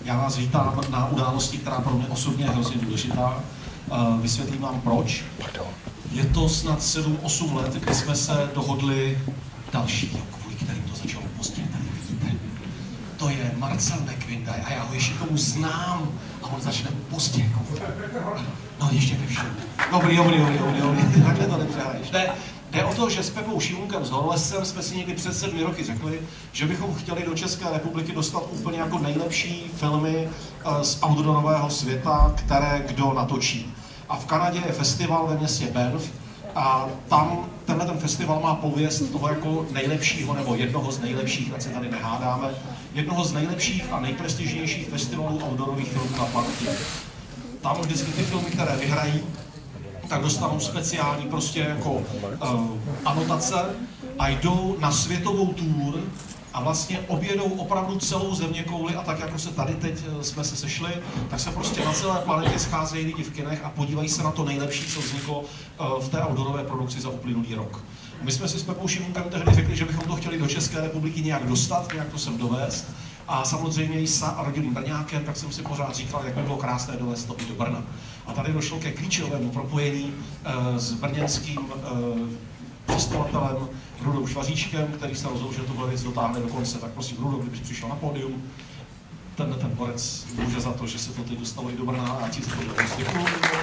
Já vás vítám na události, která pro mě osobně je hrozně důležitá. Vysvětlím vám proč. Je to snad 7-8 let, kdy jsme se dohodli další, kvůli kterým to začalo pozdě, tady vidíte. To je Marcel McVinday a já ho ještě tomu znám a on začne pozdě. No ještě ve všem. Dobrý, takhle to nepřeháníš. Jde o to, že s Pepou Šimůnkem z Horolescem jsme si někdy před 7 roky řekli, že bychom chtěli do České republiky dostat úplně jako nejlepší filmy z outdoorového světa, které kdo natočí. A v Kanadě je festival ve městě Banff a tam ten festival má pověst toho jako nejlepšího nebo jednoho z nejlepších, ať se tady nehádáme, jednoho z nejlepších a nejprestižnějších festivalů outdoorových filmů na planetě. Tam vždycky ty filmy, které vyhrají, tak dostanou speciální prostě jako anotace a jdou na světovou tour a vlastně objedou opravdu celou zeměkouli a tak jako se tady teď jsme se sešli, tak se prostě na celé planetě scházejí lidi v kinech a podívají se na to nejlepší, co vzniklo v té outdoorové produkci za uplynulý rok. My jsme si s Pepou Šimůnkem tehdy řekli, že bychom to chtěli do České republiky nějak dostat, nějak to sem dovést. A samozřejmě i s rodilým Brňákem, tak jsem si pořád říkal, jak by bylo krásné dovést to i do Brna. A tady došlo ke klíčovému propojení s brněnským cestovatelem Rudou Švaříčkem, který se rozhodl, že tuhle věc dotáhne do konce. Tak prosím, Rudo, kdybych přišel na pódium, ten borec může za to, že se to teď dostalo i do Brna a já ti za to děkuju.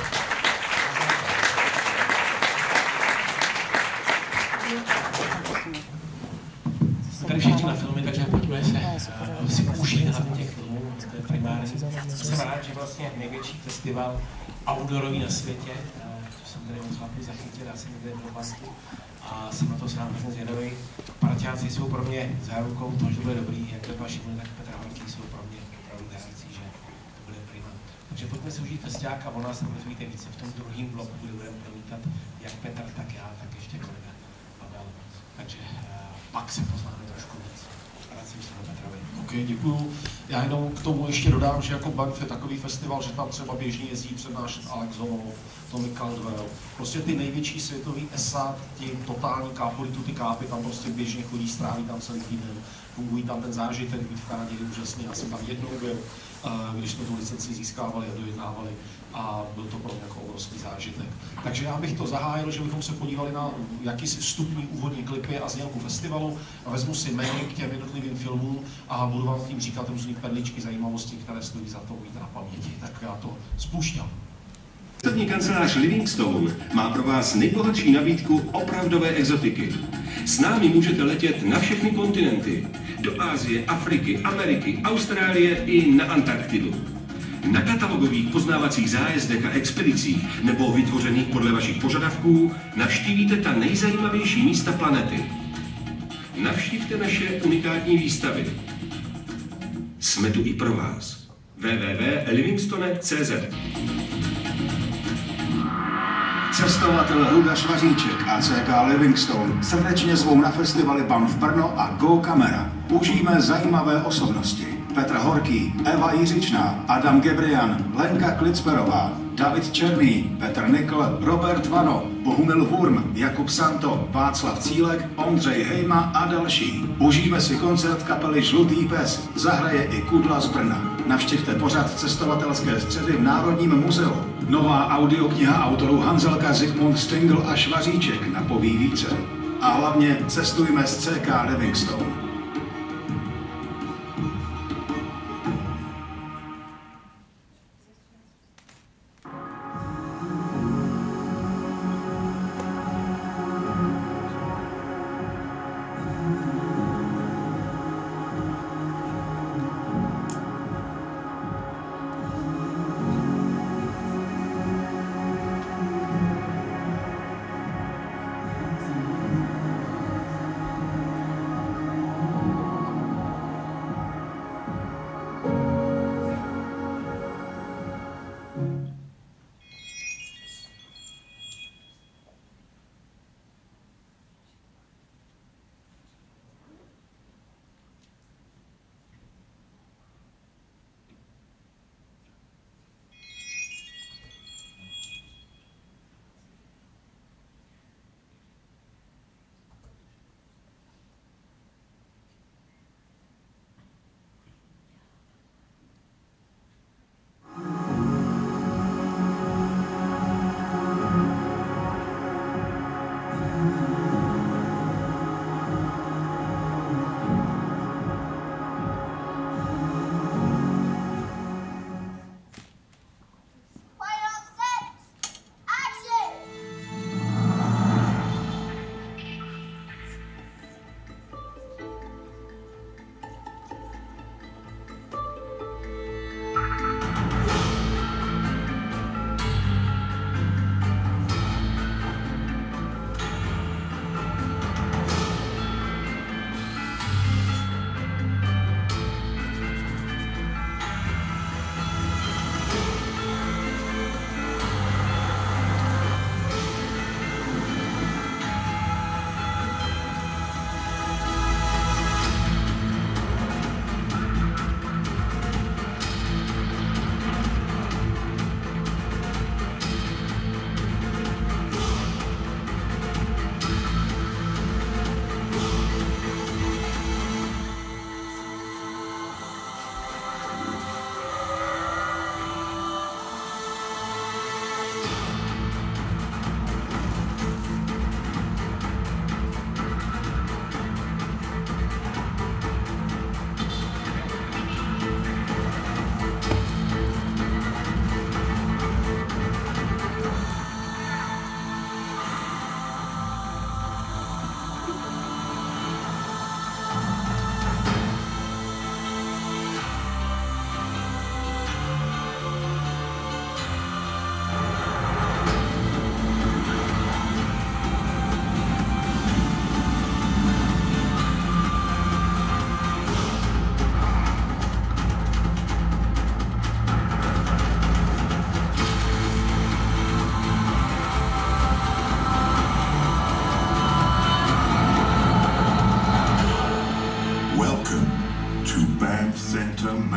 Tady všichni na filmy, takže pojďme si použít hlavně těch filmů, to je primární. Jsem rád, že vlastně největší festival outdoorový na světě, to jsem tady moc chlapů zachytil, já jsem někde v Banku a jsem na to sám hrozně zvědavý. Parťáci jsou pro mě zárukou toho, že to bude dobrý, jak Pepa Šimůnek, tak Petr Horký jsou pro mě opravdu garancí, že to bude prima. Takže pojďme si užít festiák a o nás se dozvíte více v tom druhém bloku, kde budeme promítat jak Petr, tak já, tak ještě kolega Pavel. Takže pak se poznáme trošku víc. Rád jsem se na Petrovi. Ok, děkuju. Já jenom k tomu ještě dodám, že jako Banff je takový festival, že tam třeba běžně jezdí přednášet Alex Honnold, Tommy Caldwell. Prostě ty největší světový esát, ti totální kápory, ty kápy, tam prostě běžně chodí, stráví tam celý týden. Fungují tam ten zážitek, být v Kanadě je úžasný. Já jsem tam jednou byl, když jsme tu licenci získávali a dojednávali a byl to pro mě jako obrovský zážitek. Takže já bych to zahájil, že bychom se podívali na jakýsi vstupní úvodní klipy a znělku festivalu a vezmu si maily k těm jednotlivým filmům a budu vám tím říkat různý perličky, zajímavosti, které stojí za to mít na paměti. Tak já to spoušťám. Cestovní kancelář Livingstone má pro vás nejbohatší nabídku opravdové exotiky. S námi můžete letět na všechny kontinenty. Do Asie, Afriky, Ameriky, Austrálie i na Antarktidu. Na katalogových poznávacích zájezdech a expedicích nebo vytvořených podle vašich požadavků navštívíte ta nejzajímavější místa planety. Navštivte naše unikátní výstavy. Jsme tu i pro vás. www.livingstone.cz. Cestovatel Ruda Švaříček a CK Livingstone srdečně zvou na festivaly Banff Brno a Go Camera. Užijme zajímavé osobnosti. Petr Horký, Eva Jiřičná, Adam Gebrian, Lenka Klicperová, David Černý, Petr Nikl, Robert Vano, Bohumil Wurm, Jakub Santo, Václav Cílek, Ondřej Hejma a další. Užijme si koncert kapely Žlutý pes, zahraje i Kudla z Brna. Navštivte pořad cestovatelské středy v Národním muzeu. Nová audiokniha autorů Hanzelka, Zikmund, Stingl a Švaříček napoví více. A hlavně cestujme s CK Livingstone.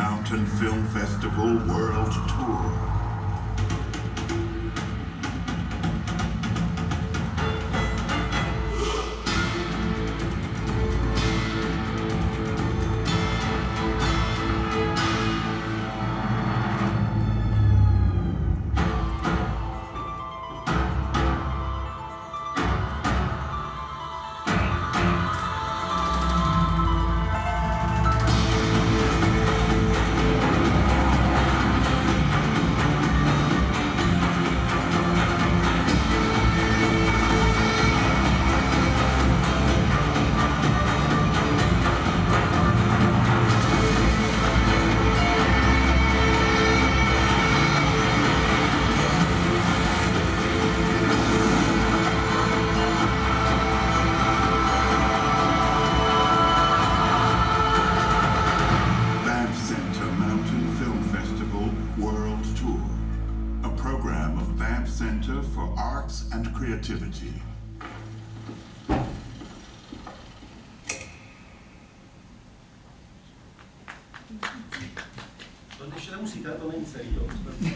Mountain Film Festival World Tour. Center for Arts and Creativity. To ještě nemusíte, to není celý, jo.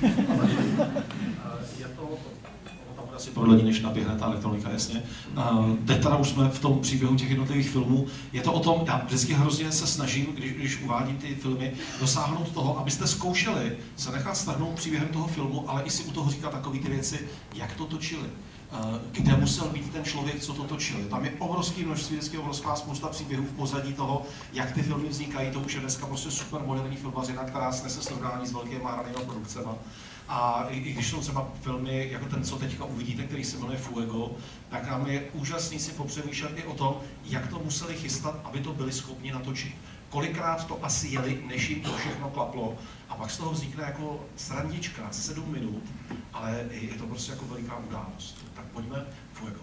Je to tam bude asi prodlení, než naběhne ta elektronika, jasně. Teď teda už jsme v tom příběhu těch jednotlivých filmů. Je to o tom, já vždycky hrozně se snažím, když uvádím ty filmy, dosáhnout toho, abyste zkoušeli se nechat strhnout příběhem toho filmu, ale i si u toho říkat takové ty věci, jak to točili. Kde musel být ten člověk, co to točil. Tam je obrovské množství, vždycky obrovská spousta příběhů v pozadí toho, jak ty filmy vznikají. To už je dneska prostě super moderní filmařina, která snese srovnání s velkými hranými produkcemi. A i když jsou třeba filmy, jako ten, co teďka uvidíte, který se jmenuje Fuego, tak nám je úžasný si popřemýšlet i o tom, jak to museli chystat, aby to byli schopni natočit. Kolikrát to asi jeli, než jim to všechno klaplo, a pak z toho vznikne jako srandička 7 minut, ale je to prostě jako veliká událost. Tak pojďme, Fuego.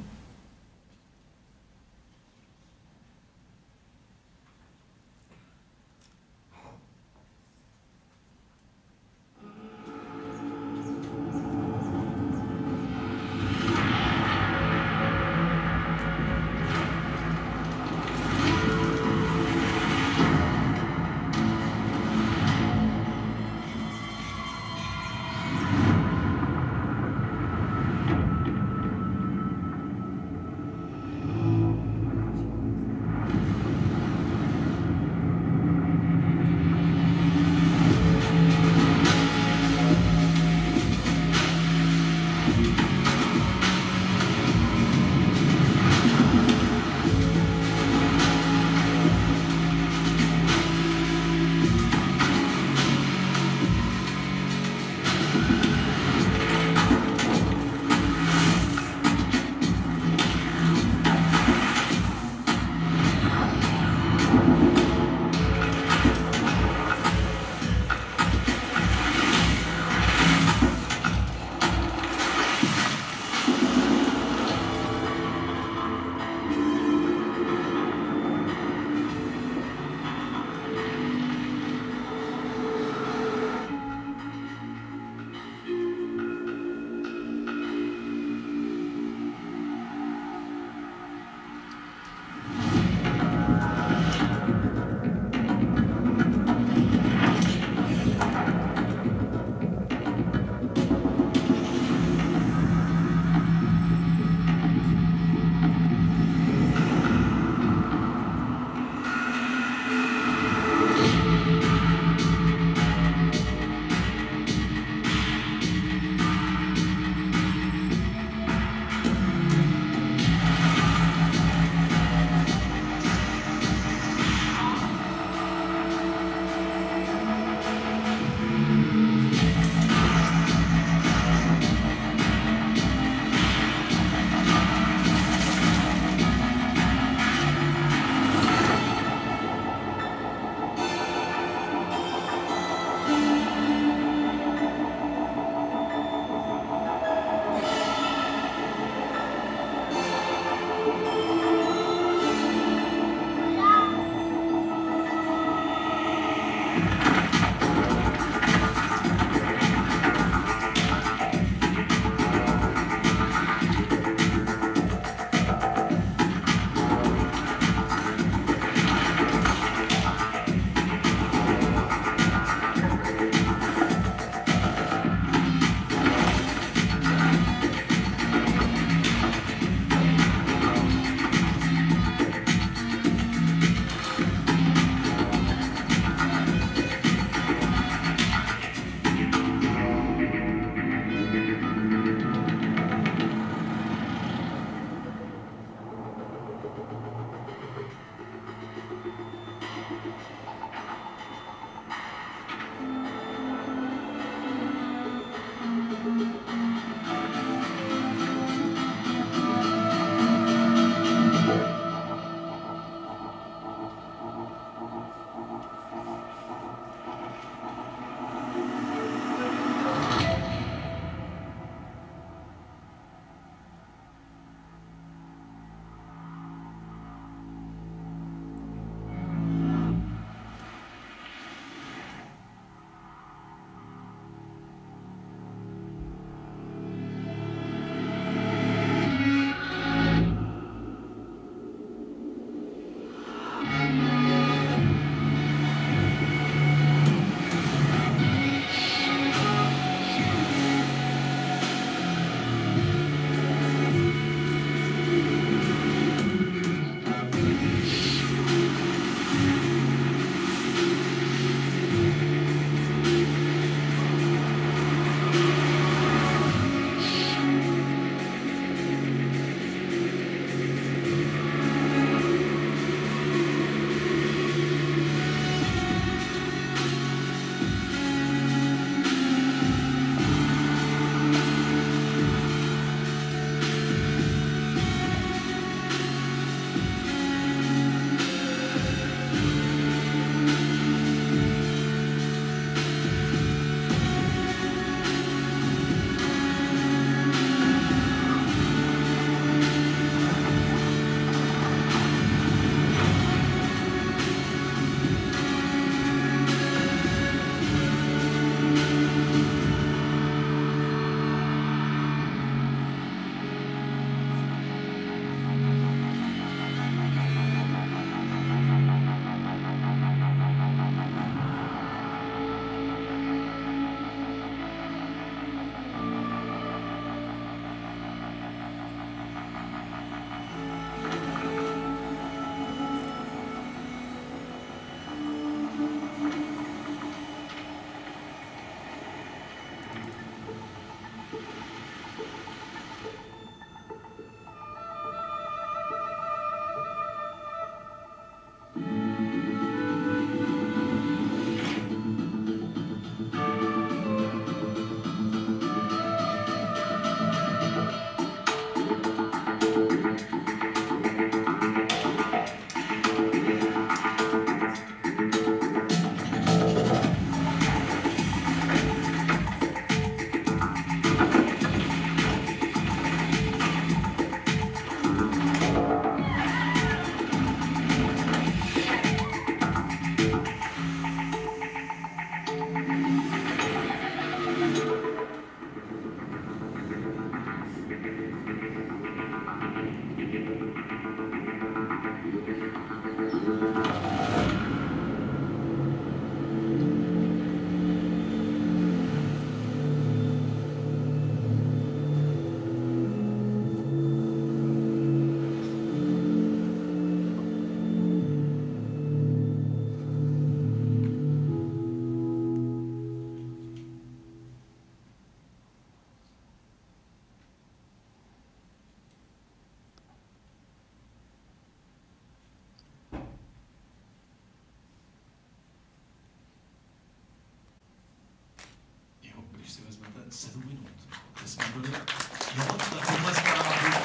7 minut. Kde jsme byli, jo, tohle zprávu.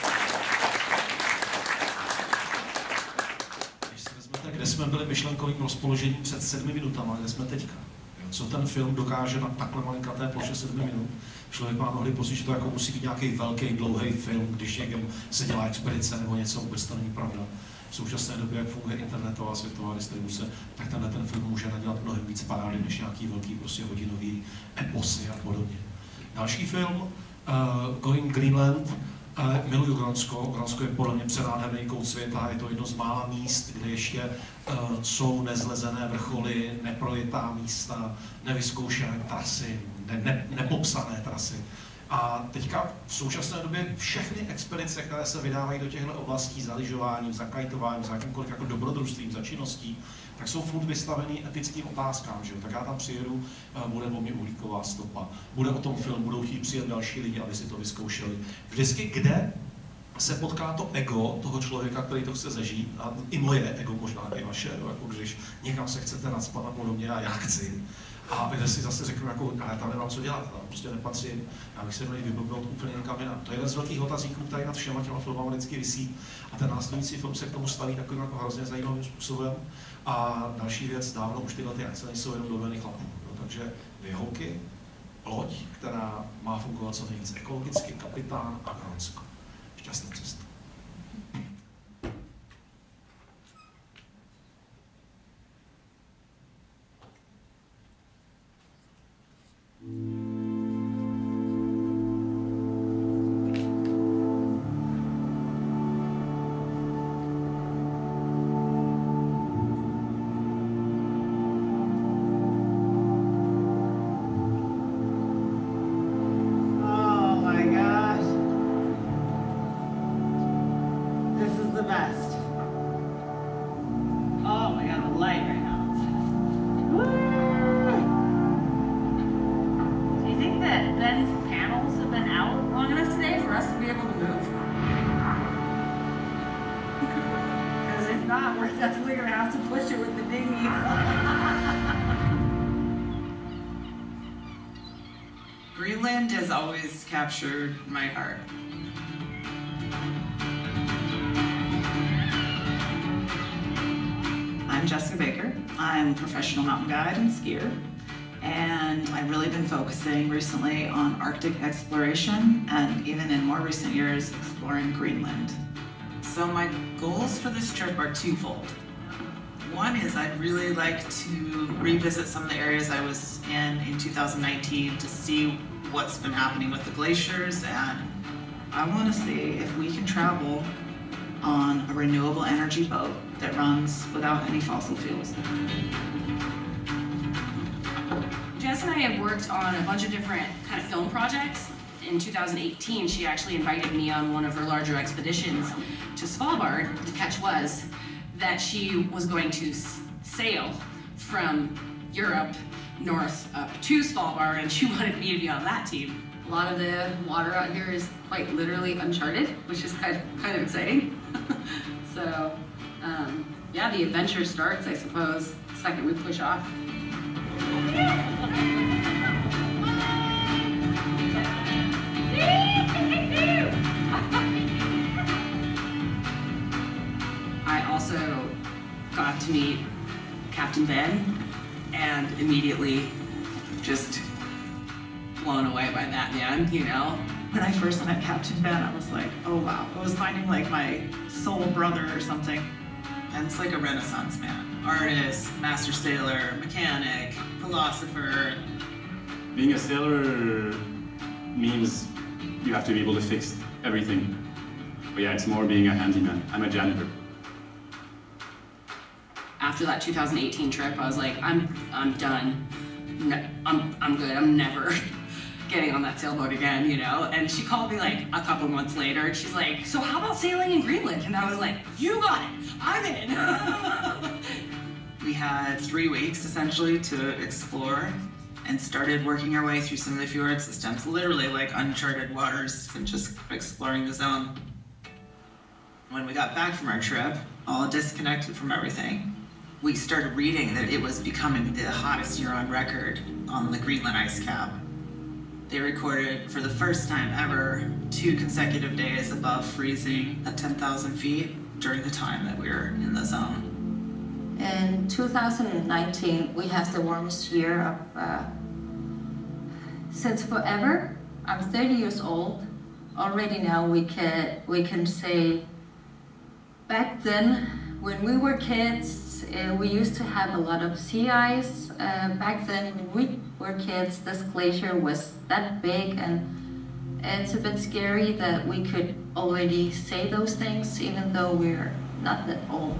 Když si vezmete, kde jsme byli myšlenkovým rozpoložením před 7 minutama, kde jsme teďka. Co ten film dokáže na takhle malinkaté ploše 7 minut. Člověk má mnohdy pocit, že to jako musí být nějaký velký, dlouhý film, když někde se dělá expedice nebo něco, vůbec to není pravda. V současné době, jak funguje internetová světová distribuce, tak tenhle ten film může nadělat mnohem víc parády, než nějaký velký prostě hodinový eposy a podobně. Další film, Going Greenland, miluju Grónsko. Grónsko je podle mě přenádherný kout světa, je to jedno z mála míst, kde ještě jsou nezlezené vrcholy, neprojetá místa, nevyzkoušené trasy, nepopsané trasy. A teďka v současné době všechny expedice, které se vydávají do těchto oblastí za lyžováním, za kajtováním, za jakýmkoliv jako dobrodružstvím, za činností, tak jsou furt vystavený etickým otázkám, že jo? Tak já tam přijedu, bude o mě uhlíková stopa, bude o tom film, budou chtít přijet další lidi, aby si to vyzkoušeli. Vždycky kde se potká to ego toho člověka, který to chce zažít, a i moje ego možná i vaše, jako když někam se chcete nacpat a podobně a já chci. A kde si zase řeknu, jako, já tam nemám co dělat, tam prostě nepatřím, já bych se měl vyblbnout úplně někam jinam. To je jeden z velkých otazníků, který nad všema těma filmama vždycky visí. A ten následující film se k tomu staví takovým jako hrozně zajímavým způsobem. A další věc, dávno už tyhle ty akce nejsou jenom dovený chlapů. Takže 2 holky, loď, která má fungovat co nejvíc ekologicky, kapitán a Grónsko. Šťastnou cestu. Greenland has always captured my heart. I'm Jessica Baker. I'm a professional mountain guide and skier, and I've really been focusing recently on Arctic exploration and even in more recent years exploring Greenland. So my goals for this trip are twofold. One is I'd really like to revisit some of the areas I was in 2019 to see what's been happening with the glaciers, and I want to see if we can travel on a renewable energy boat that runs without any fossil fuels. Jess and I have worked on a bunch of different kind of film projects. In 2018, she actually invited me on one of her larger expeditions to Svalbard. The catch was that she was going to sail from Europe north up to Svalbard, and she wanted me to be on that team. A lot of the water out here is quite literally uncharted, which is kind of exciting. So, yeah, the adventure starts, I suppose, the second we push off. I also got to meet Captain Ben, and immediately just blown away by that man, you know? When I first met Captain Ben, I was like, oh wow. I was finding like my soul brother or something. And it's like a Renaissance man. Artist, master sailor, mechanic, philosopher. Being a sailor means you have to be able to fix everything. But yeah, it's more being a handyman. I'm a janitor. After that 2018 trip, I was like, I'm done. No, I'm good. I'm never getting on that sailboat again, you know? And she called me like a couple months later, and she's like, so how about sailing in Greenland? And I was like, you got it. I'm in. We had 3 weeks essentially to explore and started working our way through some of the fjord systems, literally like uncharted waters, and just exploring the zone. When we got back from our trip, all disconnected from everything, we started reading that it was becoming the hottest year on record on the Greenland ice cap. They recorded, for the first time ever, 2 consecutive days above freezing at 10,000 feet during the time that we were in the zone. In 2019, we have the warmest year of since forever. I'm 30 years old. Already now we can say, back then, when we were kids, we used to have a lot of sea ice. Back then, when we were kids, this glacier was that big, and it's a bit scary that we could already say those things, even though we're not that old.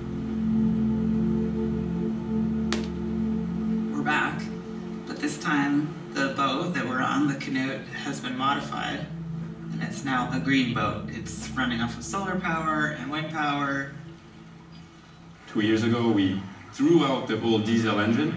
We're back, but this time the boat that we're on, the Canute, has been modified, and it's now a green boat. It's running off of solar power and wind power. 2 years ago, we threw out the old diesel engine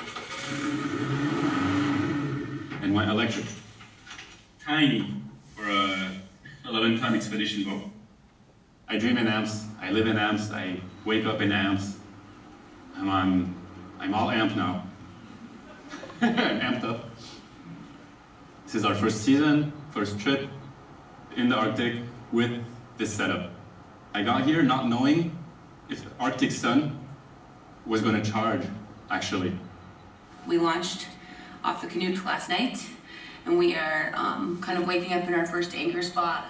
and went electric. Tiny for a 11-ton expedition boat. I dream in amps, I live in amps, I wake up in amps. I'm all amped now. I'm amped up. This is our first season, first trip in the Arctic with this setup. I got here not knowing if the Arctic sun was going to charge, actually. We launched off the Canute last night, and we are kind of waking up in our first anchor spot.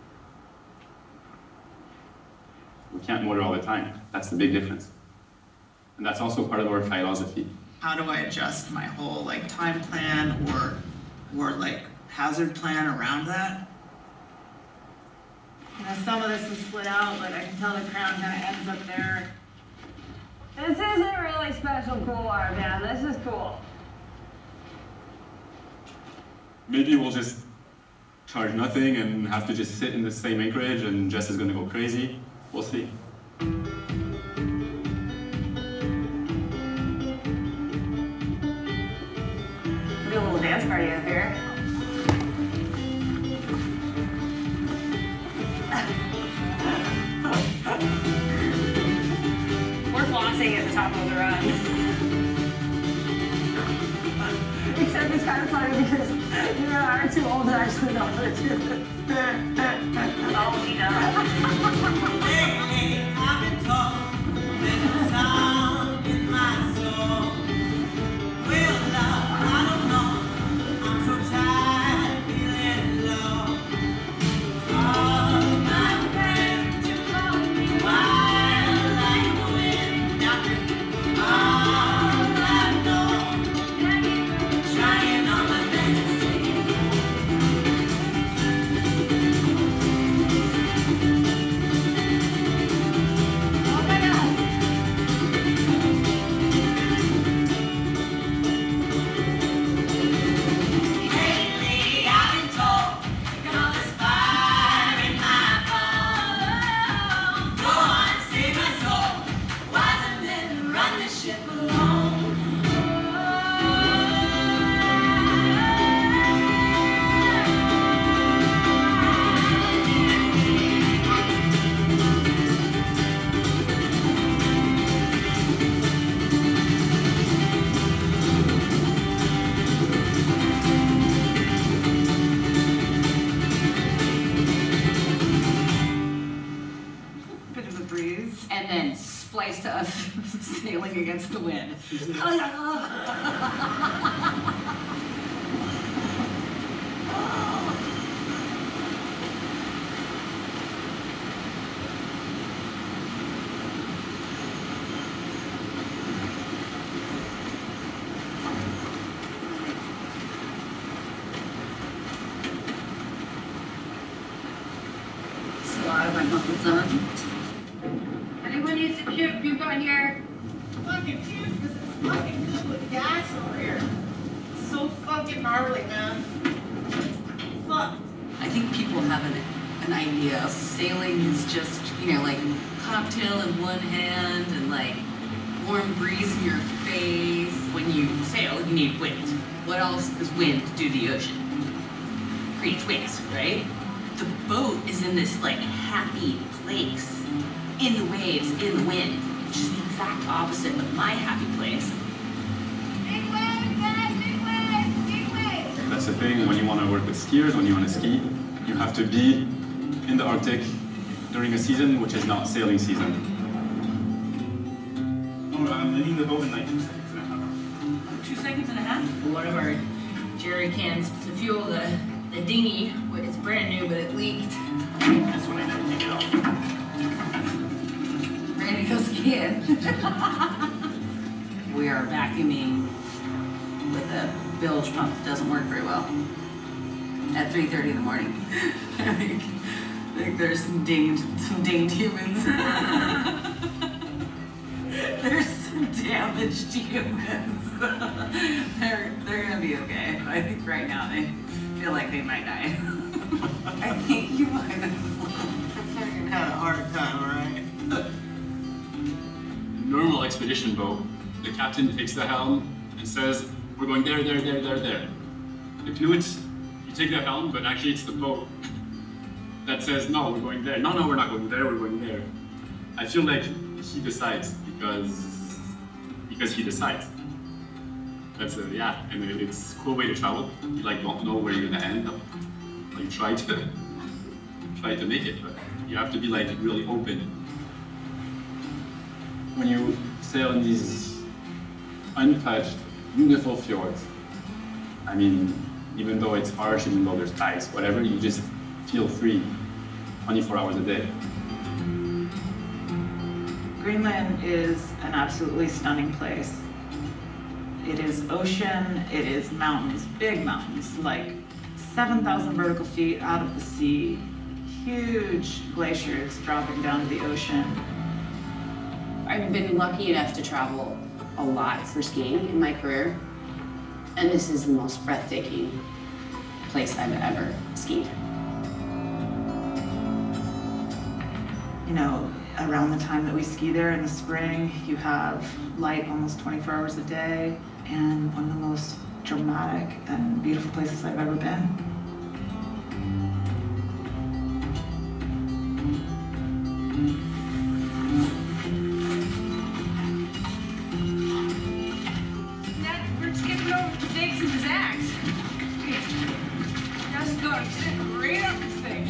We can't motor all the time. That's the big difference. And that's also part of our philosophy. How do I adjust my whole time plan or hazard plan around that? You know, some of this is split out, but I can tell the crown kind of ends up there. This isn't really special cool water, man. This is cool. Maybe we'll just charge nothing and have to just sit in the same anchorage and Jess is going to go crazy. We'll see. Do a little dance party up here. We're flossing at the top of the run. Except it's kind of funny because you and I are too old to actually know how to do this. Oh, we know. Lately, I've been told there's a sound in my soul. Well, love, I don't know. I'm so tired, feeling low. All my friends, you call me wild like the wind. Nothing. All I know, trying on my best to see. Oh my God. Lately, I've been told you're the fire in my bones. Go on, save my soul. Wiser than run the ship alone. Bit of a breeze. And then splice to us sailing against the wind. So out of my comfort zone. Anyone needs to puke on here? Fucking huge, because it's fucking good with gas over here. It's so fucking gnarly, man. Fuck. I think people have an idea of sailing is just, cocktail in one hand and warm breeze in your face. When you sail, you need wind. What else does wind do to the ocean? Creates waves, right? The boat is in this happy place, in the waves, in the wind, which is the exact opposite of my happy place. Big wave, guys! Big wave! Big wave! That's the thing when you want to work with skiers, when you want to ski, you have to be in the Arctic during a season which is not sailing season. Oh, I'm leaving the boat in like 2 seconds and a half. 2 seconds and a half? One of our jerry cans to fuel the dinghy. It's brand new, but it leaked. That's when I never take it off. Ready to go skiing. We are vacuuming with a bilge pump that doesn't work very well at 3:30 in the morning. I think there's some dinged humans. There's some damaged humans. They're gonna be okay. I think right now they feel like they might die. I think you might have had a hard time, right? Normal expedition boat, the captain takes the helm and says, we're going there, there, there, there, there. The Knut, you take the helm, but actually it's the boat that says, no, we're going there. No, we're not going there, we're going there. I feel like he decides because he decides. That's yeah, and it's a cool way to travel. You like don't know where you're gonna end up. You try to make it, but you have to be like really open. When you sail in these untouched, beautiful fjords, I mean, even though it's harsh, even though there's ice, whatever, you just feel free 24 hours a day. Greenland is an absolutely stunning place. It is ocean, it is mountains, big mountains, like 7,000 vertical feet out of the sea, huge glaciers dropping down to the ocean. I've been lucky enough to travel a lot for skiing in my career, and this is the most breathtaking place I've ever skied. You know, around the time that we ski there in the spring, you have light almost 24 hours a day, and one of the most dramatic and beautiful places I've ever been. We're skipping over the digs and the zags. Just going to sit right up this thing.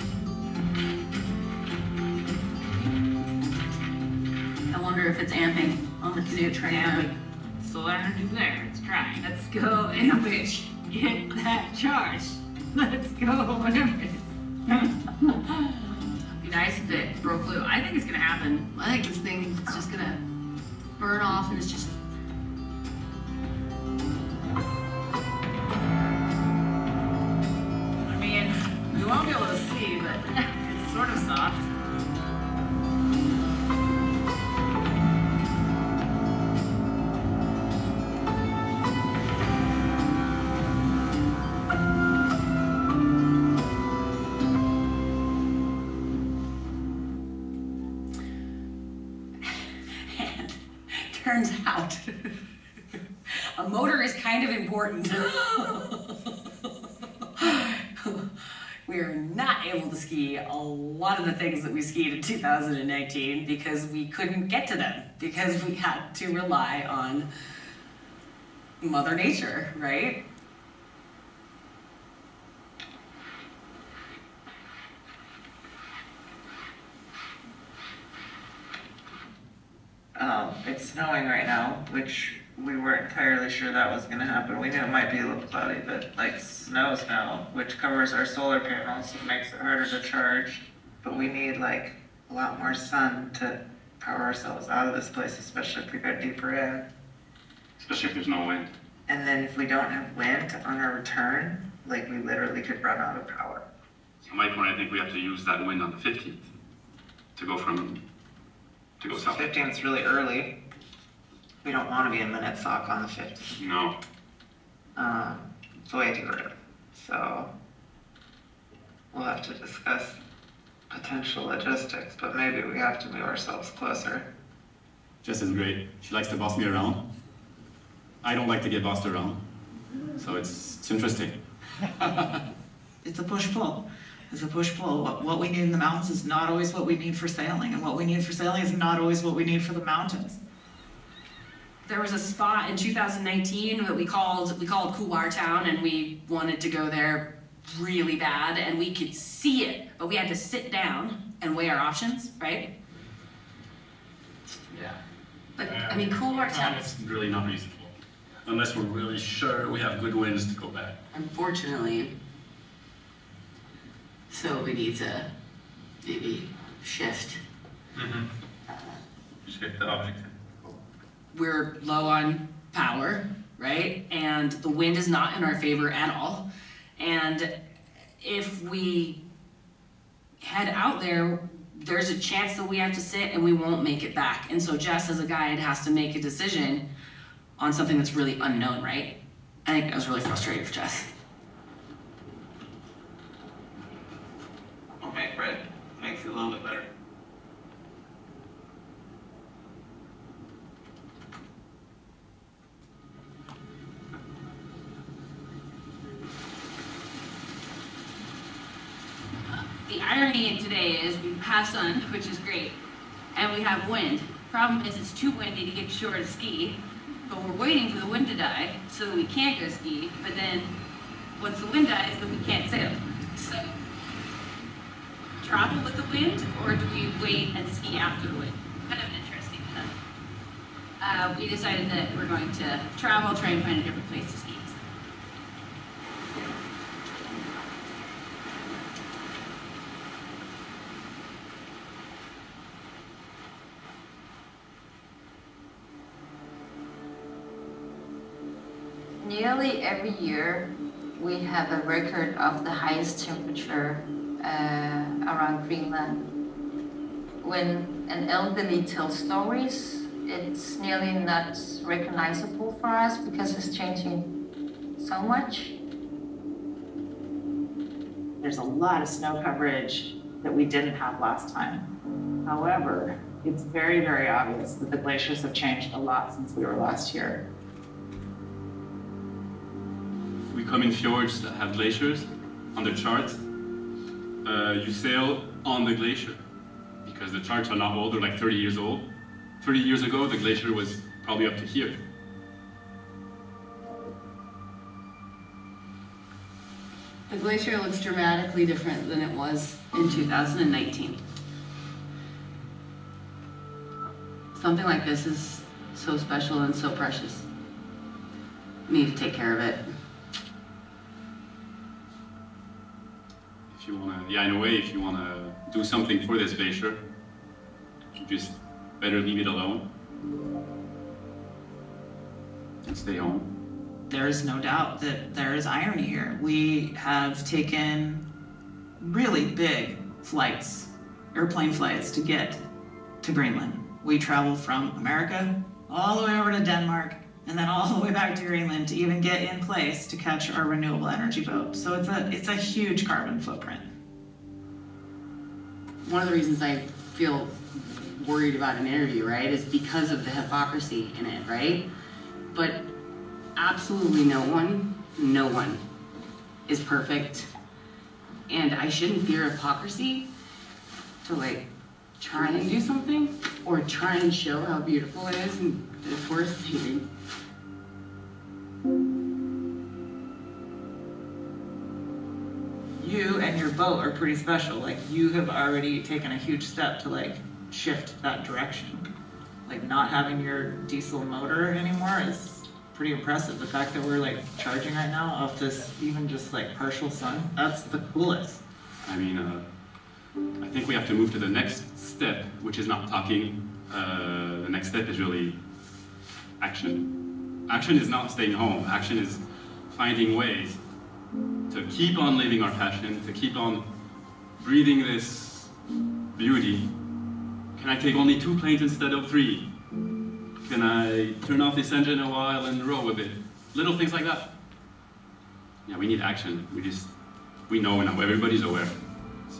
I wonder if it's amping on the canoe train. So learn to do there. Let's try. Let's go, Ampage. Get that charge. Let's go, Ampage. Be nice if it broke loose. I think it's gonna happen. I think this thing is just gonna burn off and it's just. I mean, you won't be able to see, but it's sort of soft. Turns out, a motor is kind of important. We are not able to ski a lot of the things that we skied in 2019 because we couldn't get to them, because we had to rely on Mother Nature, right? It's snowing right now, which we weren't entirely sure that was going to happen. We knew it might be a little cloudy, but like snow, which covers our solar panels and makes it harder to charge. But we need like a lot more sun to power ourselves out of this place, especially if we go deeper in. Especially if there's no wind. And then if we don't have wind on our return, like we literally could run out of power. So at my point, I think we have to use that wind on the 15th to go south. 15th is really early. We don't want to be in Minnesock on the 15th. No. It's way too early. So we'll have to discuss potential logistics, but maybe we have to move ourselves closer. Jess is great. She likes to boss me around. I don't like to get bossed around. So it's interesting. It's a push-pull. It's a push-pull. What we need in the mountains is not always what we need for sailing, and what we need for sailing is not always what we need for the mountains. There was a spot in 2019 that we called Couloir Town, and we wanted to go there really bad, and we could see it, but we had to sit down and weigh our options, right? Yeah. But I mean, Couloir Town. It's really not reasonable, unless we're really sure we have good winds to go back. Unfortunately, so we need to maybe shift. Shift the object. We're low on power, right? And the wind is not in our favor at all. And if we head out there, there's a chance that we have to sit and we won't make it back. And so Jess, as a guide, has to make a decision on something that's really unknown, right? I think I was really frustrated for Jess. Okay, Fred. Makes it a little bit better. The irony today is we have sun, which is great, and we have wind. Problem is it's too windy to get ashore to ski, but we're waiting for the wind to die so that we can't go ski, but then once the wind dies, then we can't sail. So, travel with the wind, or do we wait and ski after the wind? Kind of interesting, huh? We decided that we're going to travel, try and find a different place to ski. Nearly every year, we have a record of the highest temperature around Greenland. When an elderly tells stories, it's nearly not recognizable for us because it's changing so much. There's a lot of snow coverage that we didn't have last time. However, it's very, very obvious that the glaciers have changed a lot since we were last here. We come in fjords that have glaciers on the chart. You sail on the glacier because the charts are not old, they're like 30 years old. 30 years ago, the glacier was probably up to here. The glacier looks dramatically different than it was in 2019. Something like this is so special and so precious. We need to take care of it. If you wanna, yeah, in a way, if you wanna do something for this glacier, you just better leave it alone and stay home. There is no doubt that there is irony here. We have taken really big flights, airplane flights, to get to Greenland. We traveled from America all the way over to Denmark and then all the way back to Greenland to even get in place to catch our renewable energy boat. So it's a huge carbon footprint. One of the reasons I feel worried about an interview, right, is because of the hypocrisy in it, right? But absolutely no one is perfect. And I shouldn't fear hypocrisy to like try and do something or try and show how beautiful it is and it's worth saving. You and your boat are pretty special. Like, you have already taken a huge step to like shift that direction. Like, not having your diesel motor anymore is pretty impressive. The fact that we're like charging right now off this even just like partial sun, that's the coolest. I mean, I think we have to move to the next step, which is not talking. The next step is really action. Action is not staying home. Action is finding ways to keep on living our passion, to keep on breathing this beauty. Can I take only 2 planes instead of 3? Can I turn off this engine a while and row a bit? Little things like that. Yeah, we need action. We know now, everybody's aware. So.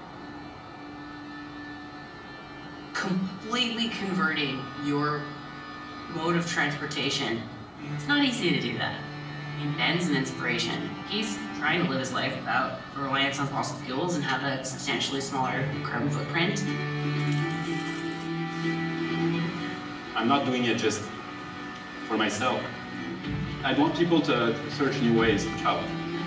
Completely converting your mode of transportation. It's not easy to do that. I mean, Ben's an inspiration. He's trying to live his life without a reliance on fossil fuels and have a substantially smaller carbon footprint. I'm not doing it just for myself. I want people to search new ways to travel.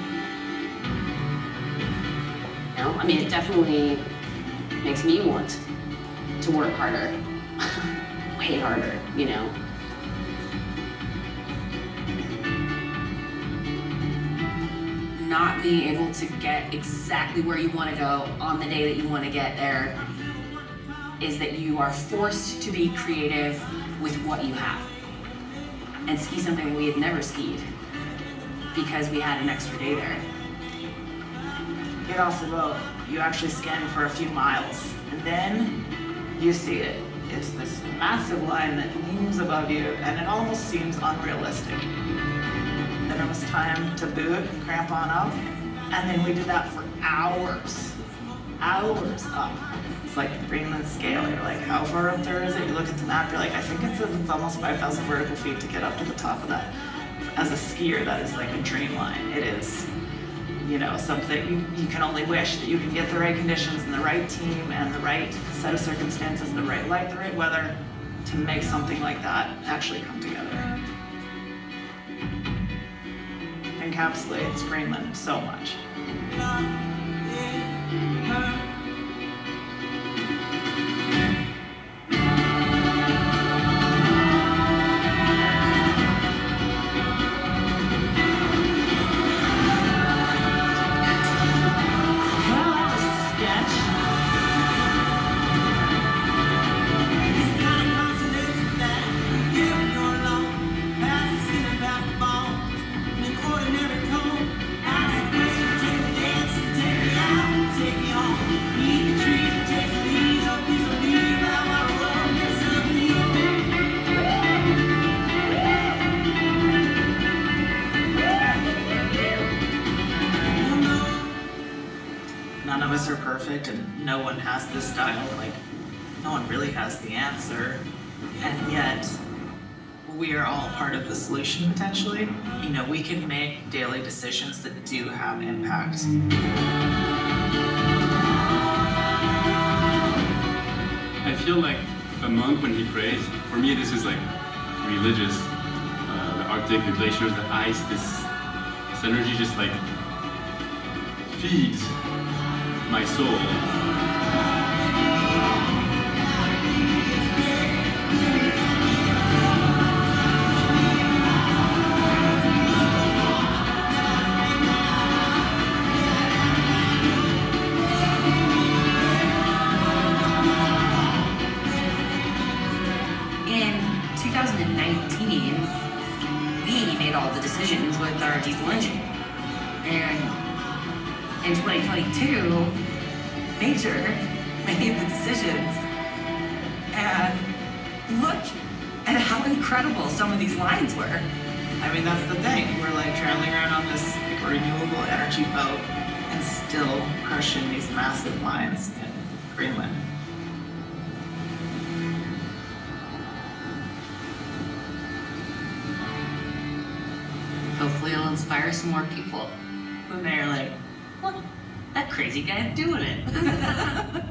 You know, I mean, it definitely makes me want to work harder, way harder, you know. Not being able to get exactly where you want to go on the day that you want to get there is that you are forced to be creative with what you have. And ski something we had never skied because we had an extra day there. Get off the boat, you actually scan for a few miles, and then you see it. It's this massive line that looms above you, and it almost seems unrealistic. Then it was time to boot and cramp on up, and then we did that for hours up. It's like the Greenland scale. You're like, how far up there is it? You look at the map, you're like, I think it says it's almost 5,000 vertical feet to get up to the top of that. As a skier, that is like a dream line. It is, you know, something you can only wish that you can get the right conditions and the right team and the right set of circumstances, the right light, the right weather to make something like that actually come together. Encapsulates Greenland so much. Are perfect and no one has this style, like no one really has the answer, and yet we are all part of the solution potentially. You know, we can make daily decisions that do have impact. I feel like a monk when he prays. For me, this is like religious. The Arctic, the glaciers, the ice, this energy just like feeds my soul. In 2019, we made all the decisions with our diesel engine. And in 2022, nature made the decisions. And look at how incredible some of these lines were. I mean, that's the thing. We're like traveling around on this like, renewable energy boat and still crushing these massive lines in Greenland. Hopefully it'll inspire some more people. When they're like, look, that crazy guy's doing it.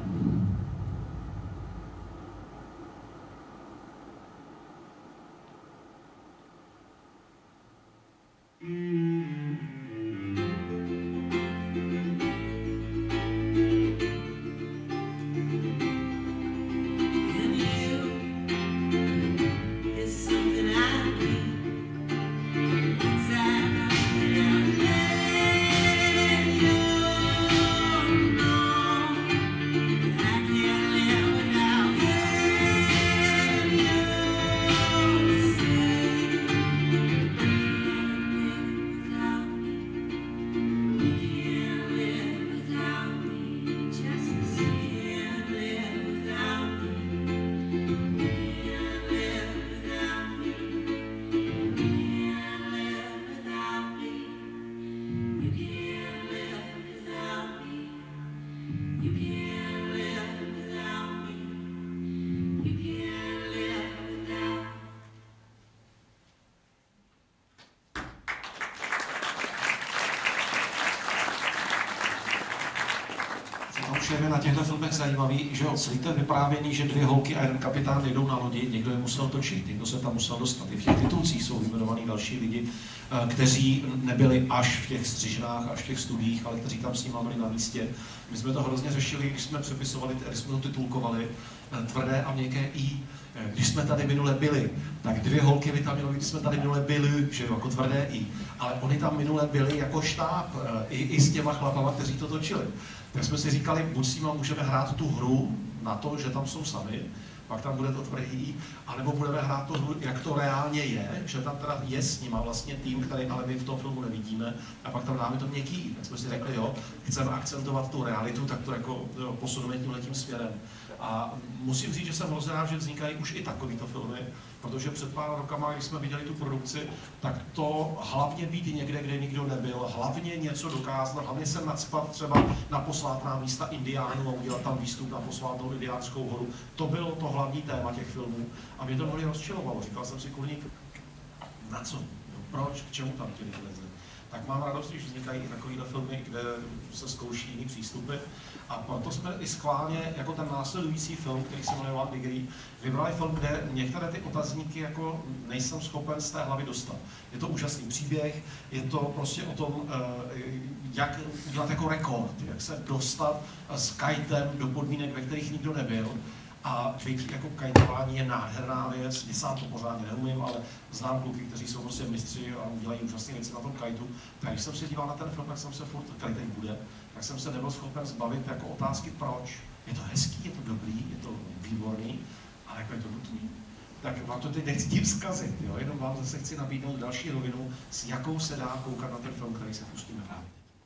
je na těchto filmech zajímavý, že jo, celý to vyprávění, že 2 holky a 1 kapitán jdou na lodi, někdo je musel točit, někdo se tam musel dostat. I v těch titulcích jsou vyjmenovaní další lidi, kteří nebyli až v těch střižnách, až v těch studiích, ale kteří tam s nimi byli na místě. My jsme to hrozně řešili, když jsme přepisovali, když jsme to titulkovali, tvrdé a měkké I. Když jsme tady minule byli, tak 2 holky vitaminové, když jsme tady minule byli, že jo, jako tvrdé I. Ale oni tam minule byli jako štáb, i s těma chlapama, kteří to točili. Tak jsme si říkali, buď s nimi můžeme hrát tu hru na to, že tam jsou sami, pak tam bude to tvrdé I, anebo budeme hrát tu hru, jak to reálně je, že tam teda je s nima vlastně tým, který ale my v tom filmu nevidíme, a pak tam dáme to měkký I. Tak jsme si řekli, jo, chceme akcentovat tu realitu, tak to jako jo, posuneme tímhletím směrem. A musím říct, že jsem hrozně rád, že vznikají už i takovýto filmy, protože před pár rokama, když jsme viděli tu produkci, tak to hlavně být někde, kde nikdo nebyl, hlavně něco dokázat, hlavně se nacpat třeba na posvátná místa indiánů a udělat tam výstup na posvátnou indiánskou horu. To bylo to hlavní téma těch filmů a mě to mnohdy rozčilovalo. Říkal jsem si, Kulník, na co? Proč? K čemu tam ti lidi lezli? Tak mám radost, když vznikají i takovýhle filmy, kde se zkouší jiný přístupy. A proto jsme i schválně, jako ten následující film, který se jmenuje One Degree, vybrali film, kde některé ty otazníky jako nejsem schopen z té hlavy dostat. Je to úžasný příběh, je to prostě o tom, jak udělat jako rekord, jak se dostat s kajtem do podmínek, ve kterých nikdo nebyl. A být jako kajtování je nádherná věc, já sám to pořádně neumím, ale znám kluky, kteří jsou prostě mistři a dělají úžasné věci na tom kajtu. Tak když jsem se díval na ten film, tak jsem se furt, který teď bude, tak jsem se nebyl schopen zbavit jako otázky proč. Je to hezký, je to dobrý, je to výborný, ale jako je to nutný. Tak vám to teď nechci tím zkazit, jo? Jenom vám zase chci nabídnout další rovinu, s jakou se dá koukat na ten film, který se pustíme právě.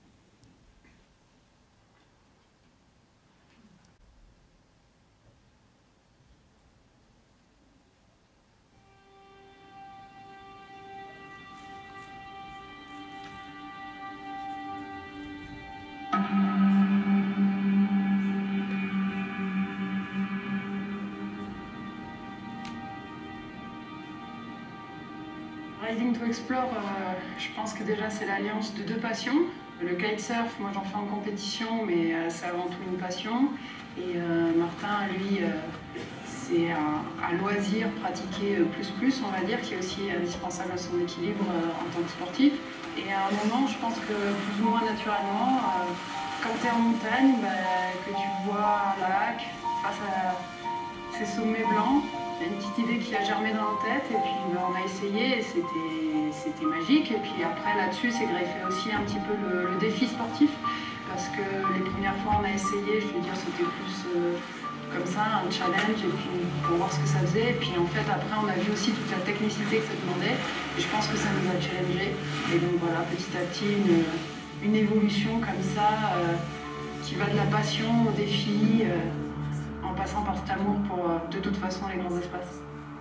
Rising to Explore, je pense que déjà c'est l'alliance de 2 passions. Le kitesurf, moi j'en fais en compétition, mais c'est avant tout une passion. Et Martin, lui, c'est un loisir pratiqué plus, on va dire, qui est aussi indispensable à son équilibre en tant que sportif. Et à un moment, je pense que plus ou moins naturellement, quand tu es en montagne, que tu vois un lac face à ces sommets blancs, il y a une petite idée qui a germé dans la tête et puis on a essayé et c'était magique. Et puis après là-dessus c'est greffé aussi un petit peu le défi sportif parce que les premières fois on a essayé, je veux dire c'était plus comme ça, un challenge et puis pour voir ce que ça faisait. Et puis en fait après on a vu aussi toute la technicité que ça demandait et je pense que ça nous a challengé. Et donc voilà, petit à petit une évolution comme ça qui va de la passion au défi. En passant par cet amour pour, de toute façon, les grands espaces.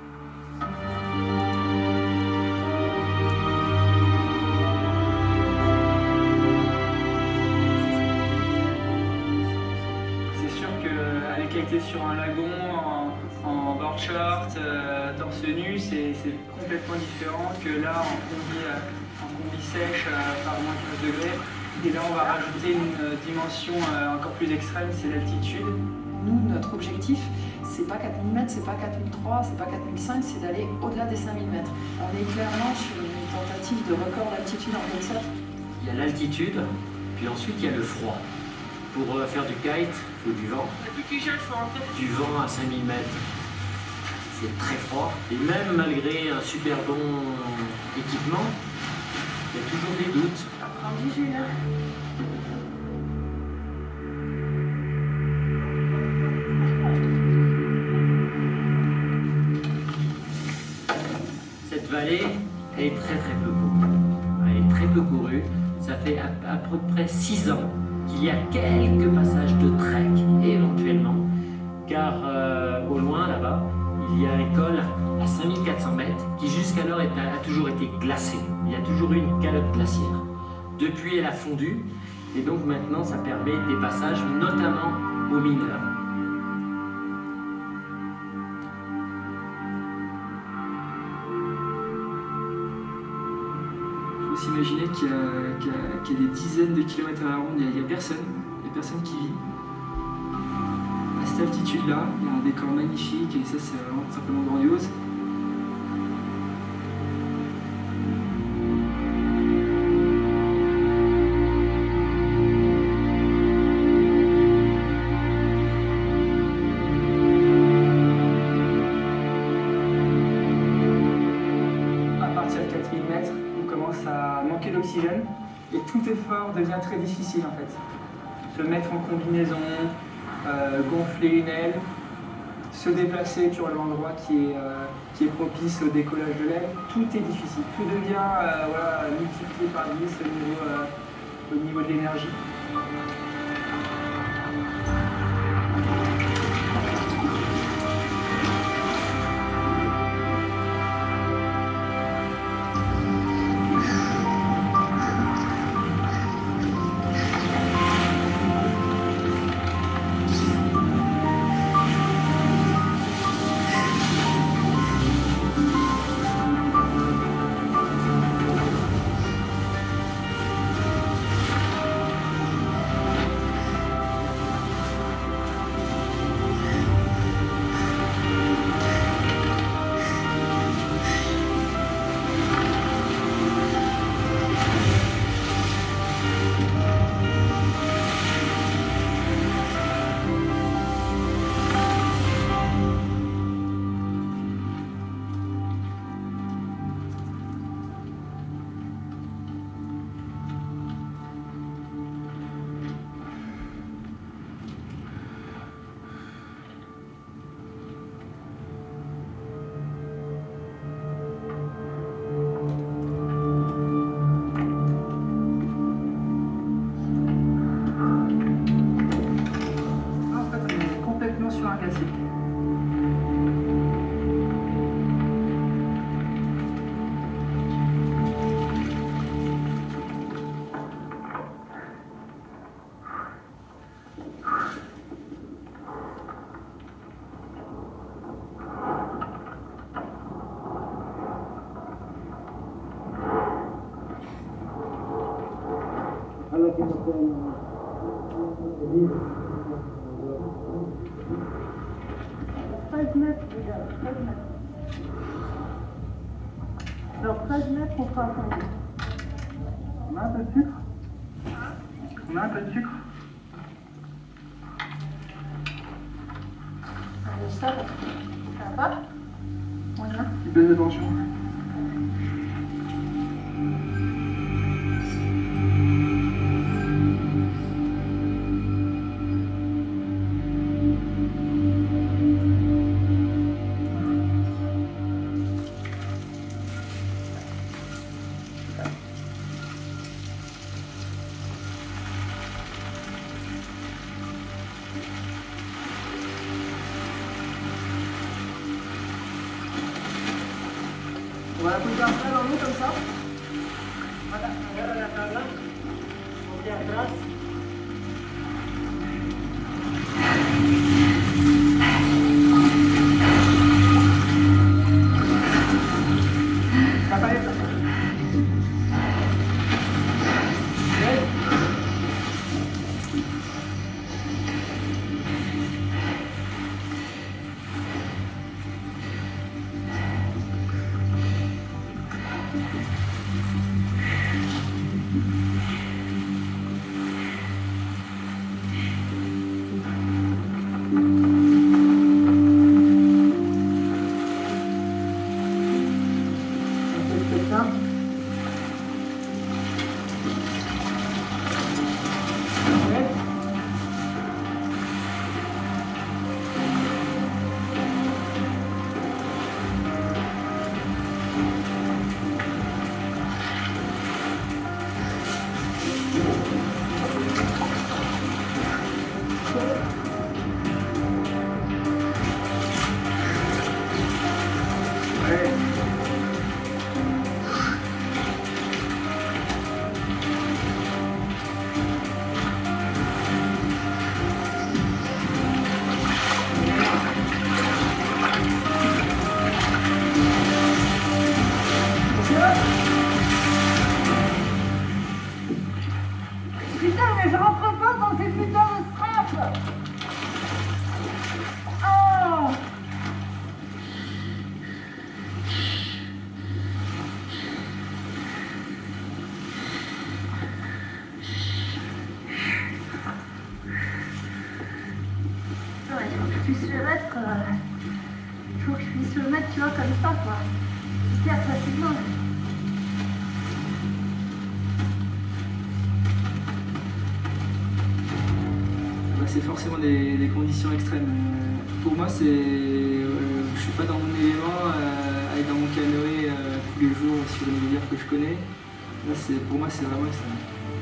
C'est sûr qu'aller kiter sur un lagon en board short, torse nu, c'est complètement différent que là en combi sèche par moins 15 degrés. Et là, on va rajouter une dimension encore plus extrême, c'est l'altitude. Nous, notre objectif, c'est pas 4000 mètres, c'est pas 4003, c'est pas 4005, c'est d'aller au-delà des 5000 mètres. On est clairement sur une tentative de record d'altitude en kitesurf. Il y a l'altitude, puis ensuite il y a le froid. Pour faire du kite, il faut du vent. Du vent à 5000 mètres, c'est très froid. Et même malgré un super bon équipement, il y a toujours des doutes. Cette vallée, elle est très peu courue. Elle est très peu courue. Ça fait à peu près 6 ans qu'il y a quelques passages de trek, éventuellement, car au loin, là-bas, il y a un col à 5400 mètres qui jusqu'alors a toujours été glacé. Il y a toujours eu une calotte glaciaire. Depuis, elle a fondu, et donc maintenant, ça permet des passages, notamment aux mineurs. Il faut s'imaginer qu'il y a des dizaines de kilomètres à la ronde, il n'y a personne qui vit. cette altitude-là, il y a un décor magnifique et ça c'est vraiment simplement grandiose. À partir de 4000 mètres, on commence à manquer d'oxygène et tout effort devient très difficile en fait. Se mettre en combinaison, gonfler une aile, se déplacer sur l'endroit qui est propice au décollage de l'aile, tout est difficile. Tout devient voilà, multiplié par 10 au niveau de l'énergie. Alors 13 mètres, on fera attendre. On a un peu de sucre? On a un peu de sucre? Ça va? Moyen. Une baisse de tension. On va la poser un peu dans l'eau comme ça. Voilà, agarra la tabla. On vient atrás. La palette. Putain, mais je rentre pas dans ces putains de straps. puisse le mettre, il faut que je puisse le mettre, tu vois, comme ça, quoi. Hyper facilement. C'est forcément des conditions extrêmes. Pour moi, je suis pas dans mon élément, aller dans mon canoë tous les jours sur une rivière que je connais. Là, pour moi, c'est vraiment extrême.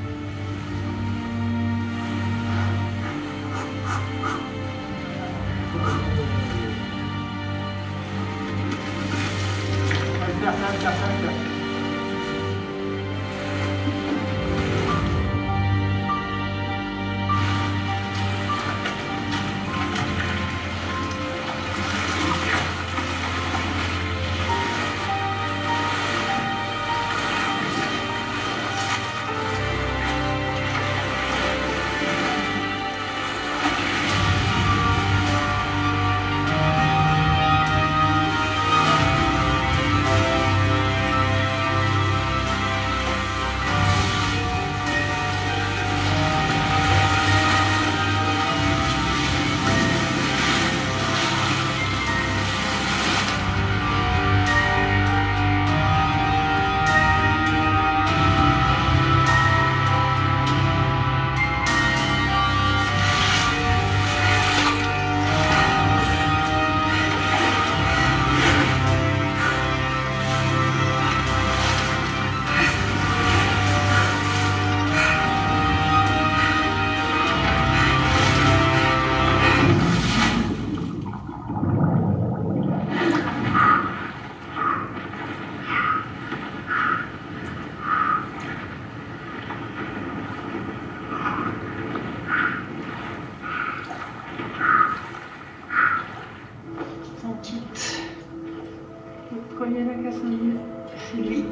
Premier lac à Saint-Louis, c'est lui.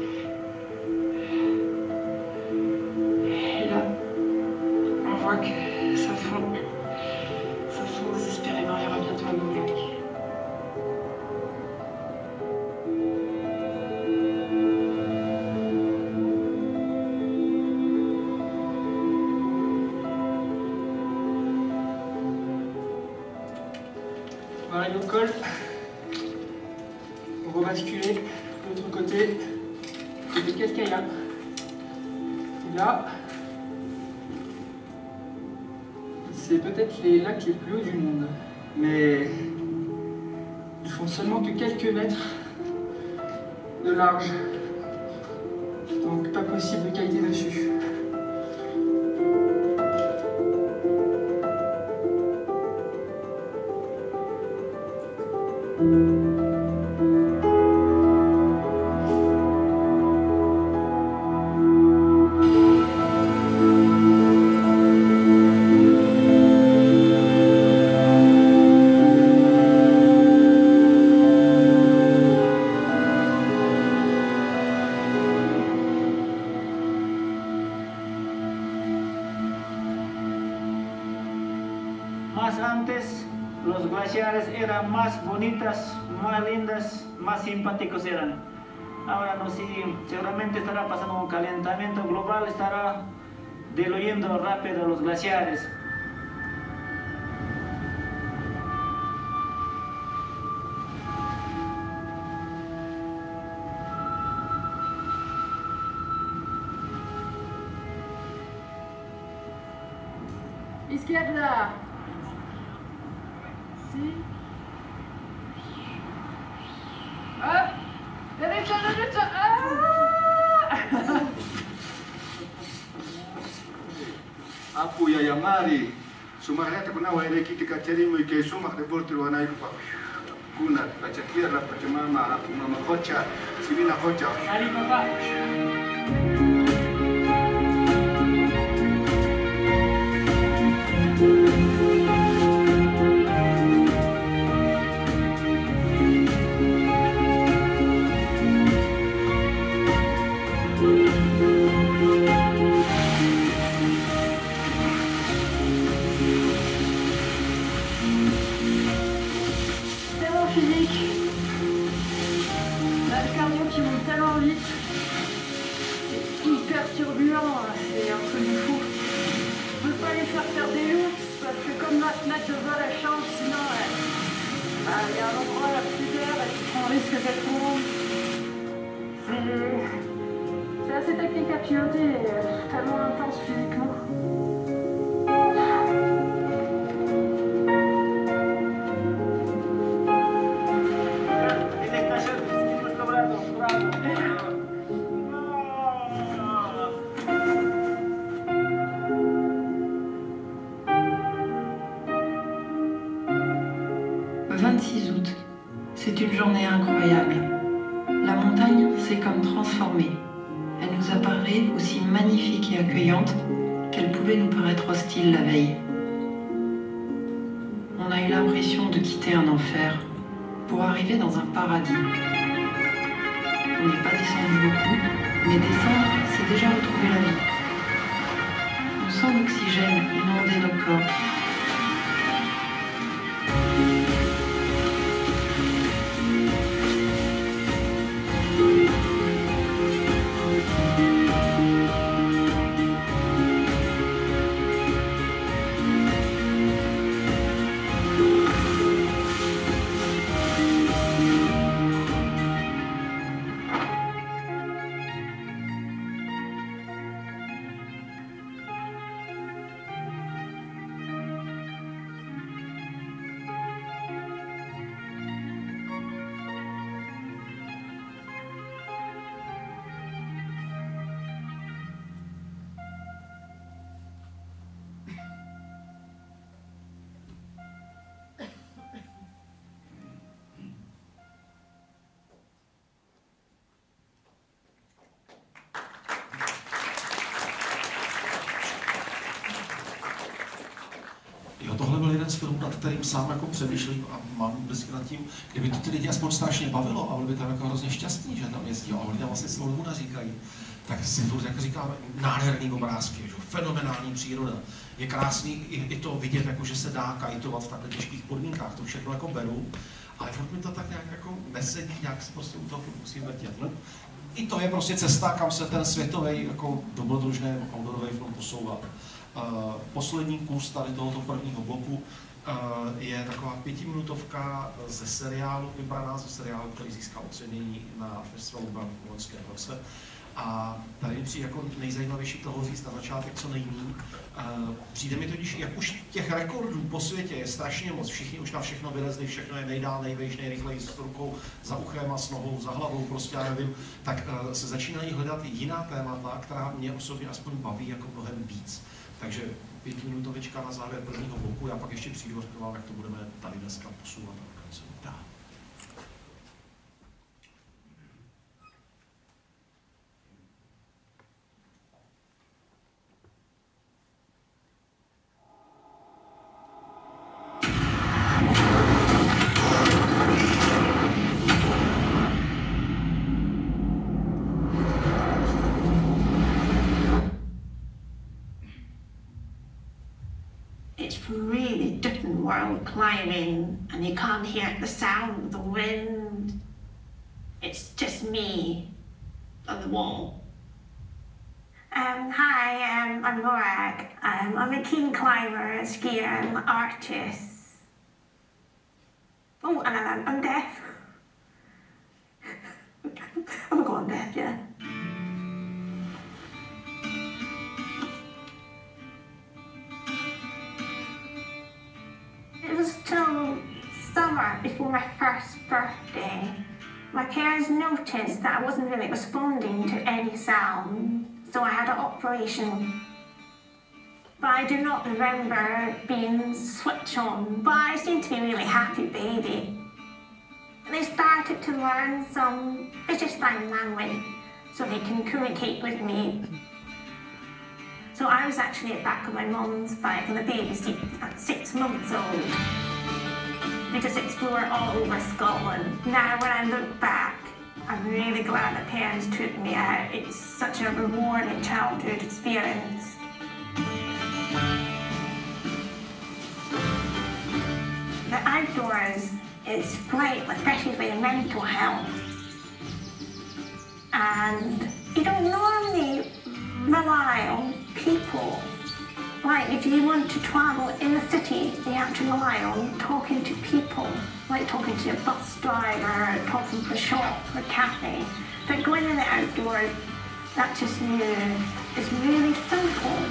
Et là, on voit que ça fond désespérément, il y aura bientôt un nouveau lac. On arrive au col. On va basculer de l'autre côté. Côté Cascaya. Et là, c'est peut-être les lacs les plus hauts du monde. Mais ils font seulement que quelques mètres de large. Donc pas possible de qualité dessus. Más antes, los glaciares eran más bonitas, más lindas, más simpáticos eran. Ahora no, sí, seguramente estará pasando un calentamiento global, estará diluyendo rápido los glaciares. Izquierda. Sí. Hop. Derecha, derecha. Apu ya Mari, sumarata kuna wa ile kiti kacharimu ikesoma report wana ipo kuna pachakia la pachamama mama kocha sibina kocha. Ali papa. Tellement physique. Là, le cardio qui monte tellement vite. C'est hyper turbulent, c'est un truc de fou. Je ne peux pas les faire des ours parce que comme ma fenêtre de vol elle change, sinon Il y a un endroit là plus vert et tu prends un risque d'être long. C'est assez technique à piloter et tellement intense physiquement. Le 26 août, c'est une journée incroyable. La montagne s'est comme transformée. Elle nous apparaît aussi magnifique et accueillante qu'elle pouvait nous paraître hostile la veille. On a eu l'impression de quitter un enfer pour arriver dans un paradis. On n'est pas descendu beaucoup, mais descendre, c'est déjà retrouver la vie. On sent l'oxygène inonder nos corps. Tohle byl jeden z filmů, nad kterým sám jako přemýšlím a mám vždycky nad tím, kdyby to ty lidi aspoň strašně bavilo a byli by tam jako hrozně šťastní, že tam jezdí a oni tam vlastně celou dobu naříkají. Tak si furt jako říkáme, nádherný obrázky, že? Fenomenální příroda. Je krásný i to vidět, jako, že se dá kajtovat v takhle těžkých podmínkách, to všechno jako beru, ale furt mi to tak nějak jako nesedí, nějak se prostě u toho musím vrtět. No? I to je prostě cesta, kam se ten světový jako dobrodružný outdoorový film posouvá. Poslední kus tady tohoto prvního bloku je taková 5minutovka ze seriálu, vybraná ze seriálu, který získal ocenění na festivalu v loňském roce. A tady mi přijde jako nejzajímavější toho říct na začátek co nejméně. Přijde mi totiž, jak už těch rekordů po světě je strašně moc, všichni už na všechno vylezli, všechno je nejdál, nejvejš, nejrychleji s rukou, za uchem a s nohou, za hlavou, prostě já nevím, tak se začínají hledat jiná témata, která mě osobně aspoň baví jako mnohem víc. Takže 5minutovička na závěr prvního bloku, já pak ještě přijdu a řeknu vám, jak to budeme tady dneska posouvat a kam se dá. Really different world climbing, and you can't hear the sound of the wind. It's just me on the wall. Hi, I'm Morag. I'm a keen climber, a skier, and an artist. Oh, and I'm deaf. I forgot I'm deaf, yeah. It was till summer before my first birthday. My parents noticed that I wasn't really responding to any sound, so I had an operation. But I do not remember being switched on, but I seemed to be a really happy baby. And they started to learn some British Sign Language so they can communicate with me. So I was actually at the back of my mum's bike in the baby seat at 6 months old. We just explored all over Scotland. Now when I look back, I'm really glad that parents took me out. It's such a rewarding childhood experience. The outdoors is great, especially for your mental health. And you don't normally rely on people Like if you want to travel in the city, you have to rely on talking to people, like talking to a bus driver, talking to a shop or cafe. But going in the outdoors, that just is really simple.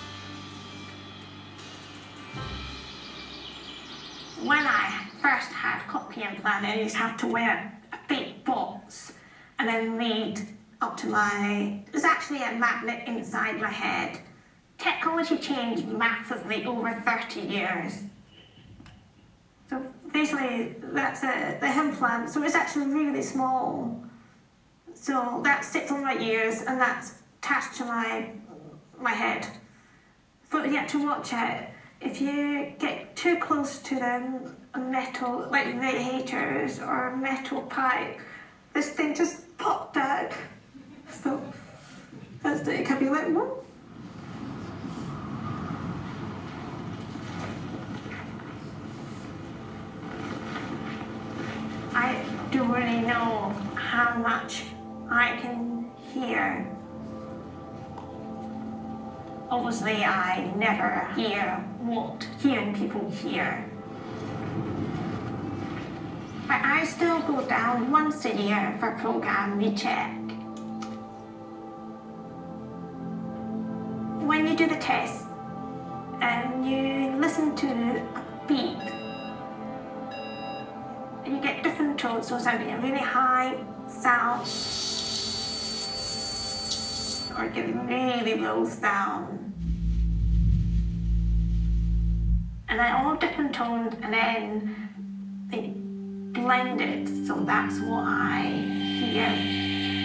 When I first had cochlear implant, I used to have to wear a big box and then read up to there's actually a magnet inside my head. Technology changed massively over 30 years. So basically, that's the implant. So it's actually really small. So that sits on my ears and that's attached to my head. But you have to watch it. If you get too close to a metal, like radiators or a metal pipe, this thing just popped out. So that's it. It can be like, whoa. I don't really know how much I can hear. Obviously, I never hear what hearing people hear. But I still go down once a year for a program recheck. When you do the test, and you listen to a beep, you get different tones, so something a really high sound, or get a really low sound. And they're all different tones, and then they blend it, so that's what I hear.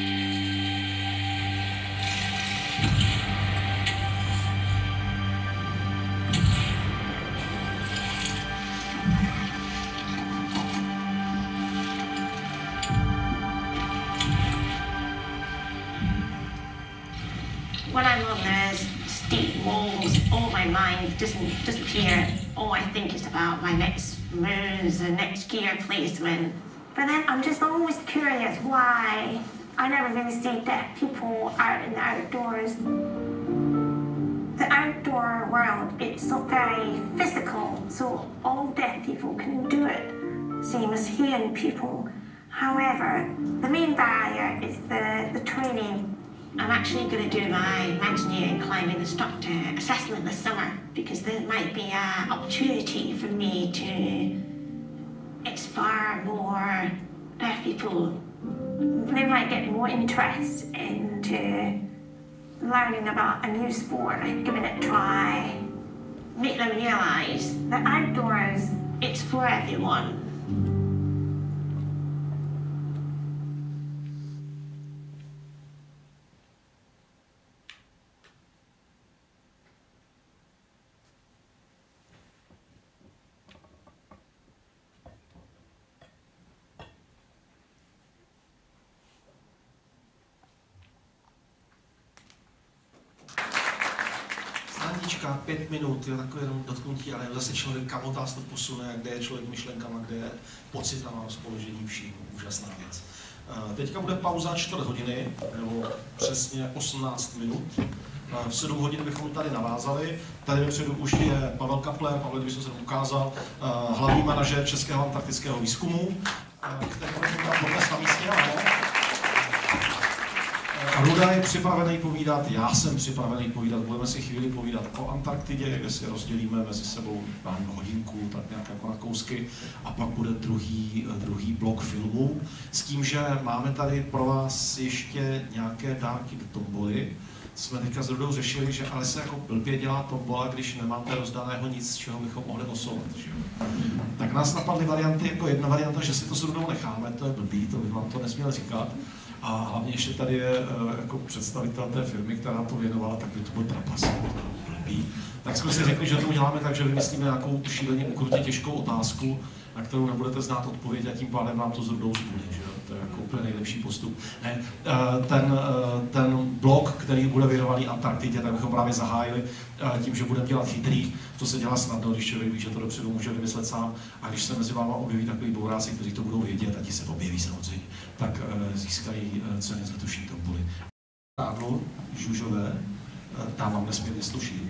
When I'm on the steep walls, all my mind doesn't disappear. All I think is about my next moves and next gear placement. But then I'm just always curious why I never really see deaf people out in the outdoors. The outdoor world, it's so very physical, so all deaf people can do it, same as hearing people. However, the main barrier is the training. I'm actually going to do my mountaineering climbing instructor assessment this summer because there might be an opportunity for me to inspire more deaf people. They might get more interest into learning about a new sport, like giving it a try, make them realise that outdoors, it's for everyone. Snídaníčka, 5 minut, jo, takové jenom dotknutí, ale zase člověk kamotás to posune, kde je člověk myšlenkama, kde je pocitama, rozpoložením, vším, úžasná věc. Teďka bude pauza 4 hodiny, nebo přesně 18 minut. V 7 hodin bychom tady navázali. Tady vepředu už je Pavel Kapler, Pavel, kdyby se ukázal, hlavní manažer Českého antarktického výzkumu, který bude dnes na místě. Ruda je připravený povídat, já jsem připravený povídat, budeme si chvíli povídat o Antarktidě, kde si rozdělíme mezi sebou hodinku, tak nějak jako na kousky, a pak bude druhý blok filmů, s tím, že máme tady pro vás ještě nějaké dárky do tomboly. Jsme teďka s Rudou řešili, že ale se jako blbě dělá tombola, když nemáte rozdaného nic, z čeho bychom mohli osovat. Tak nás napadly varianty, jako jedna varianta, že si to s Rudou necháme, to je blbý, to bych vám to nesměl říkat. A hlavně ještě tady je jako představitel té firmy, která to věnovala, tak by to byl trapas, blbý. Tak jsme si řekli, že to uděláme tak, že vymyslíme nějakou šíleně ukrutně těžkou otázku, na kterou nebudete znát odpověď a tím pádem vám to s Rudou zbude, že jo? To je jako úplně nejlepší postup. Ne, ten blok, který bude věnovaný Antarktidě, tak bychom právě zahájili tím, že budeme dělat chytrý. To se dělá snadno, když člověk ví, že to dopředu může vymyslet sám, a když se mezi váma objeví takový bouráci, kteří to budou vědět, a ti se objeví samozřejmě, tak získají ceny za tuší tomboly. Rádlo, žužové, tam mám nesmírně sluší.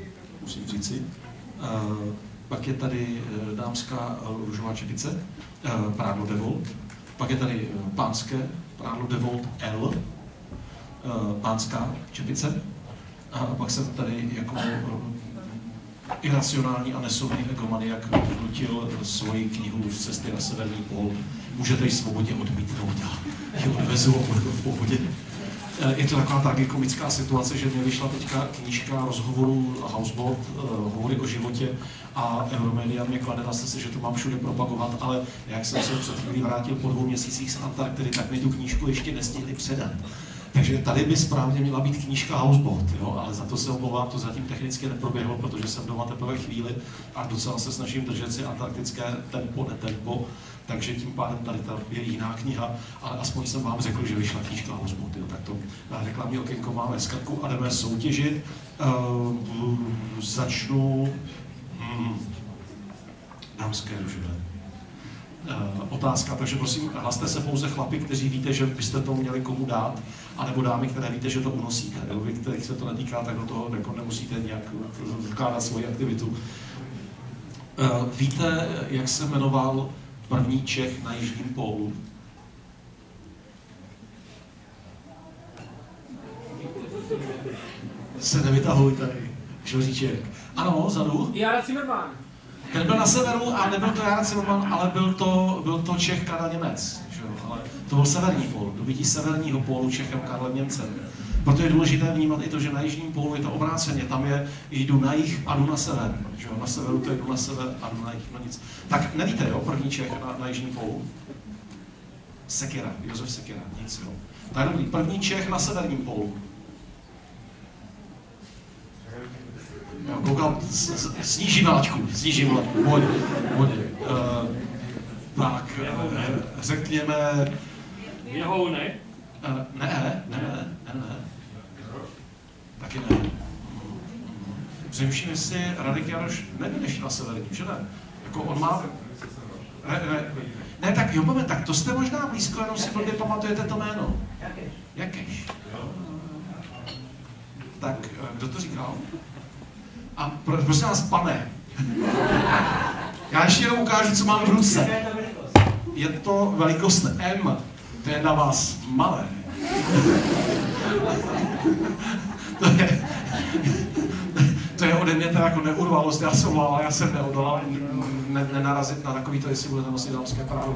musím říci. Pak je tady dámská růžová čepice, prádlo DeWalt. Pak je tady pánské prádlo DeWalt L, pánská čepice. A pak jsem tady jako iracionální a nesoudný egomaniak vnutil svoji knihu z Cesty na severní pól. Můžete ji svobodně odmítnout a ji odvezu a budu v pohodě. Je to taková tragikomická situace, že mě vyšla teďka knížka rozhovorů Houseboat, hovory o životě, a Euromedia mě klade na srdce, že to mám všude propagovat, ale jak jsem se před chvílí vrátil po 2 měsících z Antarktidy, tak mi tu knížku ještě nestihli předat. Takže tady by správně měla být knížka Houseboat, jo? Ale za to se omlouvám, to zatím technicky neproběhlo, protože jsem doma teprve chvíli a docela se snažím držet si antarktické tempo, takže tím pádem tady ta je jiná kniha, ale aspoň jsem vám řekl, že vyšla knížka Houseboat, jo? Tak to reklamní okénko máme zkratku a jdeme soutěžit. Začnu dámské růžové. Otázka, takže prosím, hlaste se pouze chlapi, kteří víte, že byste to měli komu dát, anebo dámy, které víte, že to unosíte. Vy, kterých se to netýká, tak do toho jako nemusíte nějak vkládat svoji aktivitu. Víte, jak se jmenoval první Čech na jižním pólu? Se nevytahuj tady, Žoříček. Ano, vzadu. Jarda Zimmermann. Ten byl na severu a nebyl to Jarda Zimmermann, ale byl to Čech Karel Němec. Že? Ale to byl severní pól, dobytí severního pólu Čechem Karlem Němcem. Proto je důležité vnímat i to, že na jižním pólu je to obráceně. Tam je jdu na jih a jdu na sever. Že? Na severu to je jdu na sever a jdu na jih. No nic. Tak nevíte, jo, první Čech na jižním pólu? Sekyra, Josef Sekyra, nic, jo. Tak dobrý, první Čech na severním pólu. Koukám, snížím laťku, pojď. Tak, řekněme... Běhounek? Ne. Taky ne. Přemýšlím, jestli Radek Jaroš nebyl ještě na severním, že ne? Jako on má... Ne, tak jo, moment, tak to jste možná blízko, jenom si blbě pamatujete to jméno. Jakeš? Tak, kdo to říkal? A prosím vás, pane, já ještě jenom ukážu, co mám v ruce. Je to velikost M, to je na vás malé. To je ode mě teda jako neurvalost, já jsem mluvil, já jsem neodolal nenarazit na takovýto, jestli budete nosit dámské právo.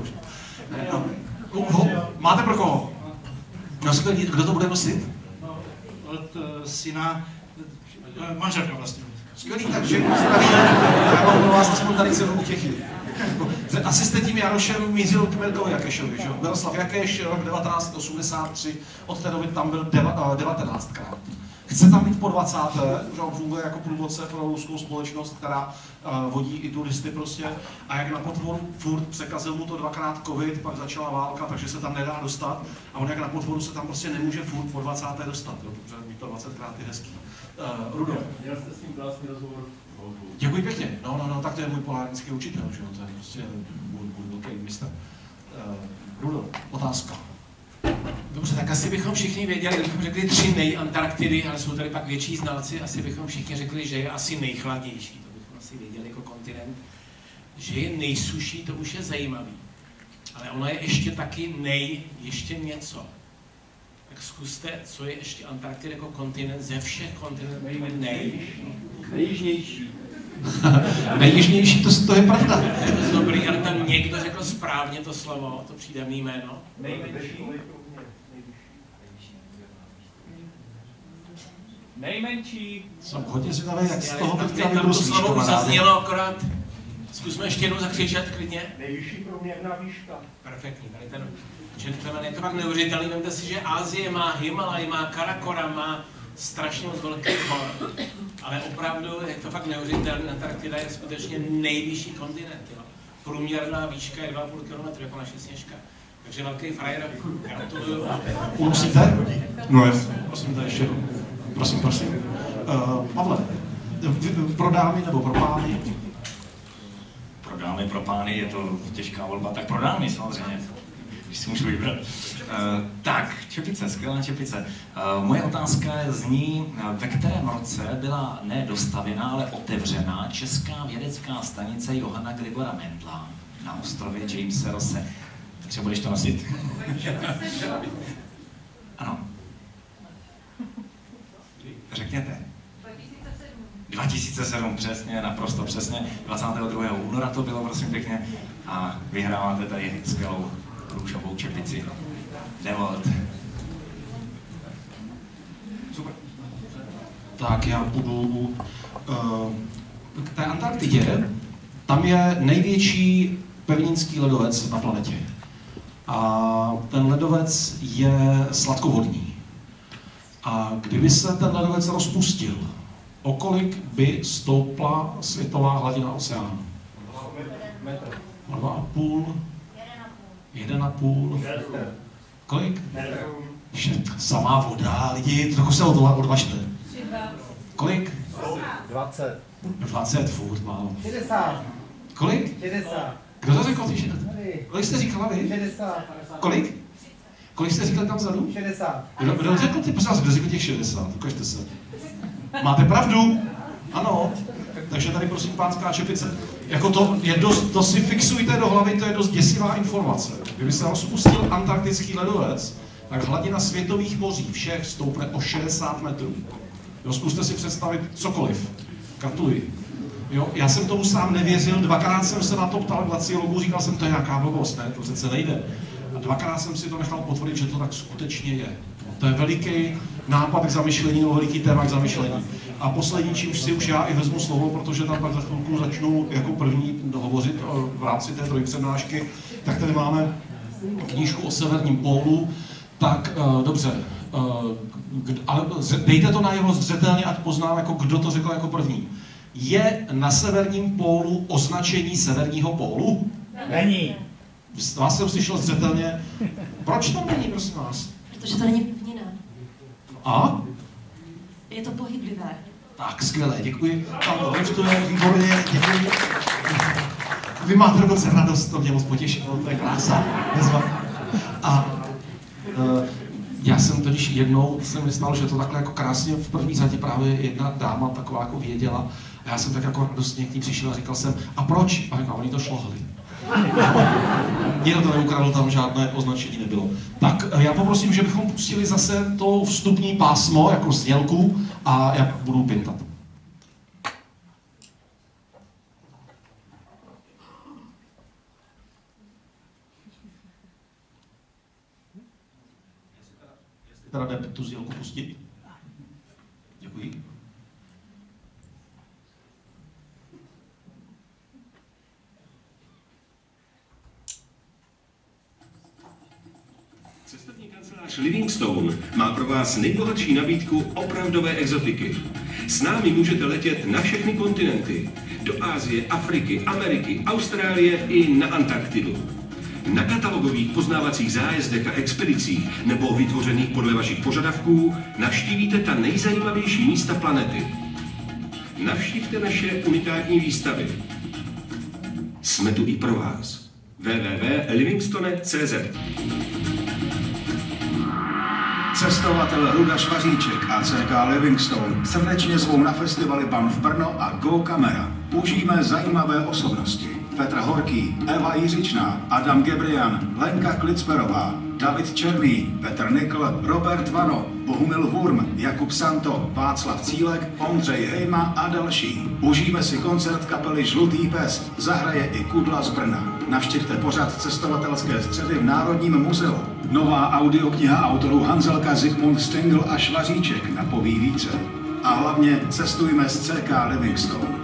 Máte pro koho? No, kdo to bude nosit? Od syna, manželka vlastně. Skvělý, takže já mám pro vás aspoň tady celou Čechy. Asi jste tím Jarošem mířil k Mirkovi Jakešovi, že jo? Miroslav Jakeš, rok 1983, od té doby tam byl 19krát. Chce tam být po 20. že on funguje jako průvodce pro ruskou společnost, která vodí i turisty prostě. A jak na potvoru furt překazil mu to 2krát covid, pak začala válka, takže se tam nedá dostat. A on jak na potvoru se tam prostě nemůže furt po 20. dostat, jo? Protože být to 20krát je hezký. Rudo. Měl jste s ním krásný rozhovor. Děkuji pěkně. No, tak to je můj polárnický učitel, že jo? To je prostě můj velký mistr. Rudo, otázka. Dobře, tak asi bychom všichni věděli, kdybychom řekli 3 nej-Antarktidy, ale jsou tady pak větší znalci, asi bychom všichni řekli, že je asi nejchladnější, to bychom asi věděli jako kontinent. Že je nejsuší, to už je zajímavý. Ale ono je ještě taky ještě něco. Tak zkuste, co je ještě Antarktida jako kontinent ze všech kontinentů nejjižnější. Nejjižnější, to je pravda. Dobrý, ale tam někdo řekl správně to slovo, to přídavné jméno. Nejmenší. Jsem hodně zvědavý, jak z toho teďka tam to slovo už zaznělo, akorát zkusme ještě jednou zakřičet klidně. Nejvyšší průměrná výška. Perfektní, tady ten gentleman je to fakt neuvěřitelný. Vemte si, že Asie má Himalaj, má Karakora, má strašně moc velkých hor. Ale opravdu je to fakt neuvěřitelný. Antarktida je skutečně nejvyšší kontinent. Jo. Průměrná výška je 2,5 km jako naše Sněžka. Takže velký frajer, gratuluju. Musíte? No jasně. Prosím, tady ještě. Prosím. Pavle, pro dámy nebo pro pány? Pro dámy, pro pány je to těžká volba, tak pro dámy samozřejmě. když si můžu vybrat. Tak, čepice, skvělá čepice. Moje otázka zní, ve kterém roce byla ne dostavěna, ale otevřena česká vědecká stanice Johanna Grigora Mendla na ostrově Jamese Rosse. Takže budeš to nosit? Ano. Řekněte. 2007, přesně, naprosto přesně. 22. února to bylo, prosím pěkně. A vyhráváte tady skvělou růžovou čepici. Devolt. Super. Tak já budu k té Antarktidě. Tam je největší pevninský ledovec na planetě. A ten ledovec je sladkovodní. A kdyby se ten ledovec rozpustil, o kolik by stoupla světová hladina oceánu? 2,5? 1,5? Kolik? Samá voda, lidi, trochu se odvažte. Kolik? 20. 20, furt málo. 60. Kolik? 60. Kdo to řekl? Kolik jste říkala vy? 60. Kolik? Kolik jste říkali tam vzadu? 60. Kdo řekl ty, prosím vás, kdo řekl těch 60? Ukažte se. Máte pravdu? Ano. Takže tady prosím pánská čepice. Jako to si fixujte do hlavy, to je dost děsivá informace. Kdyby se rozpustil antarktický ledovec, tak hladina světových moří všech stoupne o 60 metrů. Jo, zkuste si představit cokoliv. Gratuluji. Jo, já jsem tomu sám nevěřil, dvakrát jsem se na to ptal glaciologů, říkal jsem, to je nějaká blbost, ne, to přece nejde. A dvakrát jsem si to nechal potvrdit, že to tak skutečně je. To je veliký nápad k zamyšlení, nebo veliký téma k zamyšlení. A poslední, čímž si už já i vezmu slovo, protože tam pak za chvilku začnu jako první hovořit v rámci té trojpřednášky, tak tady máme knížku o severním pólu. Tak dobře, ale dejte to najevo zřetelně, ať poznám, jako kdo to řekl jako první. Je na severním pólu označení severního pólu? Není. Vás jsem slyšel zřetelně. Proč to není, prosím vás? Protože to není pevnina. A? Je to pohyblivé. Tak, skvělé, děkuji. Tam to je výborně, děkuji. Vy máte dokonce radost, to mě moc potěšilo, to je krása. A já jsem totiž jednou jsem myslel, že to takhle jako krásně v první řadě právě jedna dáma taková jako věděla. A já jsem tak jako radostně k ní přišel a říkal jsem, a proč? A říkal, oni to šlohli. Nikdo to neukradl, tam žádné označení nebylo. Tak já poprosím, že bychom pustili zase to vstupní pásmo, jako znělku, a já budu pintat. Teda jde tu znělku pustit. Děkuji. Cestovní kancelář Livingstone má pro vás nejbohatší nabídku opravdové exotiky. S námi můžete letět na všechny kontinenty. Do Asie, Afriky, Ameriky, Austrálie i na Antarktidu. Na katalogových poznávacích zájezdech a expedicích nebo vytvořených podle vašich požadavků navštívíte ta nejzajímavější místa planety. Navštivte naše unikátní výstavy. Jsme tu i pro vás. www.livingstone.cz. Cestovatel Ruda Švaříček a CK Livingstone srdečně zvou na festivaly Banff Brno a Go Camera. Užijeme zajímavé osobnosti. Petr Horký, Eva Jiřičná, Adam Gebrian, Lenka Klicperová, David Černý, Petr Nikl, Robert Vano, Bohumil Wurm, Jakub Santo, Václav Cílek, Ondřej Hejma a další. Užijeme si koncert kapely Žlutý pes, zahraje i Kudla z Brna. Navštivte pořad cestovatelské středy v Národním muzeu. Nová audiokniha autorů Hanzelka, Zikmund Stengl a Švaříček napoví více. A hlavně cestujme s CK Livingstone.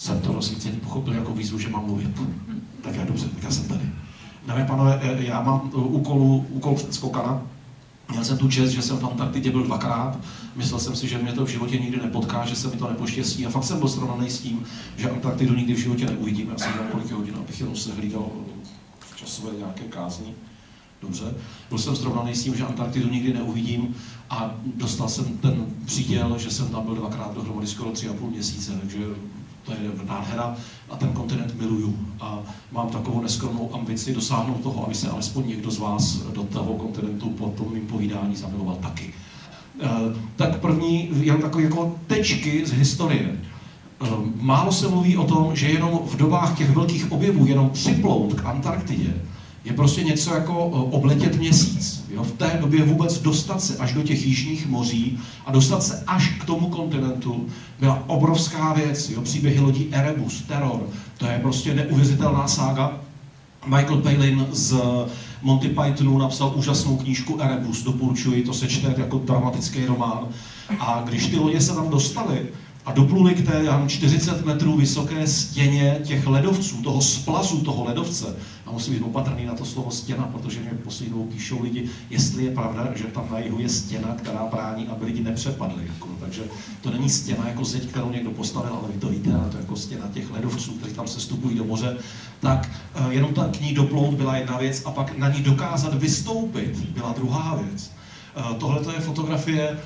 jsem to rozsvícení pochopil jako výzvu, že mám mluvit. Tak já dobře, tak já jsem tady. Dámy a pánové, já mám úkol předskokana. Měl jsem tu čest, že jsem v Antarktidě byl 2krát. Myslel jsem si, že mě to v životě nikdy nepotká, že se mi to nepoštěstí. A fakt jsem byl srovnaný s tím, že Antarktidu nikdy v životě neuvidím. Já jsem měl kolik hodin, abych jenom se hlídal v časové nějaké kázni. Dobře. Byl jsem srovnaný s tím, že Antarktidu nikdy neuvidím a dostal jsem ten příděl, že jsem tam byl 2krát dohromady skoro 3,5 měsíce, takže to je nádhera a ten kontinent miluju. A mám takovou neskromnou ambici dosáhnout toho, aby se alespoň někdo z vás do toho kontinentu po tom mým povídání zamiloval taky. Tak první, jen takové jako tečky z historie. Málo se mluví o tom, že jenom v dobách těch velkých objevů, jenom připlout k Antarktidě, je prostě něco jako obletět měsíc. Jo? V té době vůbec dostat se až do těch jižních moří a dostat se až k tomu kontinentu byla obrovská věc. Jo? Příběhy lodí Erebus, Terror, to je prostě neuvěřitelná sága. Michael Palin z Monty Pythonu napsal úžasnou knížku Erebus, doporučuji, to se čte jako dramatický román. A když ty lodě se tam dostaly, a dopluli k té 40 metrů vysoké stěně těch ledovců, toho splazu toho ledovce. A musím být opatrný na to slovo stěna, protože mě poslední dobou píšou lidi, jestli je pravda, že tam na jihu je stěna, která brání, aby lidi nepřepadli. Jako. Takže to není stěna jako zeď, kterou někdo postavil, ale vy to víte, ale to je jako stěna těch ledovců, kteří tam se vstupují do moře. Tak jenom tak k ní doplout byla jedna věc a pak na ní dokázat vystoupit byla druhá věc. Tohle je fotografie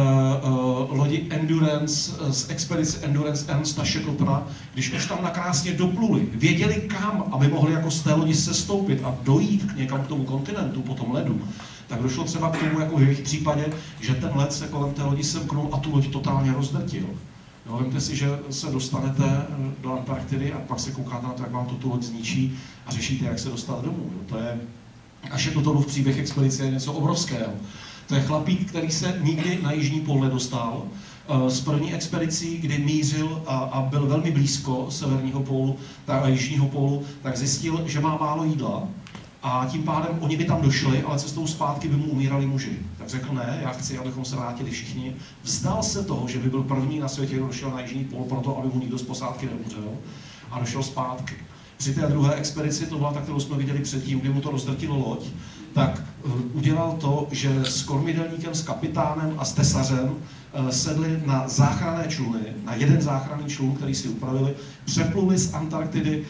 lodi Endurance z expedice Endurance Ernsta Shackletona, když už tam nakrásně dopluli, věděli kam, aby mohli jako z té lodi sestoupit a dojít někam k tomu kontinentu po tom ledu, tak došlo třeba k tomu, jako v jejich případě, že ten led se kolem té lodi semknul a tu loď totálně rozdrtil. Jo, vemte si, že se dostanete do Antarktidy a pak se koukáte na to, jak vám tu loď zničí a řešíte, jak se dostat domů. To je, a Shackletonův příběh expedice je něco obrovského. To je chlapík, který se nikdy na jižní pól nedostal. Z první expedicí, kdy mířil a byl velmi blízko severního pólu a jižního pólu, tak zjistil, že má málo jídla a tím pádem oni by tam došli, ale cestou zpátky by mu umírali muži. Tak řekl ne, já chci, abychom se vrátili všichni. Vzdal se toho, že by byl první na světě, kdo došel na jižní pól, proto aby mu nikdo z posádky neumřel a došel zpátky. Při té druhé expedici, to byla ta, kterou jsme viděli předtím, kdy mu to rozdrtilo loď, tak udělal to, že s kormidelníkem, s kapitánem a s tesařem sedli na záchranné čluny, na jeden záchranný člun, který si upravili, přepluli z Antarktidy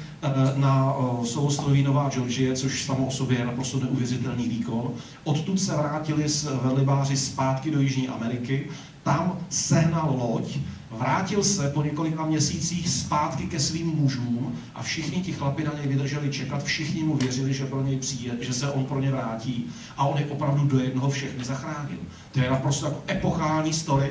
na souostroví Nová Georgie, což samo o sobě je naprosto neuvěřitelný výkon. Odtud se vrátili s velrybáři zpátky do Jižní Ameriky, tam sehnal loď, vrátil se po několika měsících zpátky ke svým mužům a všichni ti chlapi na něj vydrželi čekat, všichni mu věřili, že pro něj přijde, že se on pro ně vrátí a on je opravdu do jednoho všechny zachránil. To je naprosto jako epochální story.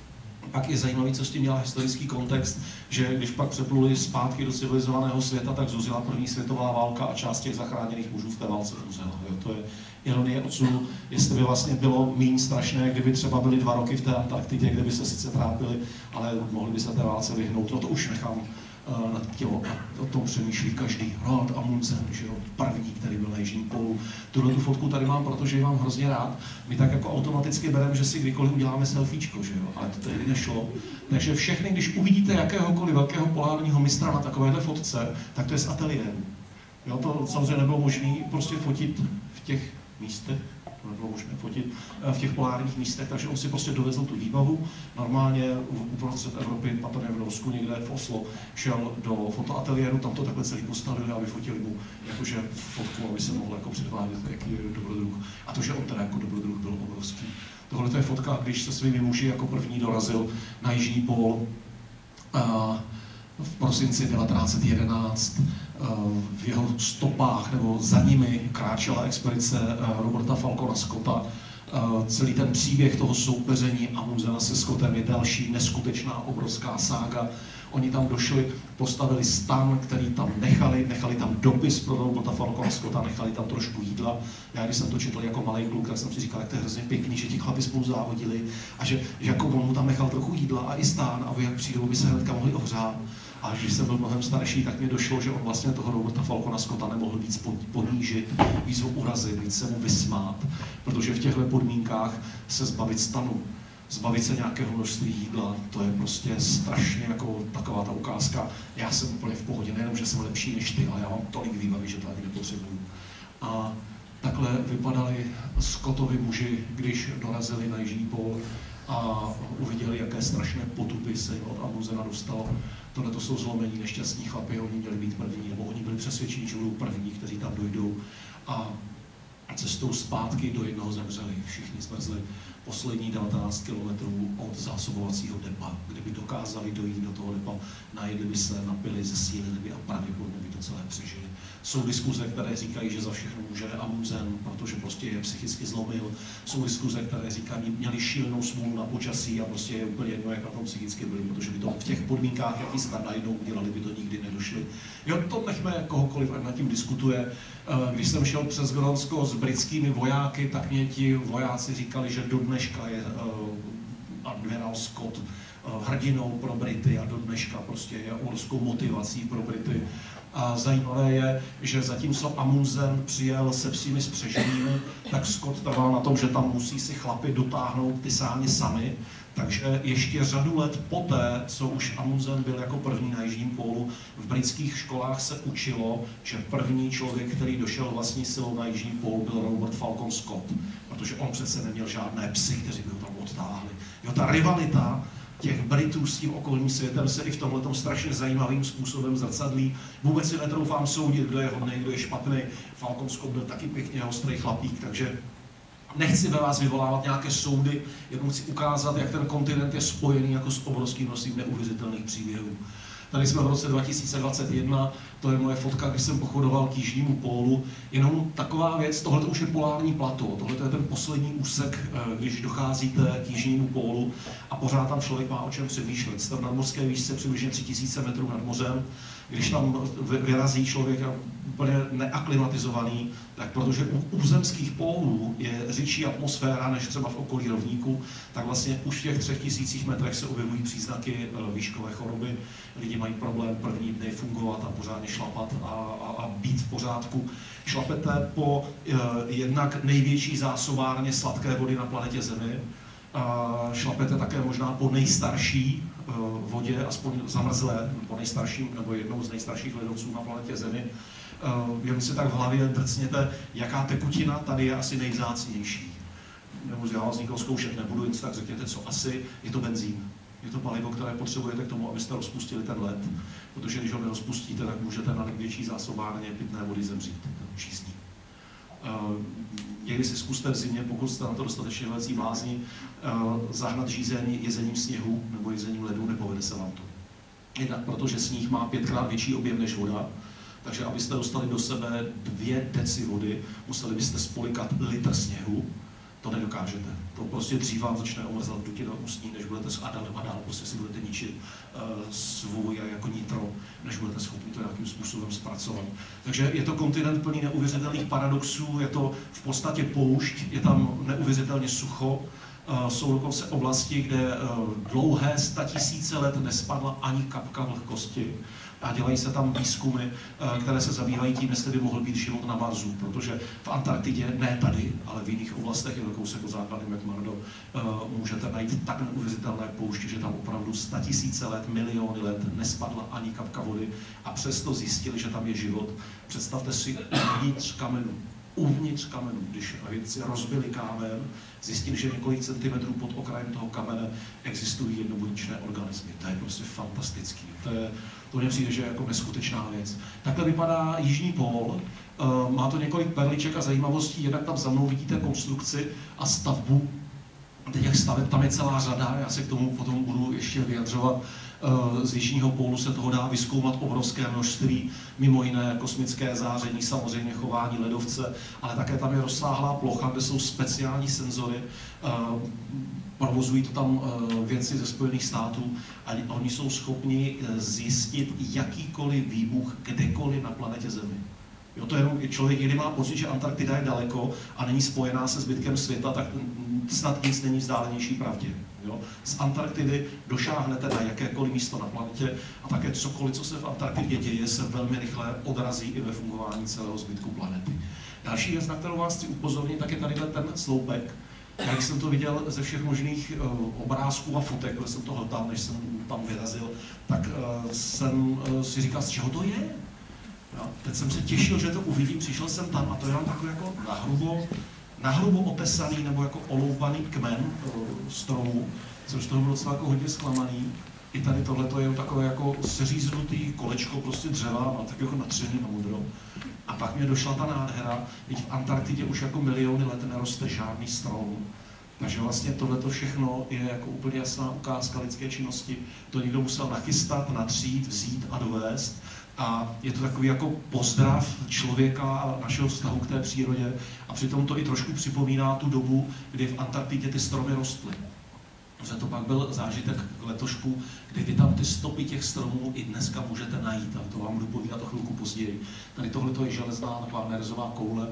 Pak je zajímavý, co s tím měla historický kontext, že když pak přepluli zpátky do civilizovaného světa, tak zúřila první světová válka a část těch zachráněných mužů v té válce umřela. To je ironie odsudu, jestli by vlastně bylo méně strašné, kdyby třeba byli 2 roky v té Antarktidě, kde by se sice trápili, ale mohli by se té válce vyhnout. No to už nechám nad tím, o tom přemýšlí každý. Roald Amundsen, že jo, první, který byl na jižním pólu. Tuhle tu fotku tady mám, protože ji mám hrozně rád. My tak jako automaticky bereme, že si kdykoliv uděláme selfiečko, že jo, ale to tady nešlo. Takže všechny, když uvidíte jakéhokoliv velkého polárního mistra na takovéhle fotce, tak to je z ateliéru. Jo, to samozřejmě nebylo možné prostě fotit v těch místech, to nebylo možné fotit v těch polárních místech, takže on si prostě dovezl tu výbavu. Normálně uprostřed Evropy, patrně v Norsku, někde v Oslo, šel do fotoateliéru, tam to takhle celý postavili a vyfotili mu jakože fotku, aby se mohl jako předvádět, jaký je dobrodruh. A to, že on teda jako dobrodruh byl obrovský. Tohle je fotka, když se svými muži jako první dorazil na jižní pól v prosinci 1911. V jeho stopách nebo za nimi kráčela expedice Roberta Falcona Scotta. Celý ten příběh toho soupeření Amundsena se Scottem je další neskutečná obrovská sága. Oni tam došli, postavili stan, který tam nechali tam dopis pro Roberta Falcona Scotta, nechali tam trošku jídla. Já když jsem to četl jako malý kluk, tak jsem si říkal, jak to je hrozně pěkný, že ti chlapi spolu závodili a že jako on mu tam nechal trochu jídla a i stán, aby jak přijdou, by se hnedka mohli ohřát. A když jsem byl mnohem starší, tak mi došlo, že on vlastně toho Roberta Falcona Scotta nemohl víc ponížit, víc ho urazit, víc se mu vysmát, protože v těchto podmínkách se zbavit stanu zbavit se nějakého množství jídla, to je prostě strašně jako taková ta ukázka. Já jsem úplně v pohodě, nejenom, že jsem lepší než ty, ale já mám tolik výbavy, že to ani nepotřebuju. A takhle vypadali Scottovi muži, když dorazili na Jižní pól a uviděli, jaké strašné potupy se jim od Amundsena dostalo. Tohle to jsou zlomení nešťastní chlapi, oni měli být první, nebo oni byli přesvědčeni, že budou první, kteří tam dojdou. A cestou zpátky do jednoho zemřeli. Všichni zmrzli poslední 19 kilometrů od zásobovacího depa. Kdyby dokázali dojít do toho depa, najedli by se, napili, zesílili by a pravděpodobně by to celé přežili. Jsou diskuze, které říkají, že za všechno může Amundsen, protože prostě je psychicky zlomil. Jsou diskuze, které říkají, měli šílenou smůlu na počasí a prostě je úplně jedno, jak na tom psychicky byli, protože by to v těch podmínkách, jaký se tam najednou udělali, by to nikdy nedošli. Jo, to nechme kohokoliv, ať nad tím diskutuje. Když jsem šel přes Grónsko s britskými vojáky, tak mě ti vojáci říkali, že do dneška je admirál Scott hrdinou pro Brity a do dneška prostě je obrovskou motivací pro Brity. A zajímavé je, že zatímco Amundsen přijel se všemi spřeženými, tak Scott trval na tom, že tam musí si chlapi dotáhnout ty sáně sami. Takže ještě řadu let poté, co už Amundsen byl jako první na Jižním pólu, v britských školách se učilo, že první člověk, který došel vlastní silou na Jižní pól, byl Robert Falcon Scott, protože on přece neměl žádné psy, kteří by ho tam odtáhli. Jo, ta rivalita těch Britů s tím okolním světem se i v tomhletom strašně zajímavým způsobem zrcadlí. Vůbec si netroufám soudit, kdo je hodný, kdo je špatný. Falcon Scott byl taky pěkně ostrý chlapík, takže nechci ve vás vyvolávat nějaké soudy, jenom chci ukázat, jak ten kontinent je spojený jako s obrovským množstvím neuvěřitelných příběhů. Tady jsme v roce 2021, to je moje fotka, když jsem pochodoval k Jižnímu pólu. Jenom taková věc, tohle už je polární plato, tohle je ten poslední úsek, když docházíte k Jižnímu pólu a pořád tam člověk má o čem přemýšlet. Jste v nadmořské výšce přibližně 3000 metrů nad mořem. Když tam vyrazí člověk úplně neaklimatizovaný, tak protože u územských pólů je řidší atmosféra než třeba v okolí rovníku, tak vlastně už v těch 3000 metrech se objevují příznaky výškové choroby. Lidi mají problém první dny fungovat a pořádně šlapat a být v pořádku. Šlapete po jednak největší zásobárně sladké vody na planetě Zemi, šlapete také možná po nejstarší vodě, aspoň zamrzlé, po nejstarším, nebo jednou z nejstarších ledovců na planetě Zemi. Jen si tak v hlavě drcněte, jaká tekutina tady je asi nejvzácnější. Já vás nikoho zkoušet nebudu, jen tak řekněte, co asi, je to benzín. Je to palivo, které potřebujete k tomu, abyste rozpustili ten led, protože když ho nerozpustíte, tak můžete na největší zásobárně pitné vody zemřít, čísní. Někdy si zkuste v zimě, pokud jste na to dostatečně velcí blázni, zahnat žízeň jezením sněhu nebo jezením ledu, nepovede se vám to. Jednak protože sníh má 5krát větší objem než voda, takže abyste dostali do sebe 2 deci vody, museli byste spolikat litr sněhu. To nedokážete. To prostě dřív vám začne omrzat dutina ústní, než budete a dál prostě si budete ničit svůj jako nitro, než budete schopni to nějakým způsobem zpracovat. Takže je to kontinent plný neuvěřitelných paradoxů, je to v podstatě poušť, je tam neuvěřitelně sucho, jsou dokonce oblasti, kde dlouhé 100 000 let nespadla ani kapka vlhkosti. A dělají se tam výzkumy, které se zabývají tím, jestli by mohl být život na Marsu, protože v Antarktidě, ne tady, ale v jiných oblastech, je kousek od základy McMurdo, můžete najít tak neuvěřitelné pouště, že tam opravdu 100 000 let, miliony let nespadla ani kapka vody a přesto zjistili, že tam je život. Představte si uvnitř kamenu, když vědci rozbili kámen, zjistili, že několik centimetrů pod okrajem toho kamene existují jednobuněčné organismy. To je prostě fantastický. To mně přijde, že je jako neskutečná věc. Takhle vypadá Jižní pól. Má to několik perliček a zajímavostí. Jednak tam za mnou vidíte konstrukci a stavbu. Těch staveb tam je celá řada, já se k tomu potom budu ještě vyjadřovat. Z Jižního pólu se toho dá vyzkoumat obrovské množství, mimo jiné kosmické záření, samozřejmě chování ledovce, ale také tam je rozsáhlá plocha, kde jsou speciální senzory. Provozují to tam vědci ze Spojených států a oni jsou schopni zjistit jakýkoliv výbuch kdekoliv na planetě Zemi. Jo, to jenom člověk, kdy má pocit, že Antarktida je daleko a není spojená se zbytkem světa, tak snad nic není vzdálenější pravdě. Jo? Z Antarktidy došáhnete na jakékoliv místo na planetě a také cokoliv, co se v Antarktidě děje, se velmi rychle odrazí i ve fungování celého zbytku planety. Další věc, na kterou vás chci upozornit, tak je tady ten sloupek. Jak jsem to viděl ze všech možných obrázků a fotek, protože jsem to hltal, než jsem tam vyrazil, tak jsem si říkal, z čeho to je. No, teď jsem se těšil, že to uvidím, přišel jsem tam a to je tam takový jako nahrubo otesaný nebo jako oloupaný kmen stromu. Jsem z toho byl docela jako hodně zklamaný. I tady tohle je takové jako seříznutý kolečko prostě dřeva, tak jako natřený na modro. A pak mě došla ta nádhera, teď v Antarktidě už jako miliony let neroste žádný strom. Takže vlastně tohleto všechno je jako úplně jasná ukázka lidské činnosti. To někdo musel nachystat, natřít, vzít a dovést. A je to takový jako pozdrav člověka a našeho vztahu k té přírodě. A přitom to i trošku připomíná tu dobu, kdy v Antarktidě ty stromy rostly. Protože to pak byl zážitek k letošku, kdy vy tam ty stopy těch stromů i dneska můžete najít. A to vám budu povídat o chvilku později. Tady tohle je železná taková nerezová koule.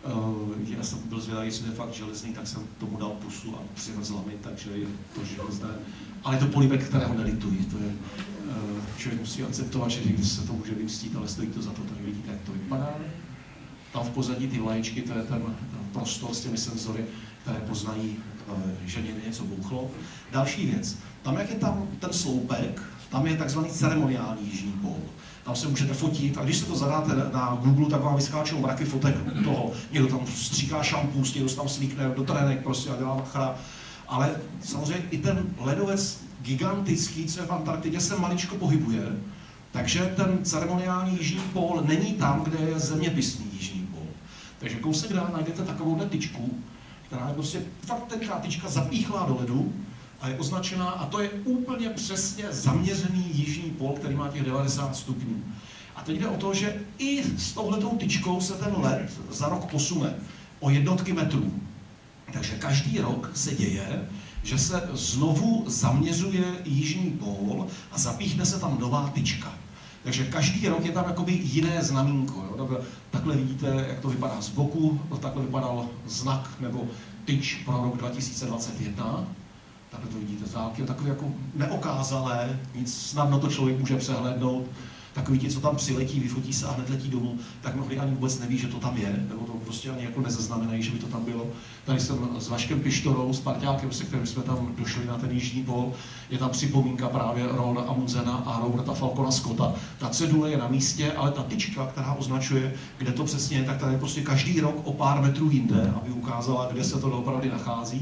Já jsem byl zvědavý, jestli je fakt železný, tak jsem tomu dal pusu a přivezla mi, takže je to železné. Ale je to polibek, kterého nelituji. To je, člověk musí akceptovat, že když se to může vymstít, ale stojí to za to. Tady vidíte, jak to vypadá. Tam v pozadí ty vlaječky, to je ten prostor s těmi senzory, které poznají, že někde něco bouchlo. Další věc, tam jak je tam ten sloupek, tam je takzvaný ceremoniální jižní pól. Tam se můžete fotit a když se to zadáte na Google, tak vám vyskáčou mraky fotek toho. Někdo tam stříká šampůs, někdo tam slíkne do trenek prostě a dělá machra. Ale samozřejmě i ten ledovec gigantický, co je v Antarktidě, se maličko pohybuje. Takže ten ceremoniální jižní pól není tam, kde je zeměpisný jižní pól. Takže kousek dál najdete takovouhle tyčku, která je prostě fakt tenká tyčka zapíchlá do ledu a je označená, a to je úplně přesně zaměřený jižní pól, který má těch 90 stupňů. A teď jde o to, že i s touhletou tyčkou se ten led za rok posune o jednotky metrů. Takže každý rok se děje, že se znovu zaměřuje jižní pól a zapíchne se tam nová tyčka. Takže každý rok je tam jakoby jiné znamínko. Jo? Takhle vidíte, jak to vypadá z boku, takhle vypadal znak nebo tyč pro rok 2021. Takhle to vidíte z dálky, takové jako neokázalé, nic snadno to člověk může přehlédnout. Takový ti, co tam přiletí, vyfotí se a hned letí domů, tak mnohdy ani vůbec neví, že to tam je, nebo to prostě ani jako nezaznamenají, že by to tam bylo. Tady jsem s Vaškem Pištorou, s parťákem, se kterým jsme tam došli na ten jižní pól. Je tam připomínka právě Ronalda Amundsena a Roberta Falcona Scotta. Ta cedule je na místě, ale ta tyčka, která označuje, kde to přesně je, tak tady je prostě každý rok o pár metrů jinde, aby ukázala, kde se to doopravdy nachází.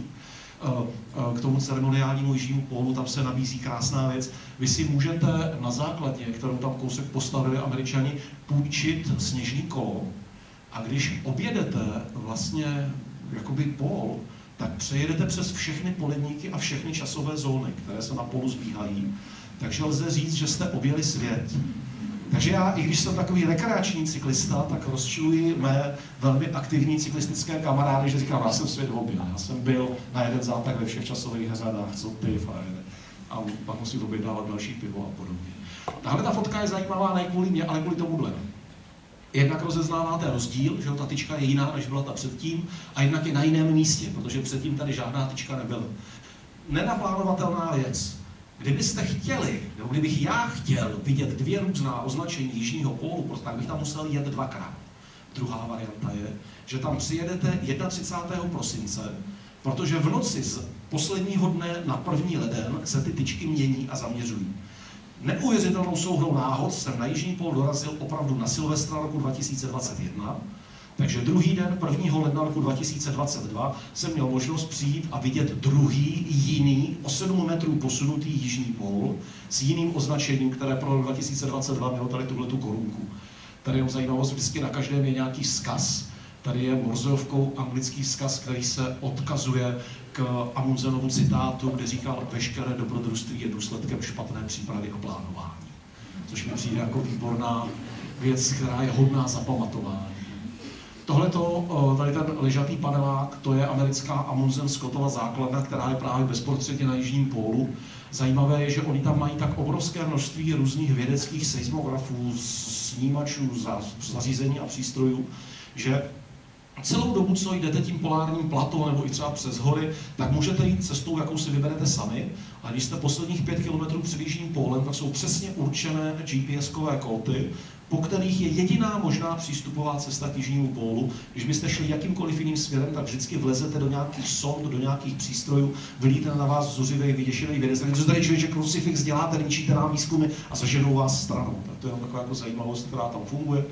K tomu ceremoniálnímu jižnímu pólu, tam se nabízí krásná věc. Vy si můžete na základně, kterou tam kousek postavili Američani, půjčit sněžný kolo a když objedete vlastně jakoby pól, tak přejedete přes všechny poledníky a všechny časové zóny, které se na pólu zbíhají. Takže lze říct, že jste objeli svět. Takže já, i když jsem takový rekreační cyklista, tak rozčiluji mé velmi aktivní cyklistické kamarády, že říkám, já jsem svět objel. Já jsem byl na jeden zátah ve všech časových řadách, co piv a pak musím objednávat další pivo a podobně. Tahle ta fotka je zajímavá ne kvůli mě, ale kvůli tomuhle. Jednak rozeznáváte rozdíl, že ta tyčka je jiná, než byla ta předtím, a jednak je na jiném místě, protože předtím tady žádná tyčka nebyla. Nenaplánovatelná věc. Kdybyste chtěli, nebo kdybych já chtěl vidět dvě různá označení jižního pólu, tak bych tam musel jet dvakrát. Druhá varianta je, že tam přijedete 31. prosince, protože v noci z posledního dne na 1. leden se ty tyčky mění a zaměřují. Neuvěřitelnou souhrou náhod jsem na jižní pól dorazil opravdu na Silvestra roku 2021, takže druhý den 1. ledna roku 2022 jsem měl možnost přijít a vidět druhý, jiný, o 7 metrů posunutý jižní pól s jiným označením, které pro rok 2022 mělo tady tuhletu korunku. Tady je zajímavost, vždycky na každém je nějaký vzkaz. Tady je Morzeovkou anglický vzkaz, který se odkazuje k Amundsenovu citátu, kde říkal, veškeré dobrodružství je důsledkem špatné přípravy a plánování. Což mi přijde jako výborná věc, která je hodná zapamatování. Tohleto, tady ten ležatý panelák, to je americká Amundsen-Scottova základna, která je právě bezprostředně na jižním pólu. Zajímavé je, že oni tam mají tak obrovské množství různých vědeckých seismografů, snímačů, zařízení a přístrojů, že celou dobu, co jdete tím polárním platou nebo i třeba přes hory, tak můžete jít cestou, jakou si vyberete sami. A když jste posledních 5 km před jižním pólem, tak jsou přesně určené GPS-kové kóty po kterých je jediná možná přístupová cesta k jižnímu pólu. Když byste šli jakýmkoliv jiným směrem, tak vždycky vlezete do nějakých sond, do nějakých přístrojů, vylítne na vás zuřivý, vyděšený vědec. Co tady člověče krucifix děláte, ničíte nám výzkumy a zaženou vás stranou. Tak to je taková jako zajímavost, která tam funguje.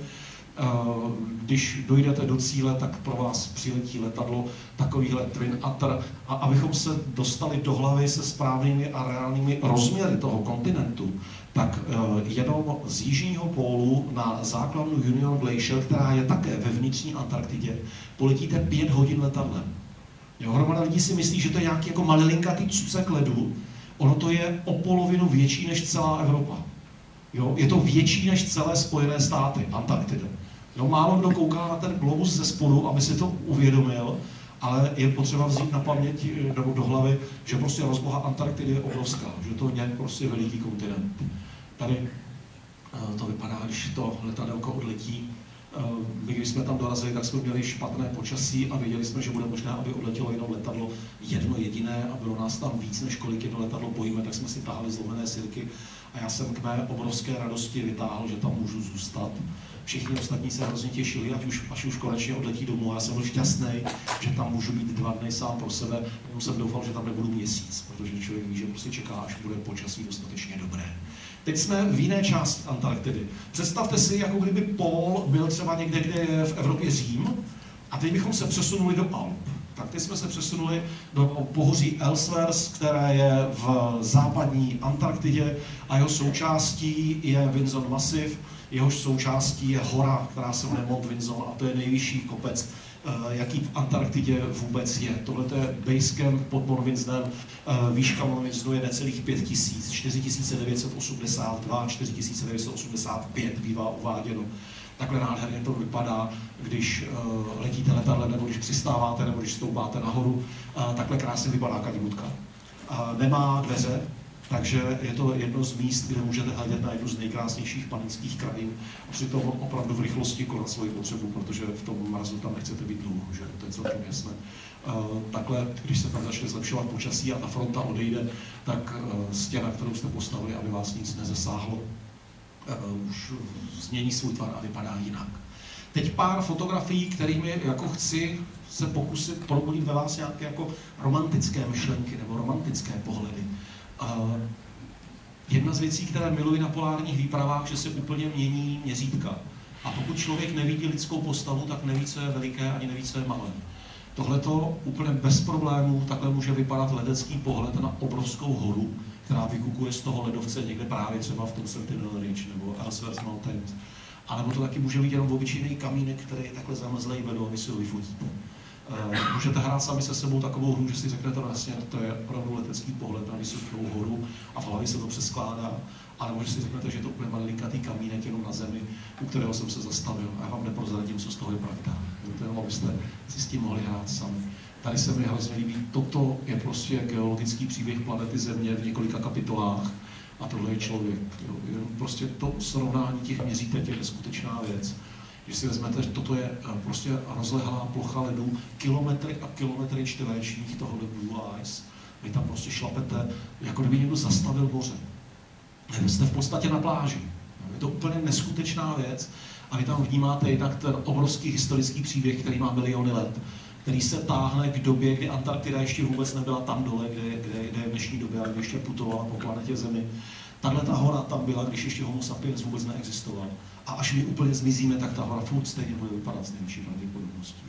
Když dojdete do cíle, tak pro vás přiletí letadlo, takovýhle Twin Otter. A abychom se dostali do hlavy se správnými a reálnými rozměry toho kontinentu, tak jenom z jižního pólu na základnu Union Glacier, která je také ve vnitřní Antarktidě, poletíte 5 hodin letadlem. Jo, hromada lidí si myslí, že to je nějaký jako malilinkatý cucek ledu. Ono to je o polovinu větší než celá Evropa. Jo, je to větší než celé Spojené státy, Antarktida. Jo, málo kdo kouká na ten globus ze spodu, aby si to uvědomil, ale je potřeba vzít na paměť nebo do hlavy, že prostě rozloha Antarktidy je obrovská, že to je prostě veliký kontinent. Tady to vypadá, když to letadelko odletí. My, když jsme tam dorazili, tak jsme měli špatné počasí a věděli jsme, že bude možná, aby odletělo jenom letadlo jedno jediné a bylo nás tam víc, než kolik jedno letadlo pojíme, tak jsme si tahali zlomené sirky a já jsem k mé obrovské radosti vytáhl, že tam můžu zůstat. Všichni ostatní se hrozně těšili, až už konečně odletí domů. Já jsem byl šťastný, že tam můžu být 2 dny sám pro sebe. Jenom jsem doufal, že tam nebudu měsíc, protože člověk ví, že prostě čeká, až bude počasí dostatečně dobré. Teď jsme v jiné části Antarktidy. Představte si, jako kdyby pól byl třeba někde, kde je v Evropě Řím, a teď bychom se přesunuli do Alp. Tak teď jsme se přesunuli do pohoří Ellsworth, které je v západní Antarktidě a jeho součástí je Vinson Massive, jehož součástí je hora, která se jmenuje Mount Vinson a to je nejvyšší kopec, jaký v Antarktidě vůbec je. Tohle je basecamp pod Mount Vinsonem, výška Mount Vinsonu je necelých 5000, 4982, 4985 bývá uváděno. Takhle nádherně to vypadá, když letíte letadlem, nebo když přistáváte, nebo když stoupáte nahoru. Takhle krásně vypadá Kadibutka. Nemá dveře, takže je to jedno z míst, kde můžete hledět na jednu z nejkrásnějších panenských krajin a přitom opravdu v rychlosti konat svoji potřebu, protože v tom mrazu tam nechcete být dlouho, že to je celkem jasné. Takhle, když se tam začne zlepšovat počasí a ta fronta odejde, tak stěna, kterou jste postavili, aby vás nic nezasáhlo, už změní svůj tvar a vypadá jinak. Teď pár fotografií, kterými jako chci se pokusit probudit ve vás nějaké jako romantické myšlenky nebo romantické pohledy. Jedna z věcí, které miluji na polárních výpravách, že se úplně mění měřítka. A pokud člověk nevidí lidskou postavu, tak neví, co je veliké, ani neví, co je malé. Tohleto úplně bez problémů takhle může vypadat ledecký pohled na obrovskou horu, která vykukuje z toho ledovce někde právě třeba v tom Sentinel Ridge nebo Ellsworth Mountains. Ale to taky může být jenom obyčejný kamínek, který je takhle zamrzlej vedou a vy si ho vyfotíte. Můžete hrát sami se sebou takovou hru, že si řeknete, vlastně to je opravdu letecký pohled na vysokou horu a v hlavě se to přeskládá. A nebo že si řeknete, že je to úplně malinkatý kamínek jenom na zemi, u kterého jsem se zastavil. A já vám neprozradím, co z toho je pravda. To jenom, abyste si s tím mohli hrát sami. Tady se mi hrozně líbí, toto je prostě geologický příběh planety Země v několika kapitolách. A tohle je člověk. Jo. Prostě to srovnání těch měřítek je neskutečná věc. Když si vezmete, že toto je prostě rozlehlá plocha ledů, kilometry a kilometry čtverečních tohohle Blue Ice. Vy tam prostě šlapete, jako kdyby někdo zastavil moře. Jste v podstatě na pláži. Je to úplně neskutečná věc a vy tam vnímáte jednak ten obrovský historický příběh, který má miliony let, který se táhne k době, kdy Antarktida ještě vůbec nebyla tam dole, kde je v dnešní době, ale ještě putovala po planetě Zemi. Tahle ta hora tam byla, když ještě Homo sapiens vůbec neexistoval. A až my úplně zmizíme, tak ta hora furt stejně bude vypadat s největší pravděpodobností.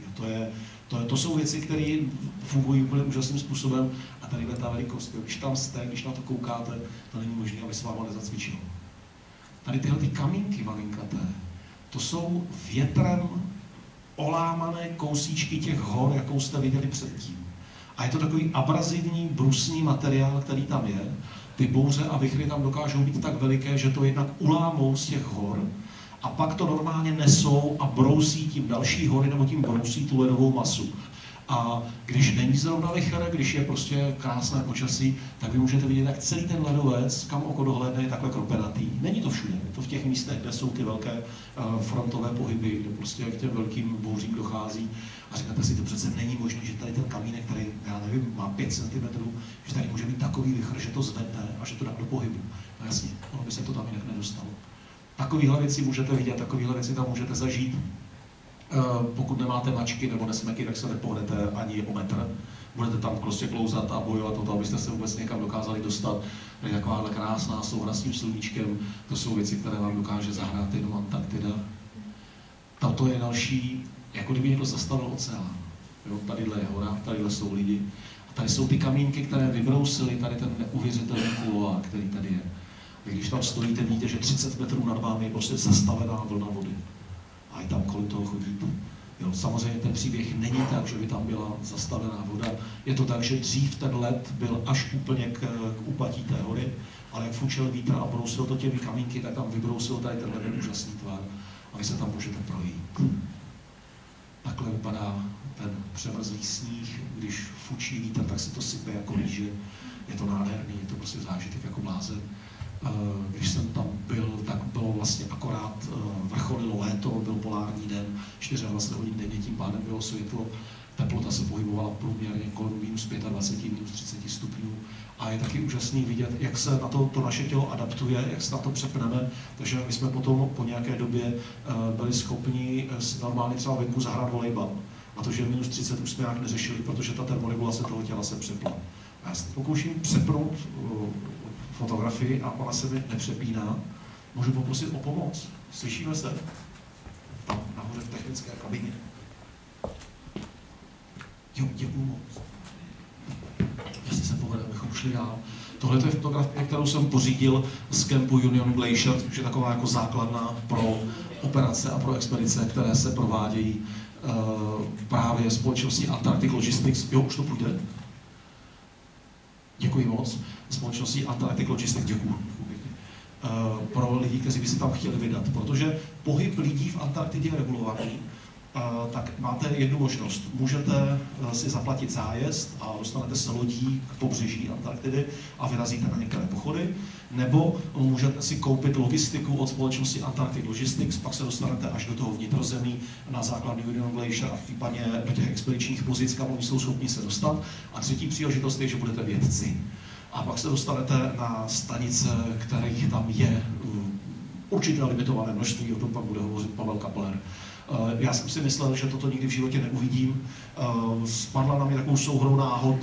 To jsou věci, které fungují úplně úžasným způsobem a tady je ta velikost. Když tam jste, když na to koukáte, to není možné, aby se váma nezacvičilo. Tady tyhle ty kamínky malinkaté, to jsou větrem olámané kousíčky těch hor, jakou jste viděli předtím. A je to takový abrazivní, brusný materiál, který tam je. Ty bouře a vichry tam dokážou být tak veliké, že to jednak ulámou z těch hor a pak to normálně nesou a brousí tím další hory nebo tím brousí tu ledovou masu. A když není zrovna vichr, když je prostě krásné počasí, tak vy můžete vidět, jak celý ten ledovec, kam oko dohlédne, je takhle kropenatý. Není to všude, je to v těch místech, kde jsou ty velké frontové pohyby, kde prostě k těm velkým bouřím dochází. A říkáte si, to přece není možné, že tady ten kamínek, který, já nevím, má 5 cm, že tady může být takový vichr, že to zvedne a že to dá do pohybu. No jasně, ono by se to tam jinak nedostalo. Takovéhle věci můžete vidět, takovéhle věci tam můžete zažít. Pokud nemáte mačky nebo nesmeky, tak se nepohnete ani o metr. Budete tam prostě klouzat a bojovat o to, abyste se vůbec někam dokázali dostat. Je takováhle krásná souhra s tím sluníčkem. To jsou věci, které vám dokáže zahrát jenom Antarktida. Tato je další, jako kdyby někdo zastavil oceán. Jo, tadyhle je hora, tadyhle jsou lidi. A tady jsou ty kamínky, které vybrousily tady ten neuvěřitelný kuloár, který tady je. A když tam stojíte, vidíte, že 30 metrů nad vámi je prostě zastavená vlna vody. A i tam kolem toho chodíte. Jo, samozřejmě ten příběh není tak, že by tam byla zastavená voda. Je to tak, že dřív ten led byl až úplně k úpatí té hory, ale jak fučil vítr a brousil to těmi kamínky, tak tam vybrousil tady tenhle úžasný tvar. A vy se tam můžete projít. Takhle vypadá ten přemrzlý sníh, když fučí vítr, tak se to sype jako líže. Je to nádherný, je to prostě zážitek jako blázen. Když jsem tam byl, tak bylo vlastně akorát vrcholilo léto, byl polární den, 24 hodin denně, tím pádem bylo světlo, teplota se pohybovala průměrně kolem minus 25, minus 30 stupňů. A je taky úžasný vidět, jak se na to naše tělo adaptuje, jak se na to přepneme. Takže my jsme potom po nějaké době byli schopni si normálně třeba venku zahrát volejbal. A to, že minus 30 už jsme nějak neřešili, protože ta termoregulace toho těla se přepla. A já se pokouším přepnout fotografii a ona se mi nepřepíná. Můžu poprosit o pomoc? Slyšíme se? Tam nahoře v technické kabině. Jo, děkuju moc. Jestli se povede, abychom šli dál. Tohle je fotografie, kterou jsem pořídil z kempu Union Glacier, což je taková jako základna pro operace a pro expedice, které se provádějí právě společností Antarctic Logistics. Jo, už to půjde? Děkuji moc. Společností Antarctic Logistics, děkuji. Pro lidi, kteří by se tam chtěli vydat, protože pohyb lidí v Antarktidě je regulovaný, tak máte jednu možnost. Můžete si zaplatit zájezd a dostanete se lodí k pobřeží Antarktidy a vyrazíte na některé pochody, nebo můžete si koupit logistiku od společnosti Antarctic Logistics, pak se dostanete až do toho vnitrozemí na základnu Union Glacier a případně do těch expedičních pozic, kam oni jsou schopni se dostat. A třetí příležitost je, že budete vědci. A pak se dostanete na stanice, kterých tam je určitě limitované množství, o tom pak bude hovořit Pavel Kapler. Já jsem si myslel, že toto nikdy v životě neuvidím. Spadla na mě takovou souhrou náhod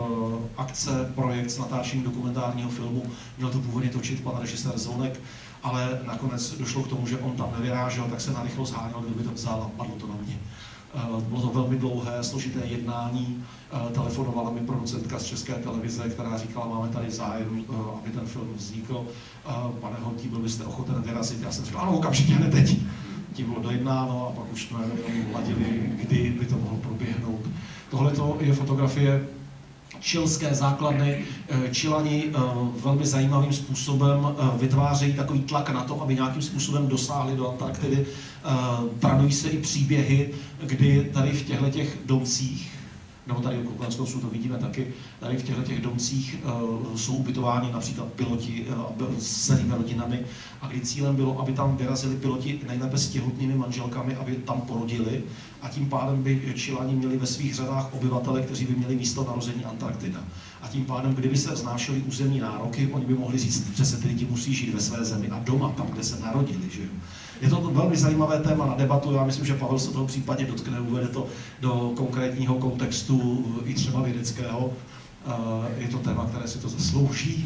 akce, projekt s natáčením dokumentárního filmu. Měl to původně točit pan režisér Zvonek, ale nakonec došlo k tomu, že on tam nevyrážel, tak se narychlo zháněl, kdo by to vzal a padlo to na mě. Bylo to velmi dlouhé, složité jednání. Telefonovala mi producentka z České televize, která říkala, máme tady zájem, aby ten film vznikl. Pane Holtý, byl byste ochoten vyrazit? Já jsem říkal, ano, okamžitě, hned teď. Tím bylo dojednáno a pak už jsme hladili, kdy by to mohlo proběhnout. Tohle je fotografie čilské základny. Čilani velmi zajímavým způsobem vytvářejí takový tlak na to, aby nějakým způsobem dosáhli do Antarktidy. Tradují se i příběhy, kdy tady v těchto domcích, nebo tady u Koneckonců to vidíme taky, tady v těchto domcích jsou ubytováni například piloti s celými rodinami a kdy cílem bylo, aby tam vyrazili piloti nejlépe s těhotnými manželkami, aby tam porodili a tím pádem by Čilani měli ve svých řadách obyvatele, kteří by měli místo narození Antarktida. A tím pádem, kdyby se vznášely územní nároky, oni by mohli říct, přece ty lidi musí žít ve své zemi a doma, tam, kde se narodili. Že? Je to velmi zajímavé téma na debatu, já myslím, že Pavel se toho případně dotkne, uvede to do konkrétního kontextu i třeba vědeckého. Je to téma, které si to zaslouží.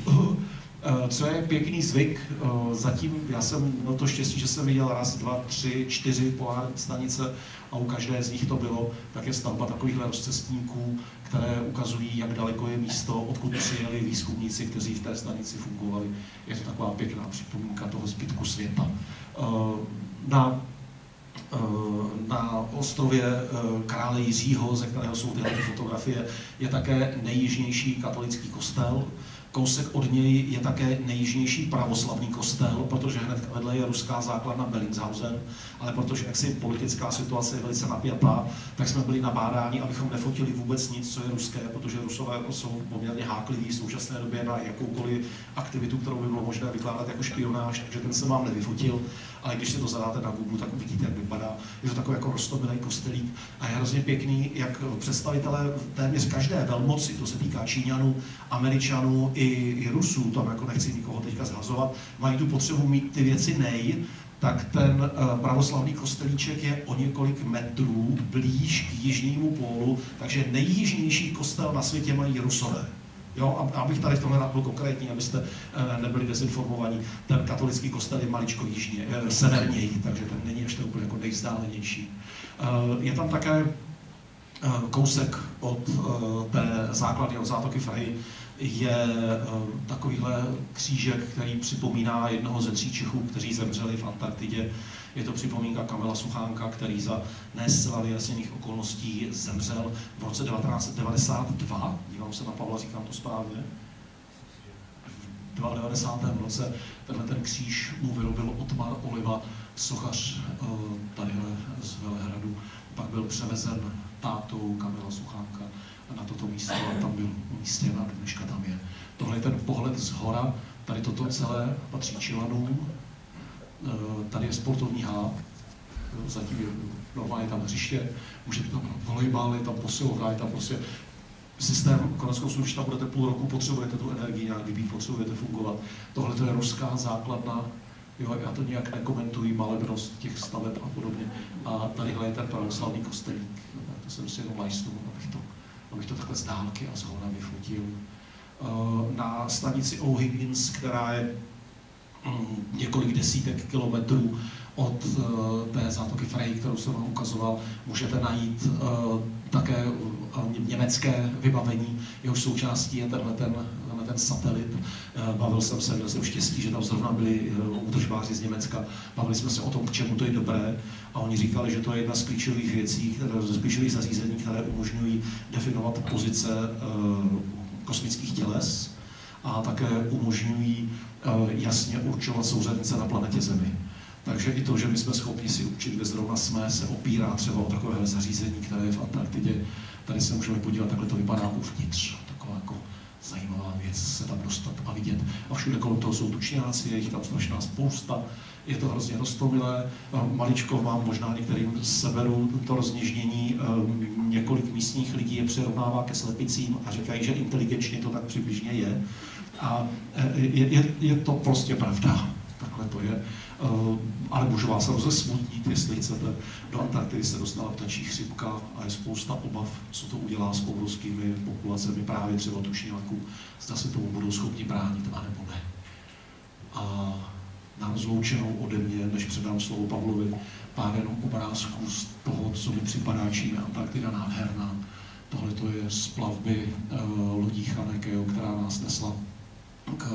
Co je pěkný zvyk, zatím já jsem měl to štěstí, že jsem viděl raz, 2, 3, 4 polární stanice a u každé z nich to bylo, tak je stavba takovýchhle rozcestníků, které ukazují, jak daleko je místo, odkud přijeli výzkumníci, kteří v té stanici fungovali. Je to taková pěkná připomínka toho zbytku světa. Na ostrově krále Jiřího, ze kterého jsou tyhle fotografie, je také nejjižnější katolický kostel. Kousek od něj je také nejjižnější pravoslavný kostel, protože hned vedle je ruská základna Bellingshausen, ale protože jaksi politická situace je velice napjatá, tak jsme byli nabádáni, abychom nefotili vůbec nic, co je ruské, protože Rusové jsou poměrně hákliví v současné době na jakoukoliv aktivitu, kterou by bylo možné vykládat jako špionáž, takže ten jsem vám nevyfotil. ale když si to zadáte na Google, tak uvidíte, jak vypadá. Je to takový jako roztomilý kostelík a je hrozně pěkný, jak představitelé téměř každé velmoci, to se týká Číňanů, Američanů i Rusů, tam jako nechci nikoho teďka zhazovat, mají tu potřebu mít ty věci tak ten pravoslavný kostelíček je o několik metrů blíž k jižnímu pólu, takže nejjižnější kostel na světě mají Rusové. Jo, abych tady v tomhle byl konkrétní, abyste nebyli dezinformovaní. Ten katolický kostel je maličko severněji, takže ten není ještě úplně jako nejvzdálenější. Je tam také kousek od té základny, od zátoky Frey, je takovýhle křížek, který připomíná jednoho ze 3 Čechů, kteří zemřeli v Antarktidě. Je to připomínka Kamila Suchánka, který za ne zcela vyjasněných okolností zemřel v roce 1992. Dívám se na Pavla, říkám to správně. V 92. roce ten kříž mu vyrobil Otmar Oliva, sochař tadyhle z Velehradu. Pak byl převezen tátou Kamila Suchánka na toto místo a tam byl umístěn a dneška tam je. Tohle je ten pohled z hora, tady toto celé patří Čilanům, tady je sportovní hala, zatím je normálně tam hřiště, můžete tam volejbal, je tam posilovna, je tam prostě systém, koneckonců, když tam budete půl roku, potřebujete tu energii nějak vybít, potřebujete fungovat. Tohle to je ruská základna, jo, já to nějak nekomentuji, malebnost těch staveb a podobně. A tadyhle je ten pravoslavný kostelík, to jsem si jenom lajstnul, abych to takhle z dálky a z hora vyfotil. Na stanici O'Higgins, která je několik desítek kilometrů od té zátoky Frey, kterou jsem vám ukazoval, můžete najít také německé vybavení, jehož součástí je tenhle ten satelit. Bavil jsem se, měl jsem štěstí, že tam zrovna byli údržbáři z Německa. Bavili jsme se o tom, k čemu to je dobré, a oni říkali, že to je jedna z klíčových věcí, z klíčových zařízení, které umožňují definovat pozice kosmických těles a také umožňují jasně určovat souřadnice na planetě Zemi. Takže i to, že my jsme schopni si určit, kde zrovna jsme, se opírá třeba o takové zařízení, které je v Antarktidě. Tady se můžeme podívat, takhle to vypadá uvnitř. Taková jako zajímavá věc se tam dostat a vidět. A všude kolem toho jsou tučňáci, je jich tam strašná spousta. Je to hrozně roztomilé. Maličko vám možná některým seberu to rozněžnění. Několik místních lidí je přirovnává ke slepicím a říkají, že inteligenčně to tak přibližně je. A je to prostě pravda. Takhle to je. Ale můžu vás rozesmutnit, jestli chcete. Do Antarktidy se dostala ptačí chřipka a je spousta obav, co to udělá s obrovskými populacemi právě třeba tučňáků. Zda se tomu budou schopni bránit, anebo ne. A na rozloučenou ode mě, než předám slovo Pavlovi, pár jenom obrázků z toho, co mi připadá, čím je Antarktida nádherná. Tohle to je z plavby lodí Chanekeo, která nás nesla k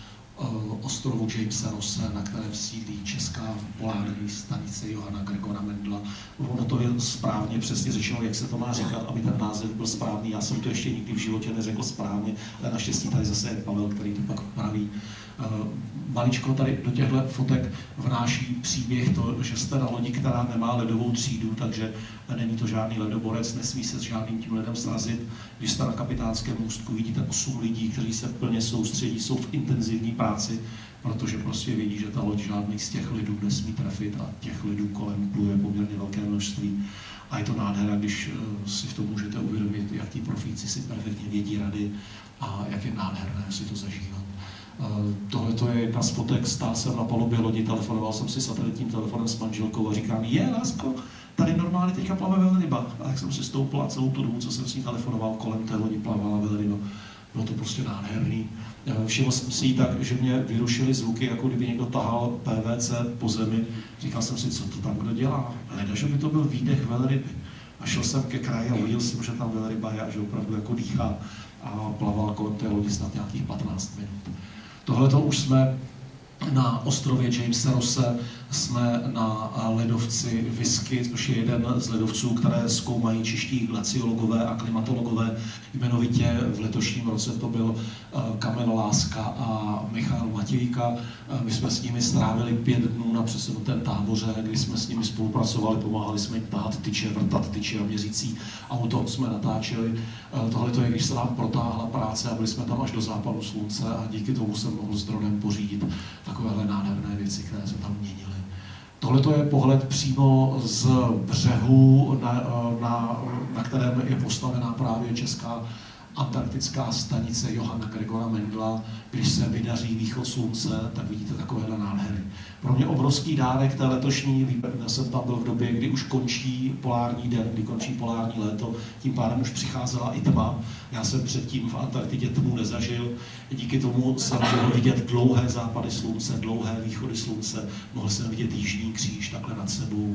ostrovu Jamesa Rosse, na kterém sídlí česká polární stanice Johana Gregora Mendla. Ono to je správně, přesně řečeno, jak se to má říkat, aby ten název byl správný. Já jsem to ještě nikdy v životě neřekl správně, ale naštěstí tady zase je Pavel, který to pak praví. Maličko tady do těchto fotek vnáší příběh to, že jste na lodi, která nemá ledovou třídu, takže není to žádný ledoborec, nesmí se s žádným tím ledem srazit. Když jste na kapitánském můstku, vidíte 8 lidí, kteří se plně soustředí, jsou v intenzivní práci, protože prostě vědí, že ta loď žádný z těch lidů nesmí trefit a těch lidů kolem pluje poměrně velké množství. A je to nádhera, když si v tom můžete uvědomit, jak ti profíci si perfektně vědí rady a jak je nádherné si to zažívat. Tohle to je jedna z fotek, stál jsem na palubě lodi, telefonoval jsem si satelitním telefonem s manželkou a říkám, lásko, tady normálně teďka plave velryba. A tak jsem si stoupil a celou tu dobu, co jsem s ní telefonoval, kolem té lodi plavala velryba. Bylo to prostě nádherný. Všiml jsem si jí tak, že mě vyrušily zvuky, jako kdyby někdo tahal PVC po zemi. Říkal jsem si, co to tam kdo dělá. Leda, že by to byl výdech velryby. A šel jsem ke kraji a uviděl jsem, že tam velryba je a že opravdu jako dýchá a plaval kolem té lodi snad nějakých 15 minut. Tohleto už jsme na ostrově Jamesa Rosse, jsme na ledovci Whisky, což je jeden z ledovců, které zkoumají čeští glaciologové a klimatologové. Jmenovitě v letošním roce to byl Kamil Láska a Michal Matějka. My jsme s nimi strávili 5 dnů na přesunutém táboře, kdy jsme s nimi spolupracovali, pomáhali jsme jim tahat tyče, vrtat tyče a měřící auto jsme natáčeli. Tohle je, když se nám protáhla práce a byli jsme tam až do západu slunce a díky tomu jsem mohl s dronem pořídit takovéhle nádherné věci, které se tam měnily. Tohle je pohled přímo z břehu, na kterém je postavená právě česká antarktická stanice Johana Gregora Mendela. Když se vydaří východ slunce, tak vidíte takovéhle nádhery. Pro mě obrovský dárek té letošní, já jsem tam byl v době, kdy už končí polární den, kdy končí polární léto, tím pádem už přicházela i tma. Já jsem předtím v Antarktidě tmu nezažil, díky tomu jsem mohl vidět dlouhé západy slunce, dlouhé východy slunce, mohl jsem vidět Jižní kříž takhle nad sebou,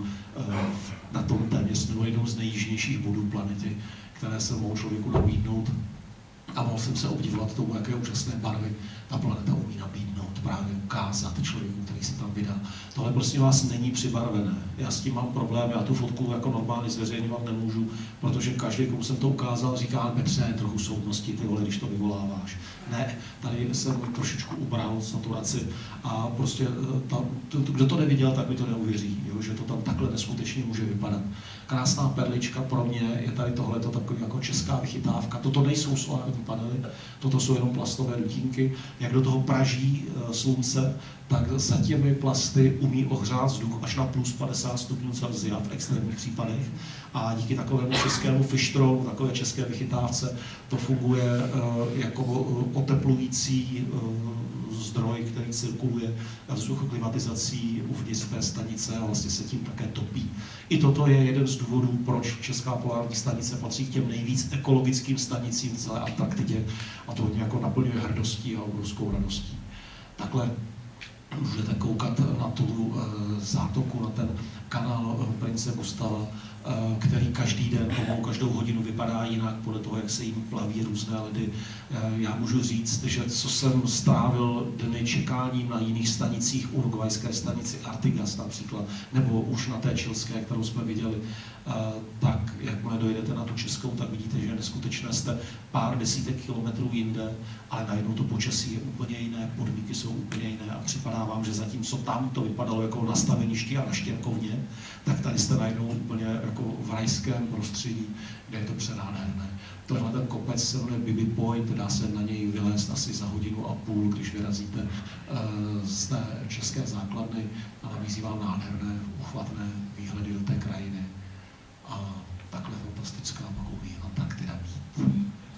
na tom téměř jednou z nejjižnějších bodů planety, které se mohl člověku nabídnout. A mohl jsem se obdivovat tomu, jaké úžasné barvy ta planeta umí nabídnout, právě ukázat člověku, který se tam vydá. Tohle prostě vás není přibarvené. Já s tím mám problém, já tu fotku jako normálně zveřejňovat nemůžu, protože každý, komu jsem to ukázal, říká, Petře, trochu soudnosti, ty vole, když to vyvoláváš. Ne, tady jsem trošičku ubral saturaci a prostě kdo to neviděl, tak mi to neuvěří, jo, že to tam takhle neskutečně může vypadat. Krásná perlička pro mě je tady tohleto takový jako česká vychytávka. Toto nejsou solární panely, toto jsou jenom plastové dutínky. Jak do toho praží slunce, tak za těmi plasty umí ohřát vzduch až na plus 50 stupňů Celsia v extrémních případech. A díky takovému českému fištrolu, takové české vychytávce, to funguje jako oteplující zdroj, který cirkuluje vzduchoklimatizací uvnitř té stanice a vlastně se tím také topí. I toto je jeden z důvodů, proč Česká polární stanice patří k těm nejvíc ekologickým stanicím v celé Antarktidě a to mě jako naplňuje hrdostí a obrovskou radostí. Takhle můžete koukat na tu zátoku, na ten kanál Prince Gustava, který každý den, každou hodinu vypadá jinak podle toho, jak se jim plaví různé ledy. Já můžu říct, že co jsem strávil dny čekáním na jiných stanicích, urugvajské stanici Artigas například, nebo už na té chilské, kterou jsme viděli, tak jakmile dojedete na tu českou, tak vidíte, že je neskutečné, jste pár desítek kilometrů jinde, ale najednou to počasí je úplně jiné, podmínky jsou úplně jiné a připadá vám, že zatímco tam to vypadalo jako na staveništi a na Štěrkovně, tak tady jste najednou úplně jako v rajském prostředí, kde je to přenádherné. Tohle ten kopec se jmenuje Bibi Point, dá se na něj vylézt asi za hodinu a půl, když vyrazíte z té české základny a nabízí vám nádherné, uchvatné výhledy do té krajiny. A takhle fantastická mohou Antarktida být,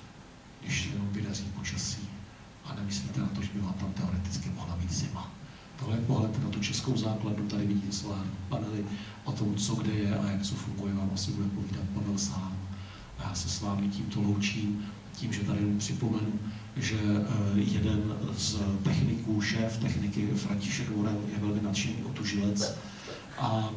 když jenom vydaří počasí a nemyslíte na to, že by vám tam teoreticky mohla být zima. Tohle je pohled na tu českou základnu, tady vidíte solární panely, o tom, co kde je a jak co funguje, vám asi bude povídat Pavel sám. A já se s vámi tímto loučím, tím, že tady připomenu, že jeden z techniků, šéf techniky František Vorel je velmi nadšený o tu Žilec a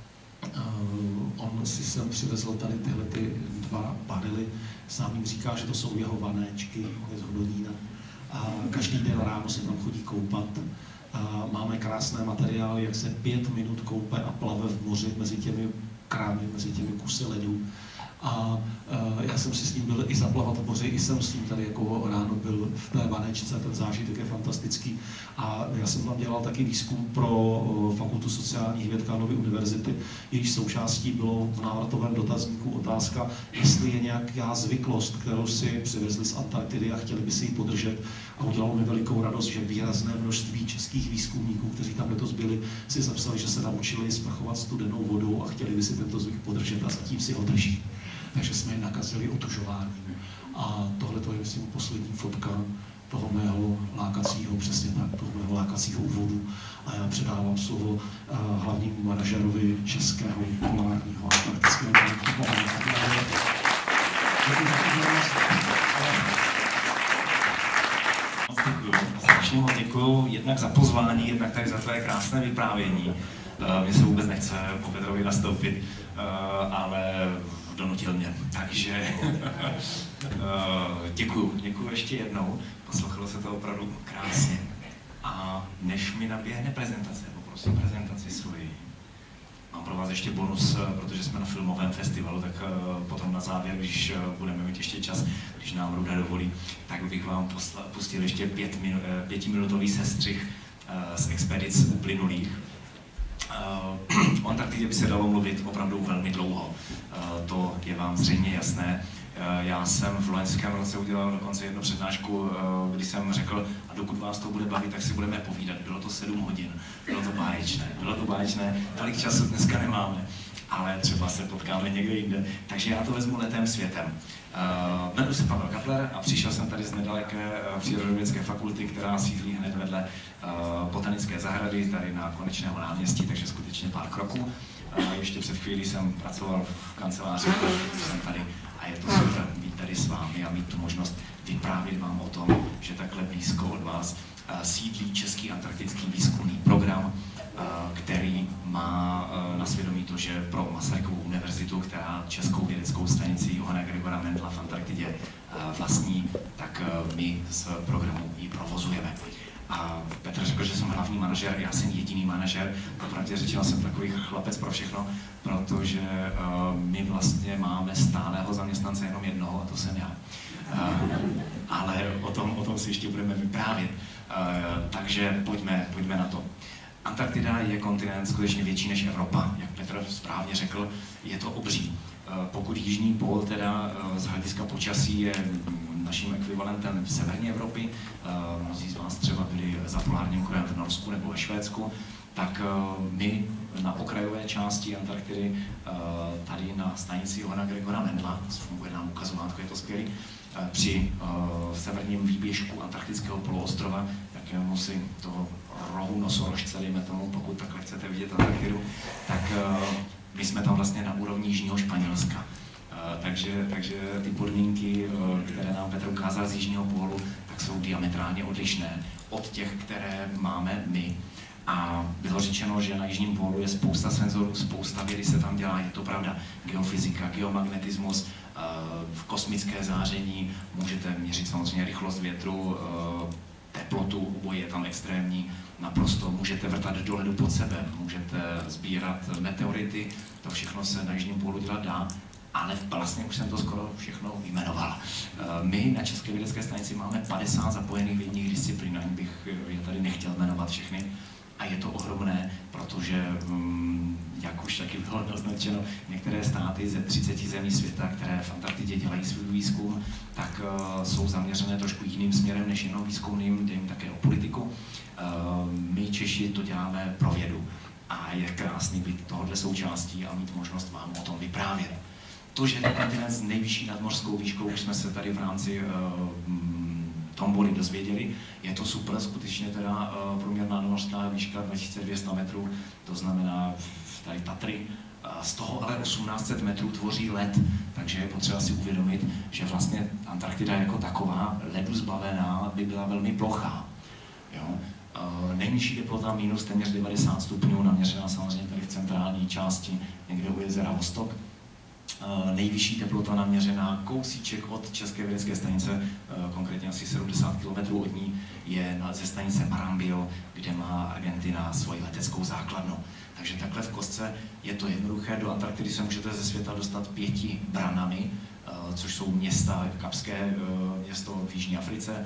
on si sem přivezl tady tyhle dva panely, sám jim říká, že to jsou jeho vanéčky, on je z Hodonína a každý den ráno se tam chodí koupat. A máme krásné materiály, jak se 5 minut koupe a plave v moři mezi těmi krámy, mezi těmi kusy ledu. A já jsem si s ním byl i zaplavat v moři, i jsem s ním tady jako ráno byl v té vanečce, ten zážitek je fantastický. A já jsem tam dělal taky výzkum pro Fakultu sociálních věd Karlovy univerzity, jejíž součástí bylo v návratovém dotazníku otázka, jestli je nějaká zvyklost, kterou si přivezli z Antarktidy a chtěli by si ji podržet. A udělalo mi velikou radost, že výrazné množství českých výzkumníků, kteří tam letos byli, si zapsali, že se naučili sprchovat studenou vodou a chtěli by si tento zvyk podržet a zatím si ho drží. Takže jsme je nakazili otužováním. A tohle to je, myslím, poslední fotka toho mého lákacího, přesně tak, toho mého lákacího úvodu. A já předávám slovo hlavnímu manažerovi českého polárního antarktického banku. Strašně moc děkuju jednak za pozvání, jednak tady za tvé krásné vyprávění. Mně se vůbec nechce po Petrovi nastoupit, ale donutil mě, takže děkuju ještě jednou, poslouchalo se to opravdu krásně. A než mi naběhne prezentace, poprosím prezentaci svoji. Mám pro vás ještě bonus, protože jsme na filmovém festivalu, tak potom na závěr, když budeme mít ještě čas, když nám Ruda dovolí, tak bych vám pustil ještě 5minutový sestřih z expedic uplynulých. O Antarktidě by se dalo mluvit opravdu velmi dlouho, to je vám zřejmě jasné. Já jsem v loňském roce udělal dokonce jednu přednášku, kdy jsem řekl, a dokud vás to bude bavit, tak si budeme povídat. Bylo to 7 hodin, bylo to báječné, tolik času dneska nemáme, ale třeba se potkáme někde jinde. Takže já to vezmu letem světem. Jmenuji se Pavel Kapler a přišel jsem tady z nedaleké Přírodovědecké fakulty, která sídlí hned vedle botanické zahrady, tady na Konečného náměstí, takže skutečně pár kroků. Ještě před chvílí jsem pracoval v kanceláři, jsem tady a je to super být tady s vámi a mít tu možnost vyprávět vám o tom, že takhle blízko od vás sídlí Český antarktický výzkumný program, který má na svědomí to, že pro Masarykovu univerzitu, která Českou vědeckou stanici Johana Gregora Mendla v Antarktidě vlastní, tak my z programu ji provozujeme. A Petr řekl, že jsem hlavní manažer, já jsem jediný manažer, popravdě řečeno jsem takový chlapec pro všechno, protože my vlastně máme stálého zaměstnance jenom jednoho, a to jsem já. Ale o tom si ještě budeme vyprávět. Takže pojďme na to. Antarktida je kontinent skutečně větší než Evropa, jak Petr správně řekl, je to obří. Pokud jižní pól teda z hlediska počasí je naším ekvivalentem v severní Evropy, mnozí z vás třeba byli za polárním kruhem v Norsku nebo ve Švédsku, tak my na okrajové části Antarktidy, tady na stanici Johana Gregora Mendla, funguje nám ukazovátko, je to skvělý, při severním výběžku antarktického poloostrova, jakému si toho rohu nosorožce, dejme tomu, pokud takhle chcete vidět Antarktidu, tak my jsme tam vlastně na úrovni jižního Španělska. Takže ty podmínky, které nám Petr ukázal z jižního pólu, tak jsou diametrálně odlišné od těch, které máme my. A bylo řečeno, že na jižním pólu je spousta senzorů, spousta vědy se tam dělá, je to pravda. Geofyzika, geomagnetismus, kosmické záření, můžete měřit samozřejmě rychlost větru, teplotu, obojí je tam extrémní, naprosto můžete vrtat do ledu pod sebe, můžete sbírat meteority, to všechno se na jižním pólu dělat dá, ale vlastně už jsem to skoro všechno vyjmenoval. My na České vědecké stanici máme 50 zapojených vědních disciplín, ani bych je tady nechtěl jmenovat všechny. A je to ohromné, protože, jak už taky bylo naznačeno, některé státy ze 30 zemí světa, které v Antarktidě dělají svůj výzkum, tak jsou zaměřené trošku jiným směrem než jenom výzkumným, jde jim také o politiku. My Češi to děláme pro vědu a je krásný být tohohle součástí a mít možnost vám o tom vyprávět. To, že ten kontinent s nejvyšší nadmořskou výškou, už jsme se tady v rámci Tomboly dozvěděli, je to super, skutečně teda průměrná nadmořská výška 2200 metrů, to znamená tady Tatry, z toho ale 1800 metrů tvoří led, takže je potřeba si uvědomit, že vlastně Antarktida jako taková, ledu zbavená, by byla velmi plochá. Jo? Nejnižší teplota minus téměř 90 stupňů, naměřená samozřejmě tady v centrální části, někde u jezera Vostok. Nejvyšší teplota naměřená kousíček od České vědecké stanice, konkrétně asi 70 km od ní, je ze stanice Marambio, kde má Argentina svoji leteckou základnu. Takže takhle v kostce je to jednoduché. Do Antarktidy se můžete ze světa dostat 5 branami, což jsou města, Kapské město v Jižní Africe,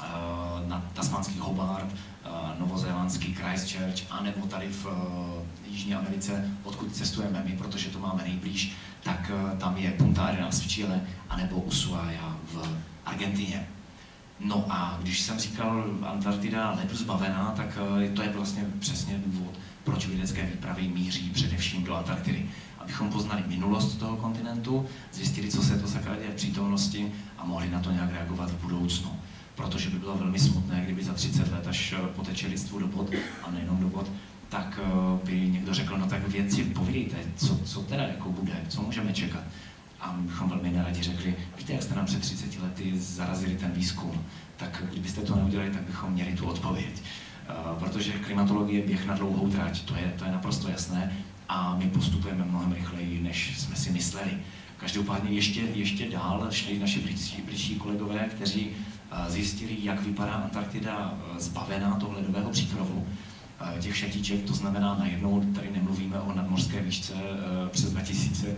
na tasmanský Hobart, novozélandský Christchurch, anebo tady v Jižní Americe, odkud cestujeme my, protože to máme nejblíž, tak tam je Punta Arenas v Chile, anebo Ushuaia v Argentině. No a když jsem říkal Antarktida ledu zbavená, tak to je vlastně přesně důvod, proč vědecké výpravy míří především do Antarktidy. Abychom poznali minulost toho kontinentu, zjistili, co se to sakra děje v přítomnosti a mohli na to nějak reagovat v budoucnu. Protože by bylo velmi smutné, kdyby za 30 let, až poteče lidstvo do bod, a nejenom do bod, tak by někdo řekl, no tak vědci, povídejte, co teda jako bude, co můžeme čekat. A my bychom velmi neradi řekli, víte, jak jste nám před 30 lety zarazili ten výzkum, tak kdybyste to neudělali, tak bychom měli tu odpověď. Protože klimatologie je běh na dlouhou trať, to je naprosto jasné a my postupujeme mnohem rychleji, než jsme si mysleli. Každopádně ještě dál šli naši britští kolegové, kteří zjistili, jak vypadá Antarktida zbavená toho ledového příkrovu, těch šatiček, to znamená najednou, tady nemluvíme o nadmořské výšce přes 2000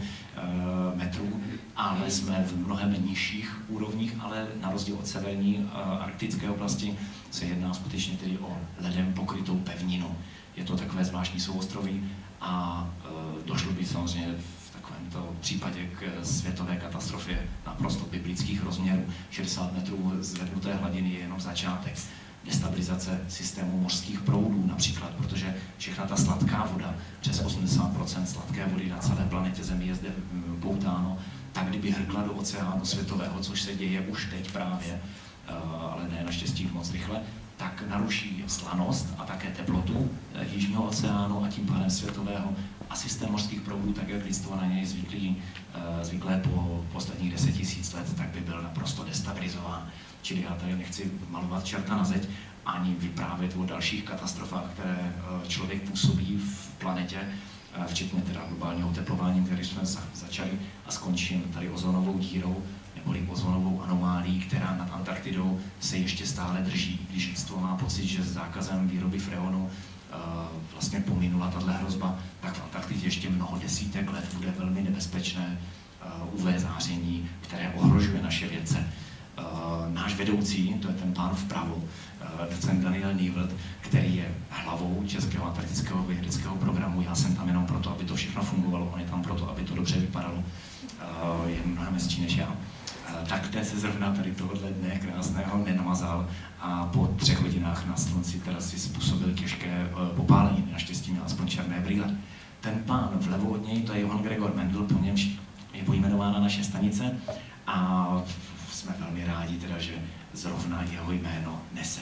metrů, ale jsme v mnohem nižších úrovních, ale na rozdíl od severní arktické oblasti se jedná skutečně tedy o ledem pokrytou pevninu. Je to takové zvláštní souostroví a došlo by samozřejmě v takovémto případě k světové katastrofě naprosto biblických rozměrů. 60 metrů zvednuté hladiny je jenom začátek. Destabilizace systému mořských proudů například, protože všechna ta sladká voda, přes 80% sladké vody na celé planetě Zemi je zde poutáno, tak kdyby hrkla do oceánu světového, což se děje už teď právě, ale ne naštěstí moc rychle, tak naruší slanost a také teplotu Jižního oceánu a tím pádem světového a systém mořských proudů, tak jak lidstvo na něj zvyklé po posledních 10 000 let, tak by byl naprosto destabilizován. Čili já tady nechci malovat čerta na zeď, ani vyprávět o dalších katastrofách, které člověk působí v planetě, včetně teda globálního oteplování, který jsme začali, a skončím tady ozonovou dírou, neboli ozonovou anomálií, která nad Antarktidou se ještě stále drží. Když lidstvo má pocit, že s zákazem výroby freonu vlastně pominula tato hrozba, tak v Antarktidě ještě mnoho desítek let bude velmi nebezpečné UV záření, které ohrožuje naše vědce. Náš vedoucí, to je ten pán vpravo, docent Daniel Niewelt, který je hlavou Českého antarktického vědeckého programu. Já jsem tam jenom proto, aby to všechno fungovalo, on je tam proto, aby to dobře vypadalo. Je mnohem hezčí než já. Tak ten se zrovna tady tohohle dne krásného nenamazal a po 3 hodinách na slunci teda si způsobil těžké popálení. Naštěstí měl aspoň černé brýle. Ten pán vlevo od něj, to je Johann Gregor Mendel, po němž je pojmenována naše stanice a jsme velmi rádi teda, že zrovna jeho jméno nese.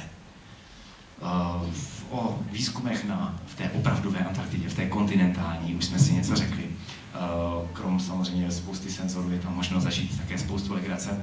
O výzkumech v té opravdové Antarktidě, v té kontinentální, už jsme si něco řekli. Krom samozřejmě spousty senzorů je tam možno zažít také spoustu legrace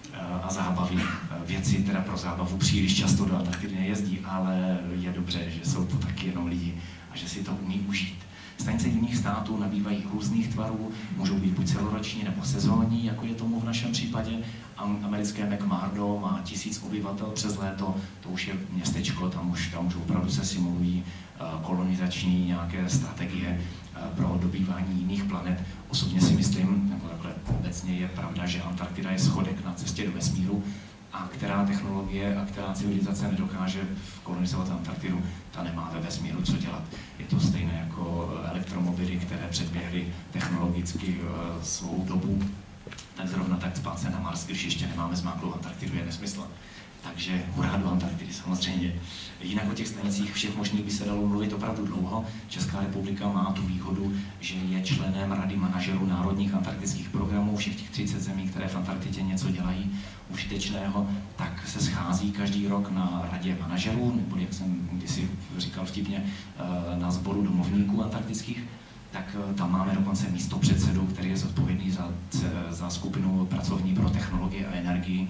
a zábavy. Věci teda pro zábavu příliš často do Antarktidy nejezdí, ale je dobře, že jsou to taky jenom lidi a že si to umí užít. Stanice jiných států nabývají různých tvarů, můžou být buď celoroční nebo sezónní, jako je tomu v našem případě. Americké McMurdo má 1000 obyvatel přes léto, to už je městečko, tam už opravdu se simulují kolonizační nějaké strategie pro dobývání jiných planet. Osobně si myslím, nebo takhle obecně je pravda, že Antarktida je schodek na cestě do vesmíru, a která technologie a která civilizace nedokáže kolonizovat Antarktidu, ta nemá ve vesmíru co dělat. Je to stejné jako elektromobily, které předběhly technologicky svou dobu, tak zrovna tak spát se na Mars, když ještě nemáme zmáklou Antarktidu, je nesmysl. Takže hurá do Antarktidy samozřejmě. Jinak o těch stanicích všech možných by se dalo mluvit opravdu dlouho. Česká republika má tu výhodu, že je členem rady manažerů národních antarktických programů. Všech těch 30 zemí, které v Antarktidě něco dělají užitečného, tak se schází každý rok na radě manažerů, nebo jak jsem kdysi říkal vtipně, na sboru domovníků antarktických. Tak tam máme dokonce místopředsedu, který je zodpovědný za skupinu pracovní pro technologie a energii.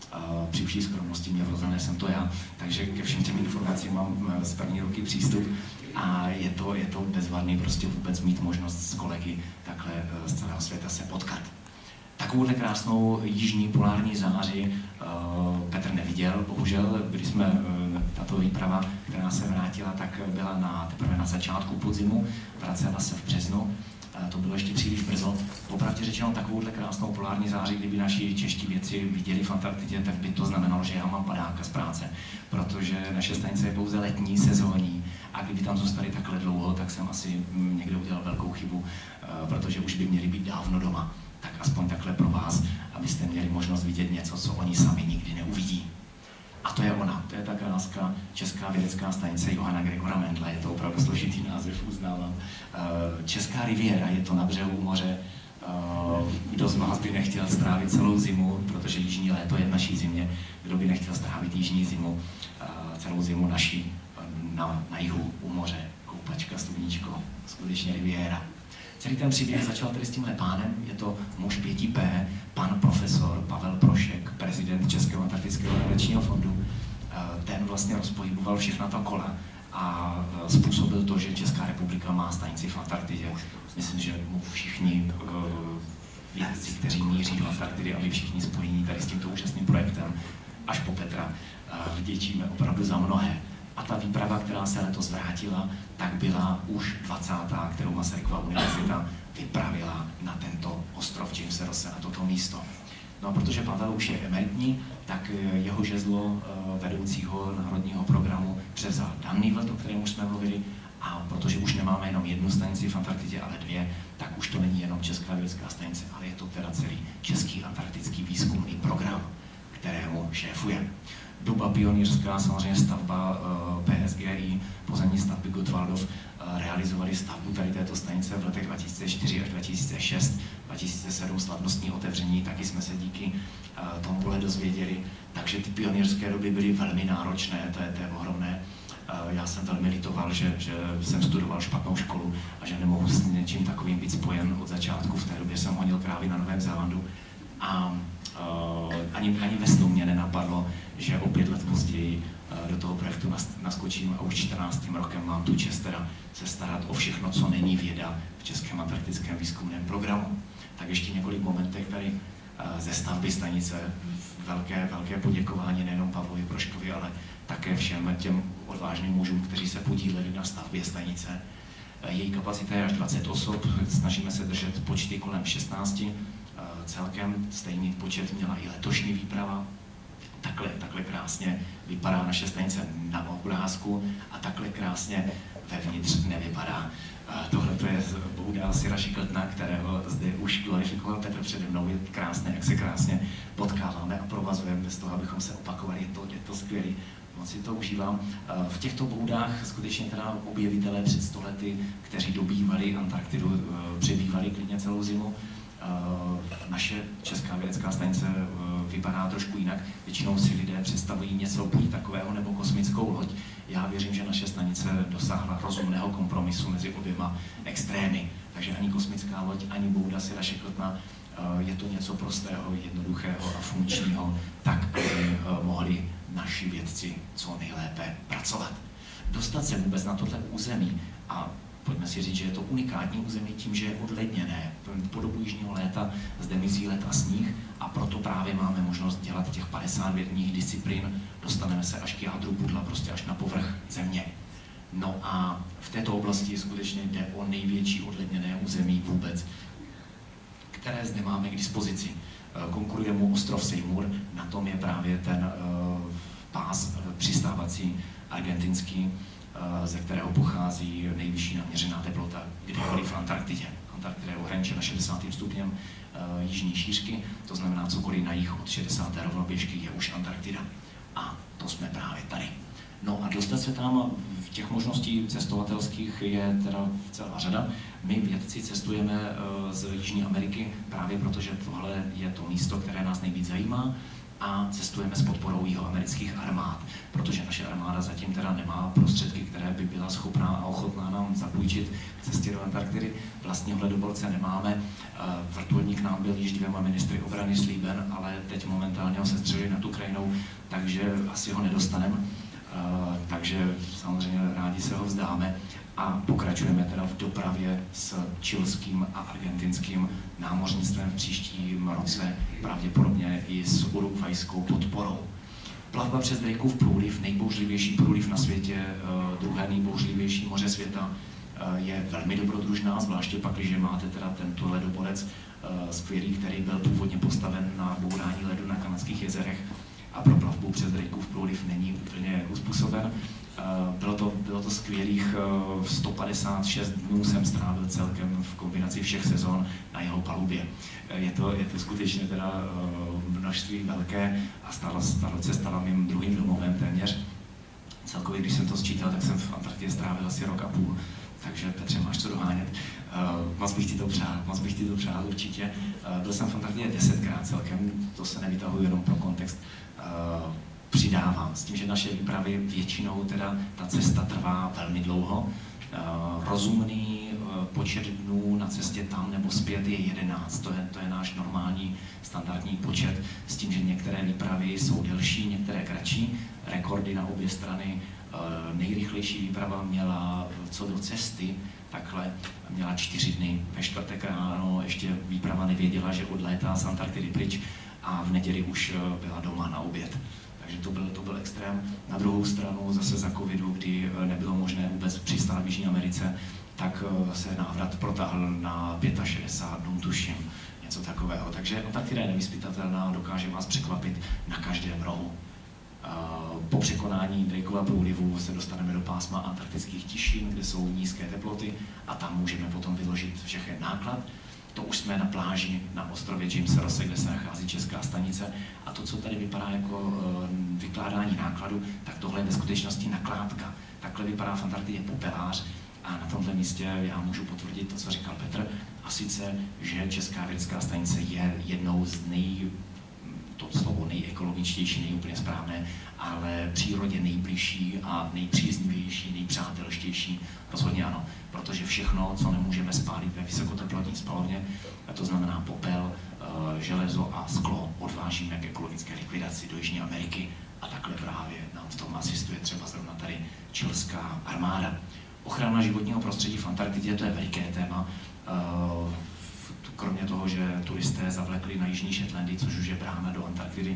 Při vší skromnosti mě vrozené jsem to já, takže ke všem těm informacím mám z první ruky přístup a je to bezvadný prostě vůbec mít možnost s kolegy takhle z celého světa se potkat. Takovouhle krásnou jižní polární záři Petr neviděl, bohužel, když jsme tato výprava, která se vrátila, tak byla teprve na začátku podzimu, vracela se v březnu. To bylo ještě příliš brzo. Popravdě řečeno, takovouhle krásnou polární záři, kdyby naši čeští vědci viděli v Antarktidě, tak by to znamenalo, že já mám padáka z práce, protože naše stanice je pouze letní, sezónní a kdyby tam zůstali takhle dlouho, tak jsem asi někde udělal velkou chybu, protože už by měli být dávno doma. Tak aspoň takhle pro vás, abyste měli možnost vidět něco, co oni sami nikdy neuvidí. A to je ona, to je ta krásná česká vědecká stanice Johanna Gregora Mendla, je to opravdu složitý název, uznávám. Česká riviera, je to na břehu moře. Kdo z vás by nechtěl strávit celou zimu, protože jižní léto je v naší zimě, kdo by nechtěl strávit jižní zimu, celou zimu naší na jihu u moře, koupačka, sluníčko, skutečně riviera. Celý ten příběh začal tedy s tímhle pánem, je to muž 5P, pan profesor Pavel Prošek, prezident Českého antarktického nadačního fondu. Ten vlastně rozpohyboval všechna ta kola a způsobil to, že Česká republika má stanici v Antarktidě. Myslím, že mu všichni vědci, kteří míří do Antarktidy, a my všichni spojení tady s tímto úžasným projektem, až po Petra, vděčíme opravdu za mnohé. A ta výprava, která se letos vrátila, tak byla už 20., kterou Masarykova univerzita vypravila na tento ostrov Jamesrose, na toto místo. No a protože Pavel už je emeritní, tak jeho žezlo vedoucího národního programu převzal Dan Niewelt, o kterém už jsme mluvili, A protože už nemáme jenom jednu stanici v Antarktidě, ale dvě, tak už to není jenom Česká vědecká stanice, ale je to teda celý Český antarktický výzkumný program, kterému šéfuje. Doba pionýrská, samozřejmě stavba PSGI, pozemní stavby Gottwaldov, realizovali stavbu tady této stanice v letech 2004 až 2006, 2007 slavnostní otevření, taky jsme se díky tombole dozvěděli, takže ty pionýrské doby byly velmi náročné, to je ohromné. Já jsem velmi litoval, že jsem studoval špatnou školu a že nemohu s něčím takovým být spojen od začátku. V té době jsem honil krávy na Novém Zélandu a ani ve snu mě nenapadlo, že o 5 let později do toho projektu naskočím a už 14. rokem mám tu čest teda se starat o všechno, co není věda v Českém antarktickém výzkumném programu. Tak ještě několik momentek tady ze stavby stanice. Velké poděkování nejenom Pavlovi Proškovi, ale také všem těm odvážným mužům, kteří se podíleli na stavbě stanice. Její kapacita je až 20 osob, snažíme se držet počty kolem 16. Celkem stejný počet měla i letošní výprava. Takhle krásně vypadá naše stanice na obrázku a takhle krásně vevnitř nevypadá. Tohle je bouda Sira Šikltna, kterého zde už glorifikoval Petr přede mnou. Je krásné, jak se krásně potkáváme a provazujeme bez toho, abychom se opakovali. Je to skvělý. Moc si to užívám. V těchto boudách skutečně teda objevitelé před 100 lety, kteří dobývali Antarktidu, přebývali klidně celou zimu. Naše Česká vědecká stanice vypadá trošku jinak. Většinou si lidé představují něco buď takového nebo kosmickou loď. Já věřím, že naše stanice dosáhla rozumného kompromisu mezi oběma extrémy. Takže ani kosmická loď, ani bouda Sira Šikltna, je to něco prostého, jednoduchého a funkčního, tak aby mohli naši vědci co nejlépe pracovat. Dostat se vůbec na tohle území a pojďme si říct, že je to unikátní území tím, že je odledněné. Po dobu jižního léta zde mizí led a sníh a proto právě máme možnost dělat těch 50 vědních disciplín. Dostaneme se až k jádru pudla, prostě až na povrch země. No a v této oblasti skutečně jde o největší odledněné území vůbec, které zde máme k dispozici. Konkuruje mu ostrov Seymour, na tom je právě ten pás přistávací argentinský, ze kterého pochází nejvyšší naměřená teplota kdekoliv v Antarktidě. Antarktida je ohraničena 60. stupněm jižní šířky, to znamená cokoliv na jih od 60. rovnoběžky je už Antarktida. A to jsme právě tady. No a dostat se tam, těch možností cestovatelských je teda celá řada. My vědci cestujeme z Jižní Ameriky právě proto, že tohle je to místo, které nás nejvíc zajímá, a cestujeme s podporou jihoamerických armád, protože naše armáda zatím teda nemá prostředky, které by byla schopná a ochotná nám zapůjčit k cestě do Antarktidy. Vlastního ledoborce nemáme. Vrtulník nám byl již 2 ministry obrany slíben, ale teď momentálně ho sestřelili nad Ukrajinou, takže asi ho nedostaneme. Takže samozřejmě rádi se ho vzdáme a pokračujeme teda v dopravě s chilským a argentinským námořnictvem v příštím roce, pravděpodobně i s urugvajskou podporou. Plavba přes Drakeův průliv, nejbouřlivější průliv na světě, druhé nejbouřlivější moře světa, je velmi dobrodružná, zvláště pak, když máte teda tento ledoborec skvělý, který byl původně postaven na bourání ledu na Kanadských jezerech a pro plavbu přes Drakeův průliv není úplně uspůsoben. Bylo to skvělých 156 dnů jsem strávil celkem v kombinaci všech sezon na jeho palubě. Je to skutečně teda množství velké a se stala mým druhým domovem téměř. Celkově, když jsem to sčítal, tak jsem v Antarktidě strávil asi rok a půl. Takže Petře, máš co dohánět. Moc bych ti to přál určitě. Byl jsem v Antarktidě 10krát celkem, to se nevytahuji jenom pro kontext. Přidávám s tím, že naše výpravy většinou teda ta cesta trvá velmi dlouho. Rozumný počet dnů na cestě tam nebo zpět je 11, to je náš normální standardní počet, s tím, že některé výpravy jsou delší, některé kratší. Rekordy na obě strany. Nejrychlejší výprava měla co do cesty, takhle měla 4 dny. Ve čtvrtek ráno ještě výprava nevěděla, že odlétá z Antarktidy pryč a v neděli už byla doma na oběd. Takže to byl extrém. Na druhou stranu zase za covidu, kdy nebylo možné vůbec přistát v Jižní Americe, tak se návrat protáhl na 65 dnů, tuším, něco takového. Takže Antarktida je nevyzpytatelná, dokáže vás překvapit na každém rohu. Po překonání Drakeova průlivu se dostaneme do pásma antarktických tišin, kde jsou nízké teploty a tam můžeme potom vyložit všechny náklad. To už jsme na pláži na ostrově Jamesa Rosse, kde se nachází česká stanice. A to, co tady vypadá jako vykládání nákladu, tak tohle je ve skutečnosti nakládka. Takhle vypadá v Antarktidě popelář. A na tomhle místě já můžu potvrdit to, co říkal Petr, a sice, že Česká vědecká stanice je jednou z to slovo nejekologičtější, nejúplně správné, ale přírodě nejbližší a nejpříznivější, nejpřátelštější, rozhodně ano, protože všechno, co nemůžeme spálit ve vysokoteplotní spalovně, to znamená popel, železo a sklo, odvážíme k ekologické likvidaci do Jižní Ameriky a takhle právě nám v tom asistuje třeba zrovna tady chilská armáda. Ochrana životního prostředí v Antarktidě, to je veliké téma. Kromě toho, že turisté zavlekli na Jižní Shetlandy, což už je brána do Antarktidy,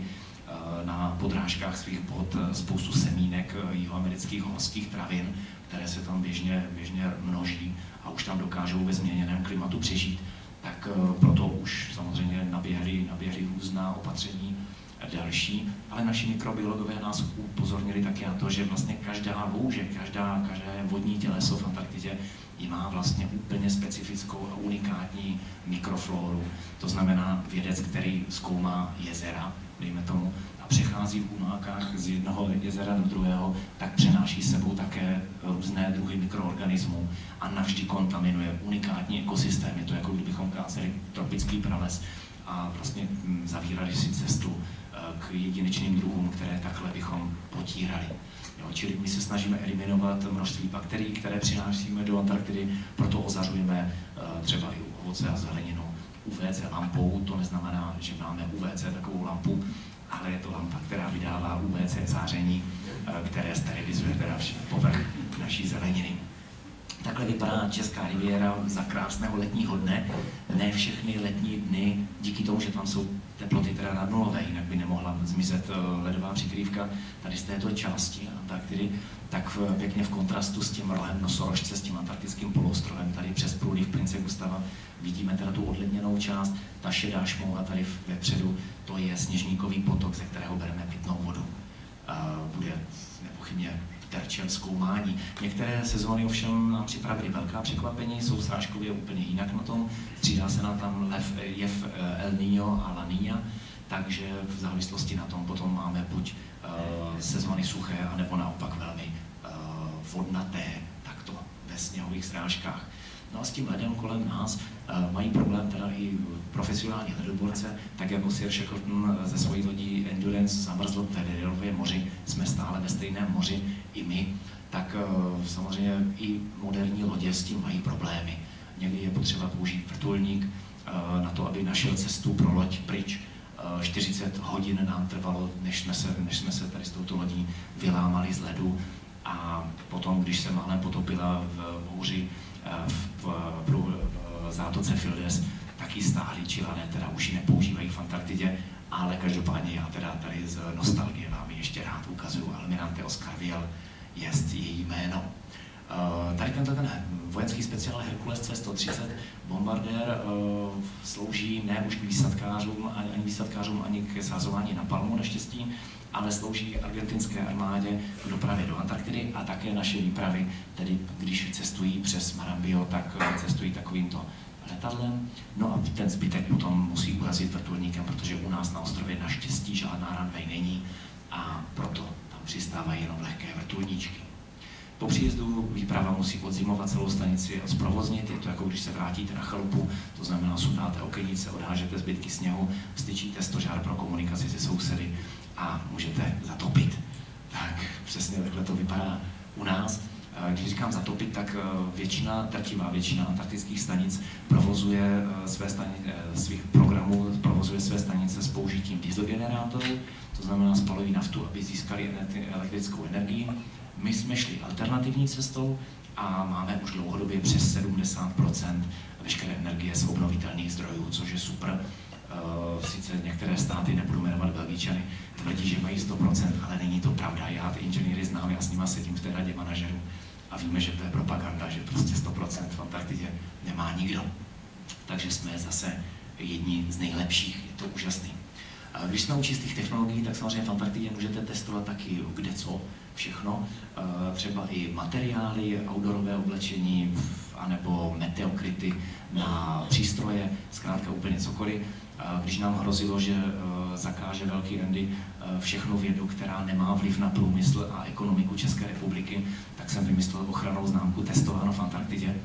na podrážkách svých bod spoustu semínek jihoamerických horských travin, které se tam běžně množí a už tam dokážou ve změněném klimatu přežít, tak proto už samozřejmě naběhly různá opatření další, ale naši mikrobiologové nás upozornili také na to, že vlastně každá louže, každé vodní těleso v Antarktidě má vlastně úplně specifickou a unikátní mikrofloru. To znamená vědec, který zkoumá jezera, dejme tomu, a přechází v humákách z jednoho jezera do druhého, tak přenáší s sebou také různé druhy mikroorganismů a navždy kontaminuje unikátní ekosystém. Je to jako kdybychom kázali tropický prales a vlastně zavírali si cestu k jedinečným druhům, které takhle bychom potírali. Jo, čili my se snažíme eliminovat množství bakterií, které přinášíme do Antarktidy, proto ozařujeme třeba i ovoce a zeleninu UVC lampou. To neznamená, že máme UVC takovou lampu, ale je to lampa, která vydává UVC záření, které sterilizuje teda povrch naší zeleniny. Takhle vypadá Česká riviéra za krásného letního dne. Ne všechny letní dny, díky tomu, že tam jsou teploty teda nadnulové, jinak by nemohla zmizet ledová přikrývka tady z této části Antarktidy, tak pěkně v kontrastu s tím rohem nosorožce, s tím antarktickým poloostrovem, tady přes průliv Prince Gustava vidíme teda tu odledněnou část, ta šedá šmouha tady vepředu, to je sněžníkový potok, ze kterého bereme pitnou vodu. Bude nepochybně terčem zkoumání. Některé sezóny ovšem nám připravily velká překvapení, jsou srážkově úplně jinak na tom. Střídá se nám tam jev El Niño a La Niña, takže v závislosti na tom potom máme buď sezóny suché, anebo naopak velmi vodnaté, takto ve sněhových srážkách. No a s tím ledem kolem nás mají problém teda i profesionální ledoborce, tak jako Sir Shackleton ze svojí lodí Endurance zamrzl v Federerově moři, jsme stále ve stejném moři i my, tak samozřejmě i moderní lodě s tím mají problémy. Někdy je potřeba použít vrtulník na to, aby našel cestu pro loď pryč. 40 hodin nám trvalo, než jsme se tady s touto lodí vylámali z ledu a potom, když se málem potopila v bouři v zátoce Fildes, tak ji stáhli Čilané, teda už ji nepoužívají v Antarktidě, ale každopádně já teda tady z nostalgie vám ještě rád ukazuju. Almirante Oscar Wiel je její jméno. Tady ten vojenský speciál Hercules C-130 bombardér slouží ne už k výsadkářům, ani k sázování na palmu naštěstí, ale slouží argentinské armádě k dopravě do Antarktidy a také naše výpravy, tedy když cestují přes Marambio, tak cestují takovýmto letadlem. No a ten zbytek potom musí urazit vrtulníkem, protože u nás na ostrově naštěstí žádná runway není a proto tam přistávají jenom lehké vrtulníčky. Po příjezdu výprava musí odzimovat celou stanici a zprovoznit. Je to jako když se vrátíte na chalupu, to znamená sundáte okenice, odhážete zbytky sněhu, vstyčíte stožár pro komunikaci se sousedy a můžete zatopit. Tak přesně takhle to vypadá u nás. Když říkám zatopit, tak drtivá většina antarktických stanic provozuje svých programů provozuje své stanice s použitím dieselgenerátorů, to znamená spalují naftu, aby získali elektrickou energii. My jsme šli alternativní cestou a máme už dlouhodobě přes 70% veškeré energie z obnovitelných zdrojů, což je super. Sice některé státy, nebudu jmenovat Belgičany, tvrdí, že mají 100%, ale není to pravda. Já ty inženýry znám, já s nima sedím v té radě manažerů a víme, že to je propaganda, že prostě 100% v Antarktidě nemá nikdo. Takže jsme zase jedni z nejlepších, je to úžasný. Když jsme u čistých technologií, tak samozřejmě v Antarktidě můžete testovat taky kdeco, všechno, třeba i materiály, outdoorové oblečení, anebo meteokryty na přístroje, zkrátka úplně cokoliv. Když nám hrozilo, že zakáže velký Andy všechnu vědu, která nemá vliv na průmysl a ekonomiku České republiky, tak jsem vymyslel ochrannou známku testováno v Antarktidě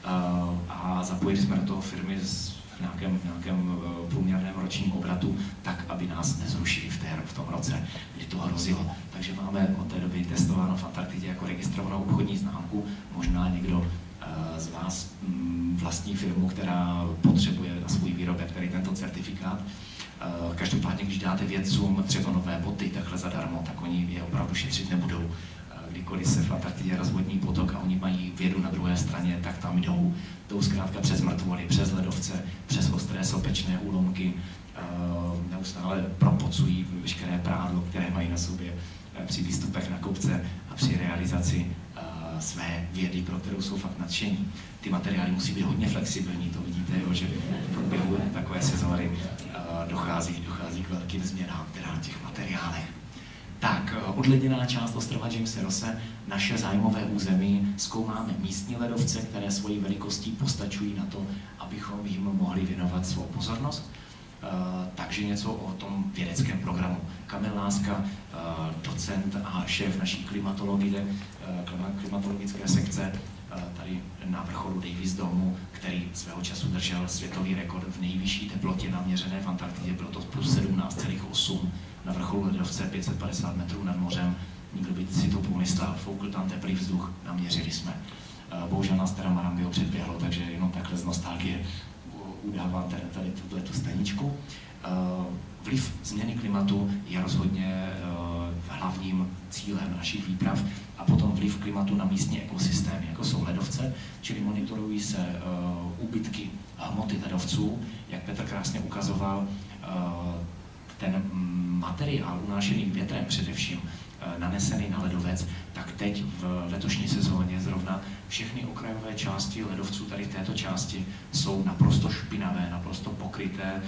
a zapojili jsme do toho firmy v nějakém průměrném ročním obratu, tak, aby nás nezrušili v tom roce, kdy to hrozilo. Takže máme od té doby testováno v Antarktidě jako registrovanou obchodní známku. Možná někdo z vás vlastní firmu, která potřebuje na svůj výrobek tady tento certifikát. Každopádně, když dáte vědcům třeba nové boty takhle zadarmo, tak oni je opravdu šetřit nebudou. Kdykoliv se v Antarktidě rozvodní potok a oni mají vědu na druhé straně, tak tam jdou zkrátka přes mrtvoly, přes ledovce, přes ostré sopečné úlomky, neustále propocují veškeré prádlo, které mají na sobě při výstupech na kopce a při realizaci své vědy, pro kterou jsou fakt nadšení. Ty materiály musí být hodně flexibilní, to vidíte, jo, že v průběhu takové sezóny dochází k velkým změnám v těch materiálech. Tak, odleděná část ostrova Jamese Rosse, naše zájmové území, zkoumáme místní ledovce, které svojí velikostí postačují na to, abychom jim mohli věnovat svou pozornost. Takže něco o tom vědeckém programu. Kamil Láska, docent a šéf naší klimatologické sekce, tady na vrcholu Davis domu, který svého času držel světový rekord v nejvyšší teplotě naměřené v Antarktidě, bylo to plus 17,8 na vrcholu ledovce 550 metrů nad mořem. Nikdo by si to pomyslel, foukl tam teplý vzduch, naměřili jsme. Bohužel nás teda Marambio předběhlo, takže jenom takhle z nostalgie udávám tady tuto staničku. Vliv změny klimatu je rozhodně hlavním cílem našich výprav a potom vliv klimatu na místní ekosystémy, jako jsou ledovce, čili monitorují se úbytky hmoty ledovců, jak Petr krásně ukazoval, ten materiál unášený větrem především, nanesený na ledovec, tak teď v letošní sezóně zrovna všechny okrajové části ledovců tady v této části jsou naprosto špinavé, naprosto pokryté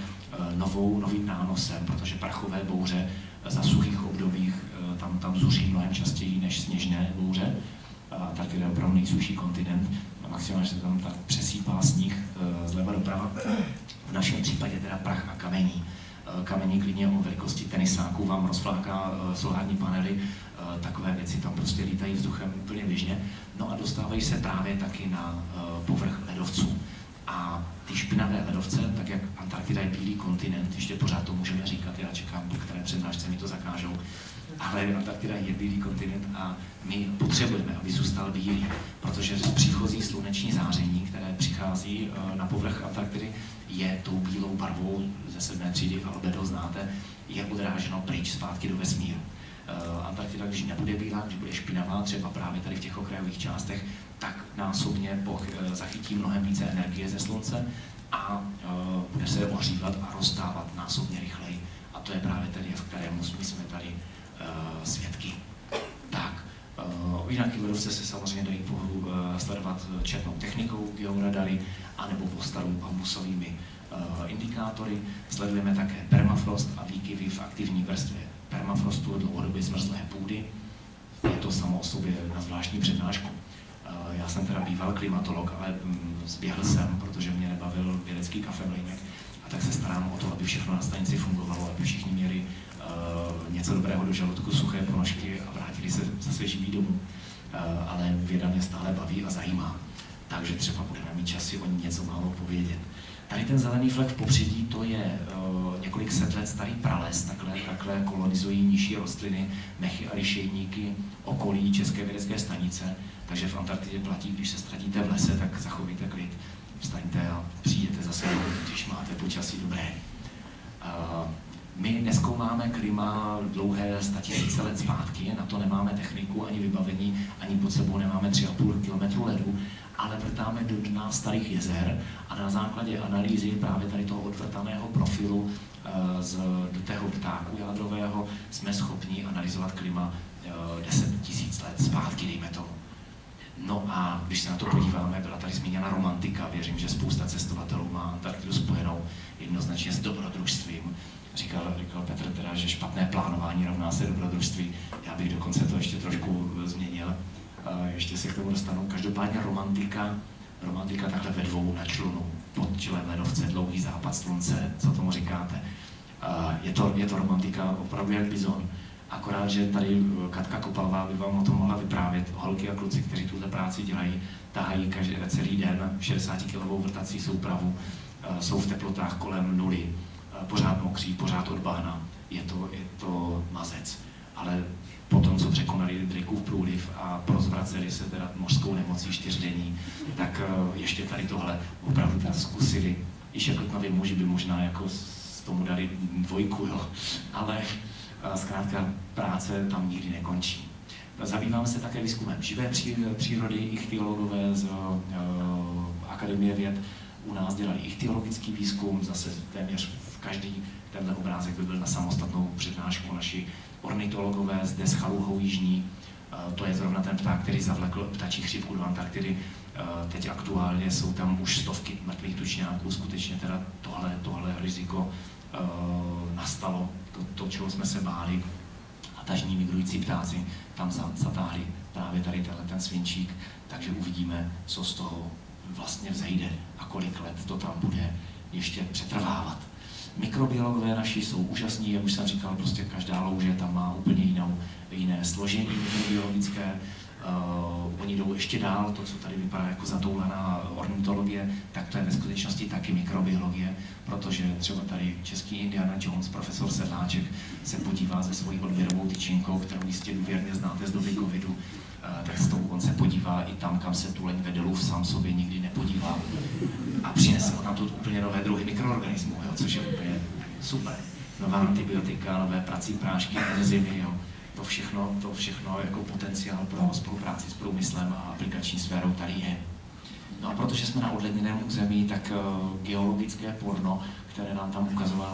novým nánosem, protože prachové bouře za suchých obdobích tam zuří mnohem častěji než sněžné bouře. Tak je opravdu nejsušší kontinent, maximálně se tam tak přesýpá sníh zleva doprava. V našem případě teda prach a kamení. Kamení klidně o velikosti tenisáků vám rozfláká solární panely, takové věci tam prostě lítají vzduchem úplně běžně. No a dostávají se právě taky na povrch ledovců. A ty špinavé ledovce, tak jak Antarktida je bílý kontinent, ještě pořád to můžeme říkat, já čekám, po které přednášce mi to zakážou, ale Antarktida je bílý kontinent a my potřebujeme, aby zůstal bílý, protože příchozí sluneční záření, které přichází na povrch Antarktidy, je tou bílou barvou ze 7. třídy, albedo znáte, je odráženo pryč zpátky do vesmíru. Antarktida, když nebude bílá, když bude špinavá, třeba právě tady v těch okrajových částech, tak násobně zachytí mnohem více energie ze slunce a bude se ohřívat a rozdávat násobně rychleji. A to je právě ten jev, kterému my jsme tady svědky. Tak, jinak ledovce se samozřejmě dají sledovat četnou technikou, georadary, anebo postaru bambusovými indikátory. Sledujeme také permafrost a výkyvy v aktivní vrstvě permafrostu, dlouhodobě zmrzlé půdy. Je to samo o sobě na zvláštní přednášku. Já jsem teda býval klimatolog, ale zběhl jsem, protože mě nebavil vědecký kafemlejnek. A tak se starám o to, aby všechno na stanici fungovalo, aby všichni měli něco dobrého do žaludku, suché ponožky a vrátili se zase živí domů. Ale věda mě stále baví a zajímá. Takže třeba budeme mít časy o ní něco málo povědět. Tady ten zelený flek v popředí, to je několik set let starý prales, takhle kolonizují nižší rostliny, mechy a lišejníky okolí České vědecké stanice. Takže v Antarktidě platí, když se ztratíte v lese, tak zachovejte klid, vstaňte a přijdete zase, když máte počasí dobré. My nezkoumáme klima dlouhé 100 000 let zpátky, na to nemáme techniku ani vybavení, ani pod sebou nemáme 3,5 km ledu, ale vrtáme do dna starých jezer a na základě analýzy právě tady toho odvrtaného profilu z dutého ptáku jádrového jsme schopni analyzovat klima 10 000 let zpátky, dejme tomu. No a když se na to podíváme, byla tady zmíněna romantika, věřím, že spousta cestovatelů má Antarktidu spojenou jednoznačně s dobrodružstvím. Říkal Petr teda, že špatné plánování rovná se dobrodružství. Já bych dokonce to ještě trošku změnil. Ještě se k tomu dostanu. Každopádně romantika takhle ve dvou na člunu, pod čelem ledovce, dlouhý západ slunce, co tomu říkáte. Je to romantika opravdu jak bizon. Akorát, že tady Katka Kopalová by vám o tom mohla vyprávět. Holky a kluci, kteří tuhle práci dělají, tahají celý den 60-kilovou vrtací soupravu, jsou v teplotách kolem 0, pořád mokří, pořád od bahna. Je to mazec. Ale potom, co překonali Drakův průliv a prozvraceli se teda mořskou nemocí 4denní, tak ještě tady tohle opravdu tak zkusili. I šeklitnoví muži by možná jako tomu dali 2, jo. Ale zkrátka práce tam nikdy nekončí. Zabýváme se také výzkumem živé přírody, ichtyologové z Akademie věd u nás dělali ichtyologický výzkum, zase téměř v každý tenhle obrázek by byl na samostatnou přednášku. Naši ornitologové zde s Chaluhou jižní, to je zrovna ten pták, který zavlekl ptačí chřipku do Antarktidy. Teď aktuálně jsou tam už stovky mrtvých tučňáků, skutečně teda tohle riziko nastalo, to, čeho jsme se báli, a tažní migrující ptáci tam zatáhli právě tady ten svinčík, takže uvidíme, co z toho vlastně vzejde a kolik let to tam bude ještě přetrvávat. Mikrobiologové naši jsou úžasní, jak už jsem říkal, prostě každá louže tam má úplně jiné složení mikrobiologické. Oni jdou ještě dál, to, co tady vypadá jako zatoulaná ornitologie, tak to je ve skutečnosti taky mikrobiologie, protože třeba tady český Indiana Jones, profesor Sedláček, se podívá se svojí odběrovou tyčinkou, kterou jistě důvěrně znáte z doby covidu, tak s tou on se podívá i tam, kam se tuleň vedelův sám sobě nikdy nepodívá. A přinese nám tu úplně nové druhy mikroorganismů, jo, což je úplně super. Nová antibiotika, nové prací prášky, enzymy, jo. To všechno jako potenciál pro spolupráci s průmyslem a aplikační sférou tady je. No a protože jsme na odledněném území, tak geologické porno, které nám tam ukazoval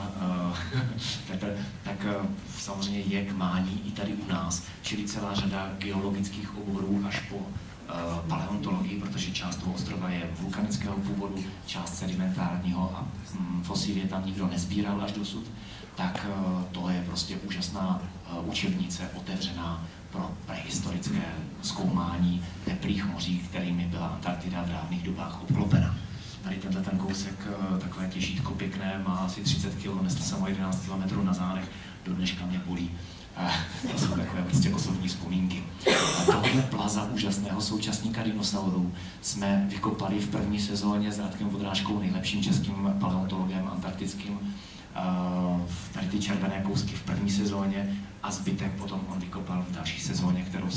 tak samozřejmě je k mání i tady u nás, čili celá řada geologických oborů až po paleontologii, protože část toho ostrova je vulkanického původu, část sedimentárního a fosilie tam nikdo nezbíral až dosud, tak to je prostě úžasná učebnice otevřená pro prehistorické zkoumání teplých moří, kterými byla Antarktida v dávných dobách obklopena. Tady ten kousek, takové těžítko pěkné, má asi 30 kg, nesl jsem ho 11 km na zádech, do dneška mě bolí. To jsou takové prostě osobní vzpomínky. A tohle plaza úžasného současníka dinosaurů jsme vykopali v první sezóně s Radkem Vodrážkou, nejlepším českým paleontologem antarktickým. Tady ty červené kousky v první sezóně a zbytek potom on vykopal v další sezóně, kterou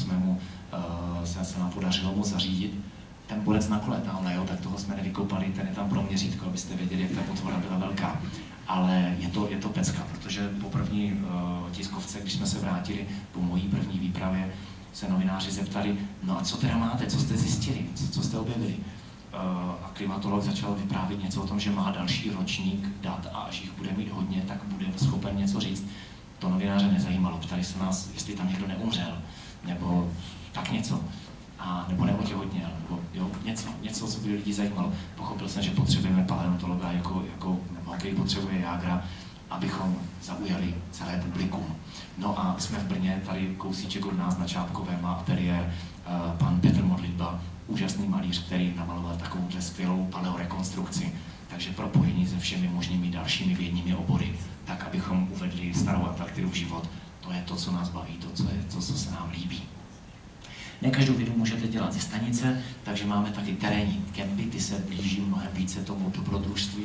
se nám podařilo mu zařídit. Ten borec na kole tamhle, jo, tak toho jsme nevykopali, ten je tam pro měřítko, abyste věděli, jak ta potvora byla velká. Ale je to pecka, protože po první tiskovce, když jsme se vrátili po mojí první výpravě, se novináři zeptali, no a co teda máte, co jste zjistili, co jste objevili? A klimatolog začal vyprávět něco o tom, že má další ročník dat a až jich bude mít hodně, tak bude schopen něco říct. To novináře nezajímalo, ptali se nás, jestli tam někdo neumřel, nebo tak něco. Nebo neotěhotněl, nebo jo, něco, co by lidi zajímalo. Pochopil jsem, že potřebujeme paleontologa, jako hokej potřebuje jágra, abychom zaujali celé publikum. No a jsme v Brně, tady kousíček od nás na Čápkové má ateliér pan Petr Modlitba, úžasný malíř, který namaloval takovouhle skvělou paleorekonstrukci. Takže propojení se všemi možnými dalšími vědními obory, tak abychom uvedli starou Antarktidu v život. To je to, co nás baví, to, co se nám líbí. Ne každou vědu můžete dělat ze stanice, takže máme taky terénní kempy, ty se blíží mnohem více tomu dobrodružství,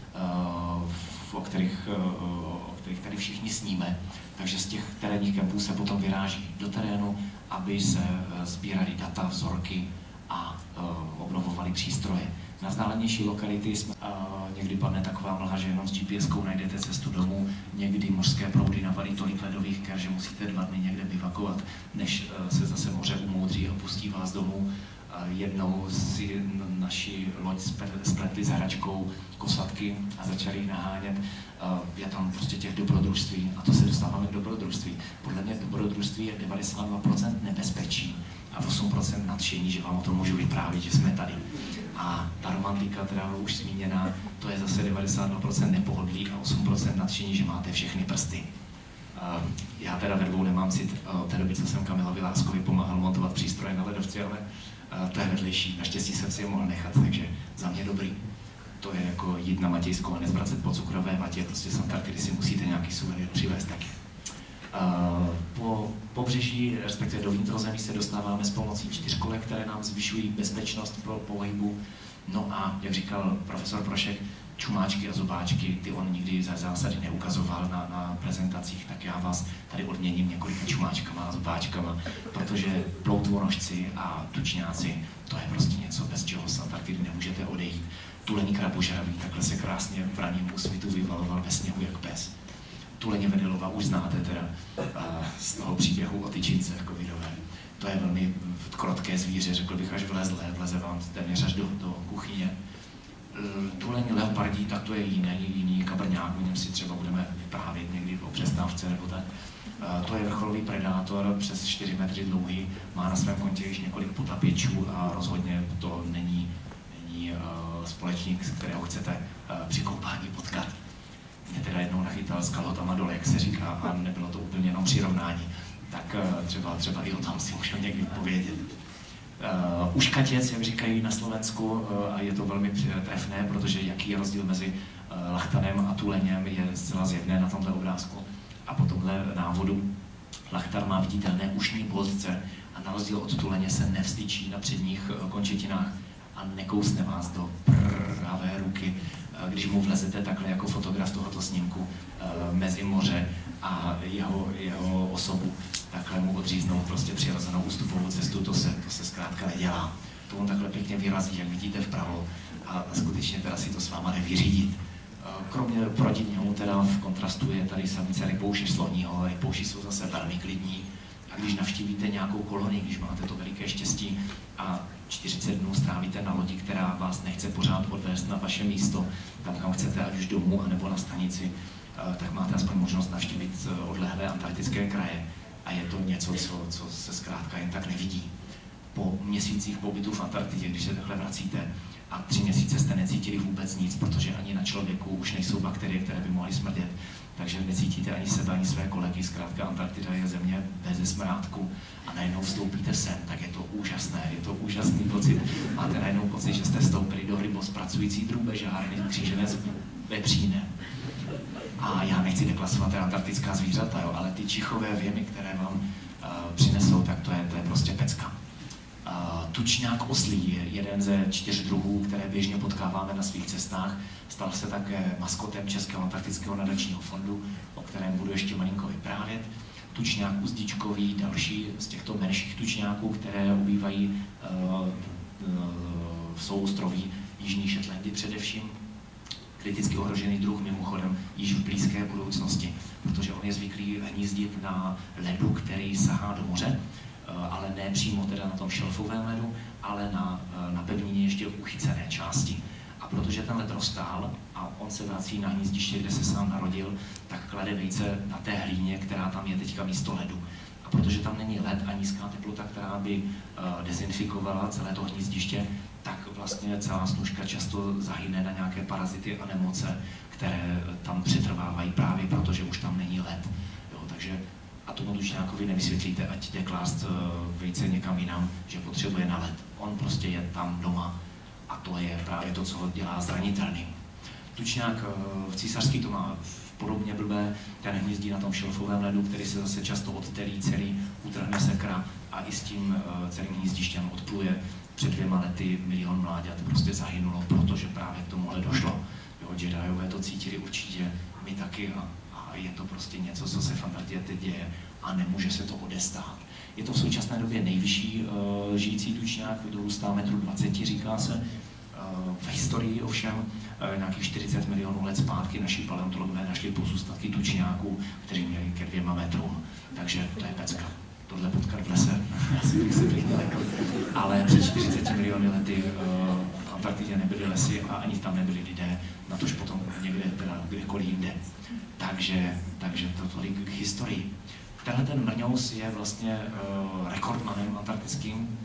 o kterých tady všichni sníme. Takže z těch terénních kempů se potom vyráží do terénu, aby se sbíraly data, vzorky a obnovovaly přístroje. Na vzdálenější lokality někdy padne taková mlha, že jenom s GPS-kou najdete cestu domů, někdy mořské proudy navalí tolik ledových ker, že musíte 2 dny někde bivakovat, než se zase moře umoudří a pustí vás domů. Jednou si naši loď spletli s hračkou kosatky a začali ji nahánět. Je tam prostě těch dobrodružství a to se dostáváme k dobrodružství. Podle mě dobrodružství je 92% nebezpečí a 8% nadšení, že vám o tom můžu vyprávět, že jsme tady. A ta romantika, teda už zmíněná, to je zase 92% nepohodlí a 100% nadšení, že máte všechny prsty. Já teda ve dvou nemám cit, od té doby, co jsem Kamilovi Láskovi pomáhal montovat přístroje na ledovci, ale to je vedlejší. Naštěstí jsem si je mohl nechat, takže za mě dobrý. To je jako jít na Matějskou a nezvracet po cukrové vatě, prostě z Antarktidy si musíte nějaký suvenýr přivést taky. Po pobřeží, respektive do vnitrozemí se dostáváme s pomocí čtyřkolek, které nám zvyšují bezpečnost pro pohybu. No a, jak říkal profesor Prošek, čumáčky a zobáčky, ty on nikdy za zásady neukazoval na prezentacích, tak já vás tady odměním několika čumáčkama a zobáčkama, protože ploutvonožci a tučňáci, to je prostě něco, bez čeho z Antarktidy nemůžete odejít. Tuleň krabožravý, takhle se krásně v ranním úsvitu vyvaloval ve sněhu jak pes. Tuleně Vedelova už znáte teda z toho příběhu o tyčince covidové. To je velmi krotké zvíře, řekl bych až vleze vám téměř až do kuchyně. Tuleň leopardí, tak to je jiný kabrňák, o něm si třeba budeme vyprávět někdy o přestávce nebo tak. To je vrcholový predátor, přes 4 metry dlouhý, má na svém kontě již několik potapěčů a rozhodně to není společník, z kterého chcete při koupání potkat. Mě teda jednou nachytal s kalhotama dole, jak se říká, a nebylo to úplně jenom přirovnání. Tak třeba i o tom si můžu někdy povědět. Uškatěc, jak říkají na Slovensku, a je to velmi trefné, protože jaký je rozdíl mezi lachtanem a tuleněm je zcela zjevné na tomto obrázku. A po tomhle návodu lachtar má viditelné ušní boltce a na rozdíl od tuleně se nevstyčí na předních končetinách a nekousne vás do pravé ruky, když mu vlezete takhle jako fotograf tohoto snímku mezi moře a jeho osobu, takhle mu odříznout prostě přirozenou ústupovou cestu, to se zkrátka nedělá. To on takhle pěkně vyrazí, jak vidíte vpravo, a skutečně teda si to s váma nevyřídit. Kromě proti němu teda v kontrastu je tady samice rypouše sloního, rypouši jsou zase velmi klidní. A když navštívíte nějakou kolonii, když máte to veliké štěstí a 40 dnů strávíte na lodi, která vás nechce pořád odvést na vaše místo, tam kam chcete, ať už domů, anebo na stanici, tak máte aspoň možnost navštívit odlehlé antarktické kraje. A je to něco, co se zkrátka jen tak nevidí. Po měsících pobytu v Antarktidě, když se takhle vracíte a 3 měsíce jste necítili vůbec nic, protože ani na člověku už nejsou bakterie, které by mohly smrdět, takže necítíte ani sebe, ani své kolegy. Zkrátka Antarktida je země bez smrádku a najednou vstoupíte sem, tak je to úžasné, je to úžasný pocit. Máte najednou pocit, že jste vstoupili do rybozpracující drůbežárny křížené s vepřínem. A já nechci deklasovat antarktická zvířata, jo, ale ty čichové věmy, které vám přinesou, tak to je prostě pecka. Tučňák oslí je jeden ze 4 druhů, které běžně potkáváme na svých cestách. Stal se také maskotem Českého antarktického nadačního fondu, o kterém budu ještě malinko vyprávět. Tučňák uzdičkový, další z těchto menších tučňáků, které obývají v souostroví Jižní Shetlandy především. Kriticky ohrožený druh mimochodem již v blízké budoucnosti, protože on je zvyklý hnízdit na ledu, který sahá do moře, ale ne přímo teda na tom šelfovém ledu, ale na pevnině ještě uchycené části. A protože ten led roztál a on se vrací na hnízdiště, kde se sám narodil, tak klade vejce na té hlíně, která tam je teďka místo ledu. A protože tam není led a nízká teplota, která by dezinfikovala celé to hnízdiště, tak vlastně celá služka často zahyne na nějaké parazity a nemoce, které tam přetrvávají právě proto, že už tam není led. Jo, takže a tomu tučňákovi nevysvětlíte, ať jde klást vejce někam jinam, že potřebuje na led. On prostě je tam doma a to je právě to, co ho dělá zranitelným. Tučňák císařský to má podobně blbé, ten hnízdí na tom šelfovém ledu, který se zase často odtelí celý, utrhne sekra a i s tím celým hnízdištěm odpluje. Před 2 lety 1 milion mláďat prostě zahynulo, protože právě k tomuhle došlo. Jo, Jediové to cítili určitě, my taky a je to prostě něco, co se v Antarktidě teď děje a nemůže se to odestát. Je to v současné době nejvyšší žijící tučňák, dorůstá 1,20 m, říká se. V historii ovšem nějakých 40 milionů let zpátky naši paleontologové našli pozůstatky tučňáků, kteří měli ke 2 metrům. Takže to je pecka. Tohle potkat v lese, asi bych si pěkně lekl. Ale před 40 miliony lety v Antarktidě nebyly lesy a ani tam nebyli lidé, natož potom někde, teda kdekoliv jinde. Takže to tolik k historii. Tenhle ten mrňous je vlastně rekordmanem antarktickým.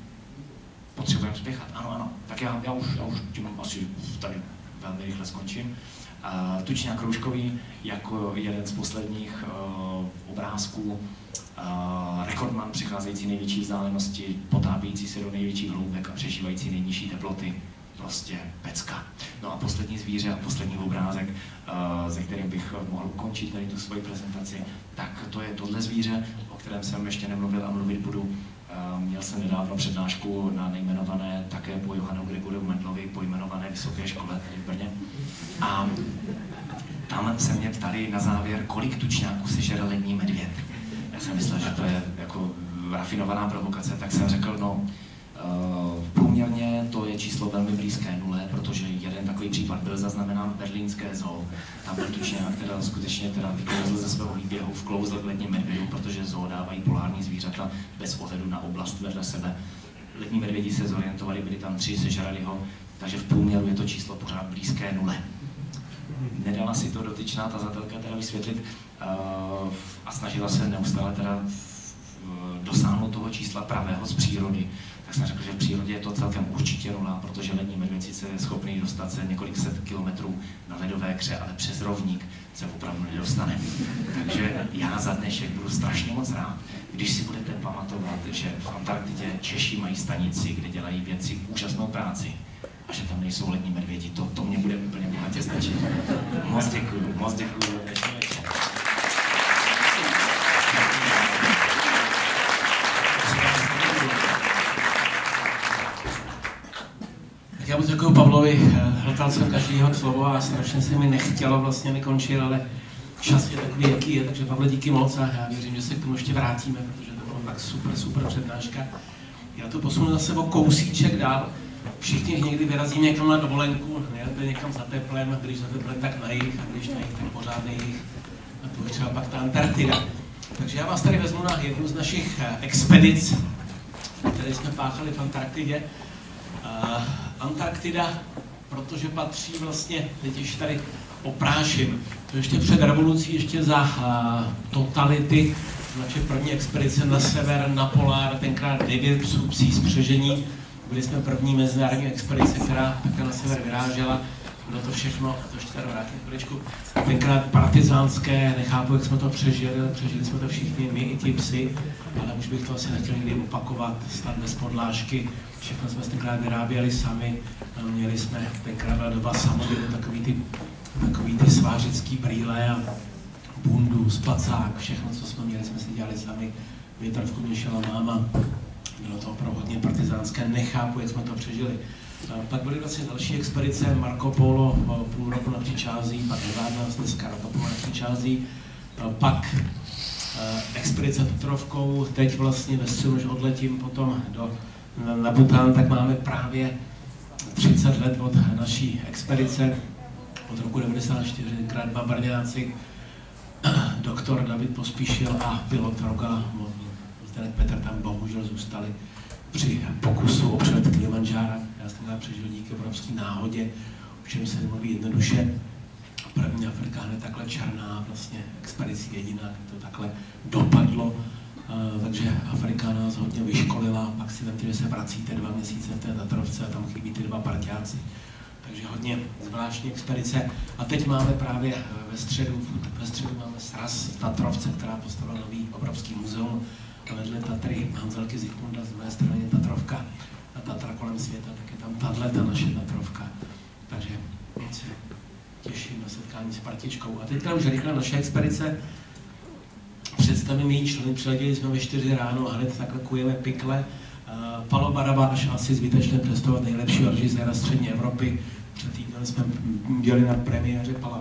Potřebujeme spěchat, ano. Tak já už tím asi tady velmi rychle skončím. Tučňák kroužkový jako jeden z posledních obrázků, rekordman přecházející největší vzdálenosti, potápějící se do největších hloubek a přežívající nejnižší teploty. Prostě pecka. No a poslední zvíře a poslední obrázek, ze kterým bych mohl ukončit tady tu svoji prezentaci, tak to je tohle zvíře, o kterém jsem ještě nemluvil a mluvit budu. Měl jsem nedávno přednášku na nejmenované, také po Johanu Gregorovi Mendlovi pojmenované vysoké škole tady v Brně. A tam se mě ptali na závěr, kolik tučňáků si žere lední medvěd. Já jsem myslel, že to je jako rafinovaná provokace, tak jsem řekl, no, průměrně to je číslo velmi blízké nule, protože jeden takový případ byl zaznamenán v berlínské zoo. Tam byl tučňák, která skutečně vyklouzl ze svého výběhu, vklouzl k ledním medvědům, protože zoo dávají polární zvířata bez ohledu na oblast vedle sebe. Lední medvědi se zorientovali, byli tam 3, sežrali ho, takže v průměru je to číslo pořád blízké nule. Nedala si to dotyčná tazatelka vysvětlit a snažila se neustále dosáhnout toho čísla pravého z přírody. Tak jsem řekl, že v přírodě je to celkem určitě nula, protože lední medvěd sice je schopný dostat se několik set kilometrů na ledové kře, ale přes rovník se opravdu nedostane. Takže já za dnešek budu strašně moc rád, když si budete pamatovat, že v Antarktidě Češi mají stanici, kde dělají věci úžasnou práci a že tam nejsou lední medvědi. To mě bude úplně bohatě stačit. Moc děkuju. Já moc děkuju Pavlovi, hltal jsem každý jeho slovo a strašně se mi nechtělo vlastně nekončit, ale čas je takový, jaký je, takže Pavle, díky moc a já věřím, že se k tomu ještě vrátíme, protože to bylo tak super přednáška. Já to posunu zase o kousíček dál. Všichni někdy vyrazíme někam na dovolenku, nejde někam za teplem, a když za teplem, tak na jih, a když na jih, tak pořád na jih. A to je třeba pak ta Antarktida. Takže já vás tady vezmu na jednu z našich expedic, které jsme páchali v Antarktidě. Antarktida, protože patří vlastně, teď již tady opráším, to ještě před revolucí, ještě za totality, naše první expedice na sever, na polár, tenkrát 9 psí spřežení. Byli jsme první mezinárodní expedice, která takhle na sever vyrážela. Bylo to všechno, to ještě tady vrátím chviličku, tenkrát partizánské, nechápu, jak jsme to přežili, ale přežili jsme to všichni, my i ti psi, ale už bych to asi nechtěl nikdy opakovat, snad bez podlážky. Všechno jsme tenkrát vyráběli sami, měli jsme tenkrát doba samodělu, takový ty svářický brýle a bundu, spacák, všechno, co jsme měli, jsme si dělali sami. Větrovku měšela máma, bylo to opravdu hodně partizánské, nechápu, jak jsme to přežili. Pak byly vlastně další expedice, Marco Polo, půl roku na Příčází, pak 12, dneska rok na Příčází, pak expedice Petrovkou, teď vlastně ve středu, než odletím potom na Bhután, tak máme právě 30 let od naší expedice, od roku 1994, tenkrát 2 Brňáci, doktor David Pospíšil a pilot Rogala, Zdeněk Petr tam bohužel zůstali při pokusu o přelet Kilimanjára. Já jsem tam přežil díky obrovské náhodě, o čem se mluví jednoduše. První Afrika hned takhle černá, vlastně expedice jediná, to takhle dopadlo. Takže Afrika nás hodně vyškolila, pak si vemte, že se vracíte 2 měsíce v té Tatrovce a tam chybí ty 2 parťáci. Takže hodně zvláštní expedice. A teď máme právě ve středu máme sraz v Tatrovce, která postavila nový obrovský muzeum. A vedle Tatry Hanzelky Zikmunda, z mé strany Tatrovka a Tatra kolem světa, tak je tam ta naše Tatrovka. Takže moc se těším na setkání s partičkou. A teďka už rychle naše expedice. Představím její členy, přiletěli jsme ve 4 ráno a hned takhle kujeme pikle. Palo Barabáš asi zbytečně testovat nejlepšího režiséra střední Evropy. Před týdnem jsme byli na premiéře Pala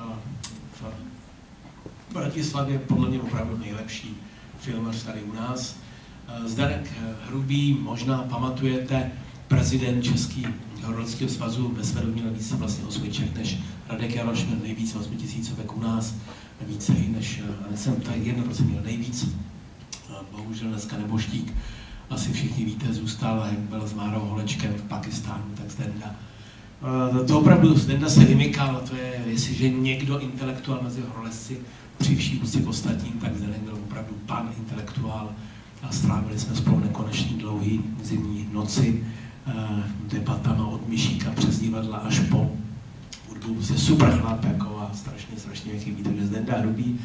v Bratislavě, podle mě opravdu nejlepší filmař tady u nás. Zdeněk Hrubý, možná pamatujete, prezident Českého horolského svazu, ve Svedu měl více vlastně osmiček než Radek Jaroš, měl nejvíc 8000 u nás, více i než, jsem tady 1% měl nejvíc, bohužel dneska Neboštík, asi všichni víte, zůstal, jak byl s Márou Holečkem v Pakistánu, tak Zdenda. To opravdu Zdenda se vymykal, to je, jestliže někdo intelektuál mezi horolezci, při vší úctě k ostatním, tak Zdeněk byl opravdu pan intelektuál a strávili jsme spolu nekonečně dlouhý zimní noci debatama od Myšíka přes divadla až po hudbu je super chlap jako a strašně měkký, takže Zdenda Hrubý.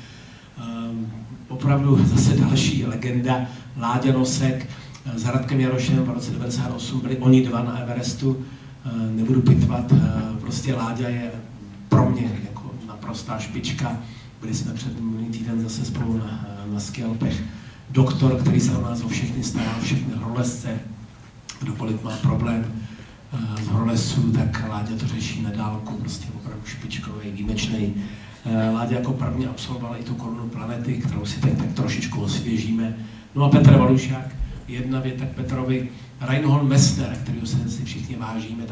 Opravdu zase další legenda, Láďa Nosek s Radkem Jarošem v roce 1998 byli oni dva na Everestu, nebudu pitvat, prostě Láďa je pro mě jako naprostá špička, byli jsme před minulý týden zase spolu na Ski Alpech. Doktor, který se o nás o všechny stará, všechny horolezce, kdokoliv má problém z horolezců, tak Láďa to řeší na dálku, prostě opravdu špičkový, výjimečný. Láďa jako první absolvoval i tu Korunu planety, kterou si teď tak trošičku osvěžíme. No a Petr Valušák, jedna věta k Petrovi. Reinhold Messner, kterého se si všichni vážíme,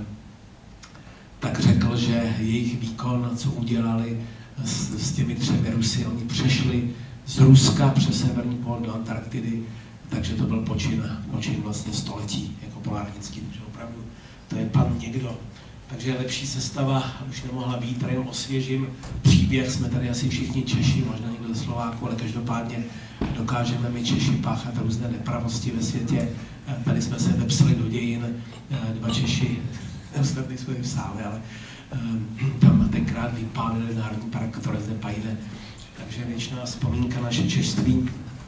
tak řekl, že jejich výkon, co udělali s těmi 3 Rusy, oni přešli z Ruska přes severní pól do Antarktidy, takže to byl počin vlastně století jako polárnický, takže opravdu to je pan někdo. Takže lepší sestava už nemohla být, tady jenom osvěžím příběh, jsme tady asi všichni Češi, možná někdo ze Slováku, ale každopádně dokážeme my Češi páchat různé nepravosti ve světě. Tady jsme se vepsali do dějin, 2 Češi, ostatní jsme v sále, ale tam tenkrát vypálili Národní park Torres del Paine, takže věčná vzpomínka naše češství.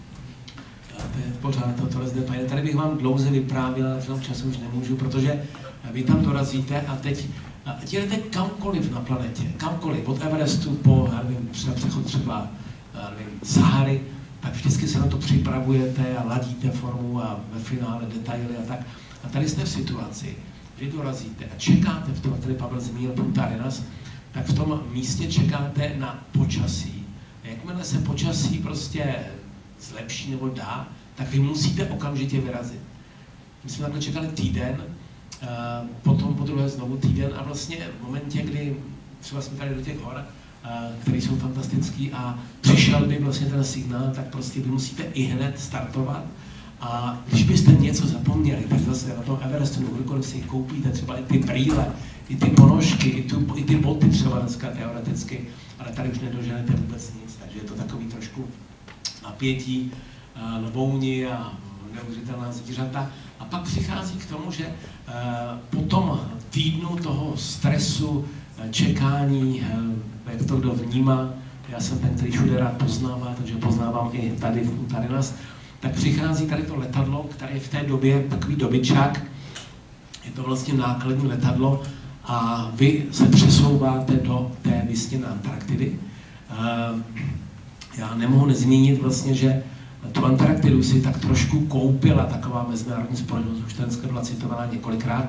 To je pořád to Torres del Paine. Tady bych vám dlouze vyprávěl, ale v tom času už nemůžu, protože vy tam dorazíte a teď jdete kamkoliv na planetě, kamkoliv, od Everestu po, já nevím, přechod třeba Sahary, tak vždycky se na to připravujete a ladíte formu a ve finále detaily a tak. A tady jste v situaci, že dorazíte a čekáte v tom, který Pavel zmínil Punta Arenas, tak v tom místě čekáte na počasí. A jakmile se počasí prostě zlepší nebo dá, tak vy musíte okamžitě vyrazit. My jsme takhle čekali týden, potom po druhé znovu týden a vlastně v momentě, kdy třeba jsme tady do těch hor, které jsou fantastický a přišel by vlastně ten signál, tak prostě vy musíte i hned startovat. A když byste něco zapomněli, tak zase na tom Everestu, kdykoliv si koupíte třeba i ty brýle, i ty ponožky, i ty boty třeba dneska teoreticky, ale tady už nedoženete vůbec nic, takže je to takový trošku napětí, lbouni a neuvěřitelná zvířata. A pak přichází k tomu, že po tom týdnu toho stresu, čekání, jak to kdo vnímá, já jsem ten, který všude rád poznává, takže poznávám i tady v Punta Arenas, tak přichází tady to letadlo, které je v té době takový dobyčák, je to vlastně nákladní letadlo a vy se přesouváte do té vysněné Antarktidy. Já nemohu nezmínit vlastně, že tu Antarktidu si tak trošku koupila taková mezinárodní společnost, už dneska byla citovaná několikrát.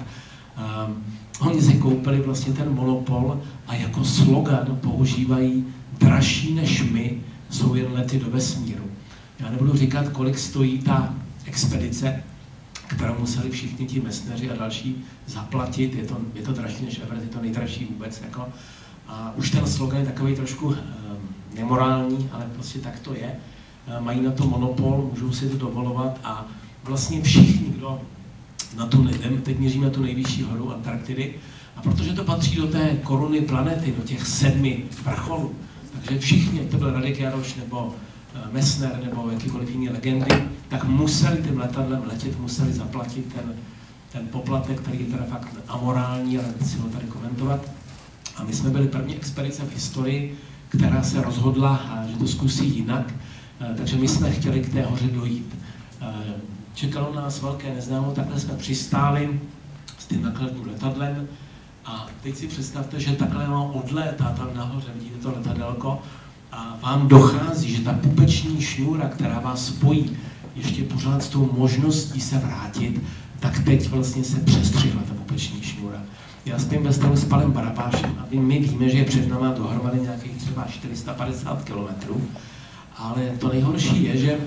Oni si koupili vlastně ten monopol a jako slogan používají dražší než my jsou jen lety do vesmíru. Já nebudu říkat, kolik stojí ta expedice, kterou museli všichni ti Messneři a další zaplatit. Je to dražší než Everest, je to nejdražší vůbec. Jako. A už ten slogan je takový trošku nemorální, ale prostě tak to je. Mají na to monopol, můžou si to dovolovat a vlastně všichni, kdo na tu, teď měříme tu nejvyšší horu Antarktidy, a protože to patří do té koruny planety, do těch 7 vrcholů, takže všichni, jak to byl Radek Jaroš nebo Messner nebo jakýkoliv jiný legendy, tak museli tím letadlem letět, museli zaplatit ten poplatek, který je teda fakt amorální, ale nechci ho tady komentovat. A my jsme byli první expedice v historii, která se rozhodla, že to zkusí jinak, takže my jsme chtěli k té hoře dojít. Čekalo nás velké neznámo, takhle jsme přistáli s tím nákladním letadlem a teď si představte, že takhle vám odlétá tam nahoře, vidíte to letadelko, a vám dochází, že ta pupeční šňůra, která vás spojí ještě pořád s tou možností se vrátit, tak teď vlastně se přestřihla ta pupeční šňůra. Já spím ve stolu s Palem Barabášem a my víme, že je před náma dohromady nějakých třeba 450 kilometrů, ale to nejhorší je, že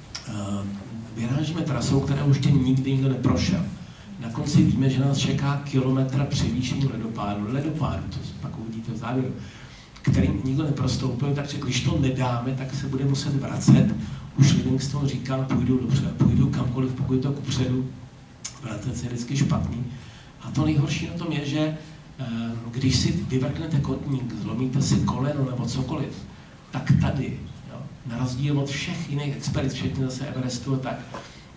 vyrážíme trasou, která už tě nikdy nikdo neprošel. Na konci víme, že nás čeká kilometr převýšení ledopádu, to pak uvidíte v závěru, kterým nikdo neprostoupil, takže když to nedáme, tak se bude muset vracet. Už Livingstone říkal, půjdu dobře, půjdu kamkoliv, pokud to kupředu, vracet se je vždycky špatný. A to nejhorší na tom je, že když si vyvrknete kotník, zlomíte si koleno nebo cokoliv, tak tady, jo, na rozdíl od všech jiných expedic, včetně zase Everestu, tak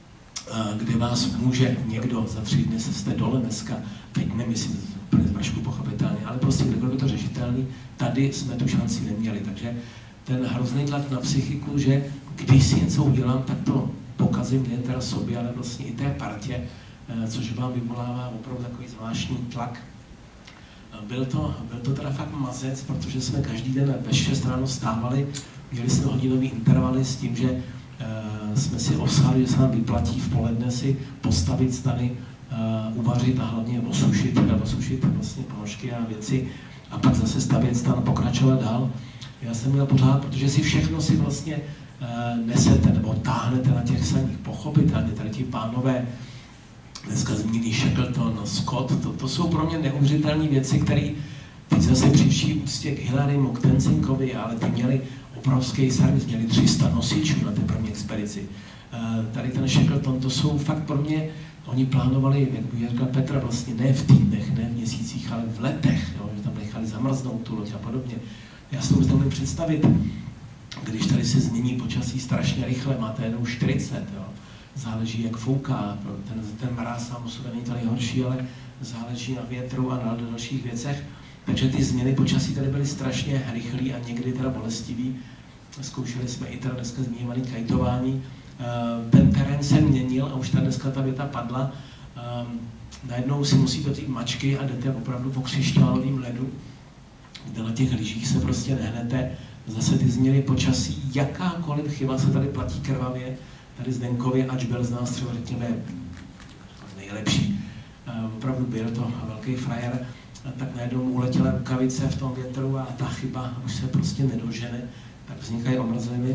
kde vás může někdo za 3 dny, se jste dole dneska, teď nemyslím úplně z Vašku pochopitelně, ale prostě kde bylo by to řešitelný, tady jsme tu šanci neměli, takže ten hrozný tlak na psychiku, že když si něco udělám, tak to pokazím nejen teda sobě, ale vlastně i té partě, což vám vyvolává opravdu takový zvláštní tlak. Byl to teda fakt mazec, protože jsme každý den ve 6 ráno stávali, měli jsme hodinový intervaly s tím, že jsme si osali, že se nám vyplatí v poledne si postavit stany, uvařit a hlavně osušit vlastně ponožky a věci a pak zase stavět stan a pokračovat dál. Já jsem měl pořád, protože si všechno si vlastně nesete nebo táhnete na těch saních. Pochopitelně tady ti pánové, dneska zmíněný Shackleton, Scott, to jsou pro mě neuvěřitelné věci, které teď zase při vší úctě k Hillarymu, k Tenzinkovi, ale ty měli obrovský servis, měli 300 nosičů na té první expedici. Tady ten Shackleton, to jsou fakt pro mě, oni plánovali, jak by říkal Petr, vlastně ne v týdnech, ne v měsících, ale v letech, jo, že tam nechali zamrznout tu loď a podobně. Já si to můžu představit, když tady se změní počasí strašně rychle, máte jenom 40, jo. Záleží, jak fouká, ten mráz sám o sobě není tady horší, ale záleží na větru a na dalších věcech. Takže ty změny počasí tady byly strašně rychlý a někdy teda bolestivý. Zkoušeli jsme i teda dneska zmíněný kajtování. Ten terén se měnil a už tady dneska ta věta padla. Najednou si musíte vzít mačky a jdete opravdu po křišťálovém ledu, kde na těch lyžích se prostě nehnete. Zase ty změny počasí, jakákoliv chyba se tady platí krvavě. Tady Zdenkovi, ač byl z nás třeba řekněme nejlepší, opravdu byl to velký frajer, tak najednou mu uletěla rukavice v tom větru a ta chyba už se prostě nedožene, tak vznikají omrzliny.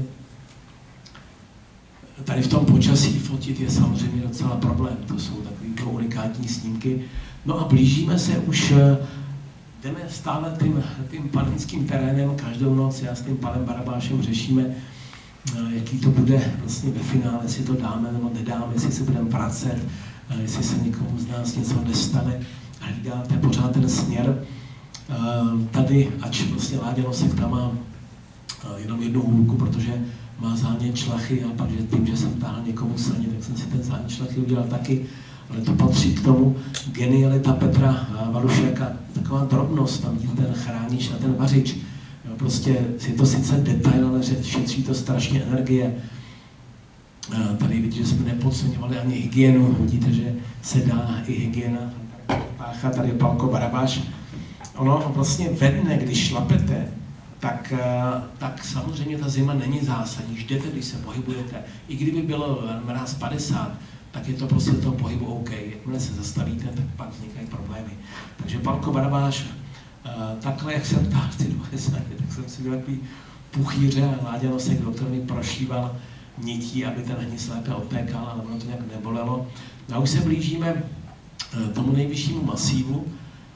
Tady v tom počasí fotit je samozřejmě docela problém, to jsou takový unikátní snímky. No a blížíme se už, jdeme stále tím panenským terénem, každou noc já s tím panem Barabášem řešíme, jaký to bude vlastně ve finále, jestli to dáme nebo nedáme, jestli se budeme vracet, jestli se někomu z nás něco nestane. Hlídáte pořád ten směr. Tady, ač vlastně Láďa Nosek tam má jenom jednu hůlku, protože má zánět šlachy a pak, že tím, že jsem táhl někomu saně, tak jsem si ten zánět šlachy udělal taky, ale to patří k tomu genialita Petra Valušeka, taková drobnost, tam ten chránič a ten vařič. Prostě je to sice detail, ale šetří to strašně energie. Tady vidíte, že jsme nepodceňovali ani hygienu. Vidíte, že se dá i hygiena páchat. Tady je Pálko Barabáš. Ono vlastně ve dne, když šlapete, tak samozřejmě ta zima není zásadní. Když jdete, když se pohybujete. I kdyby bylo mráz 50, tak je to prostě toho pohybu OK. Jakmile se zastavíte, tak pak vznikají problémy. Takže Pálko Barabáš, takhle, jak jsem táhl ty 20, tak jsem si byl takový puchýře a Láďa Nosek, doktor mi prošíval nití, aby ten hníz lépe odtékal, ale ono to nějak nebolelo. A už se blížíme tomu nejvyššímu masívu,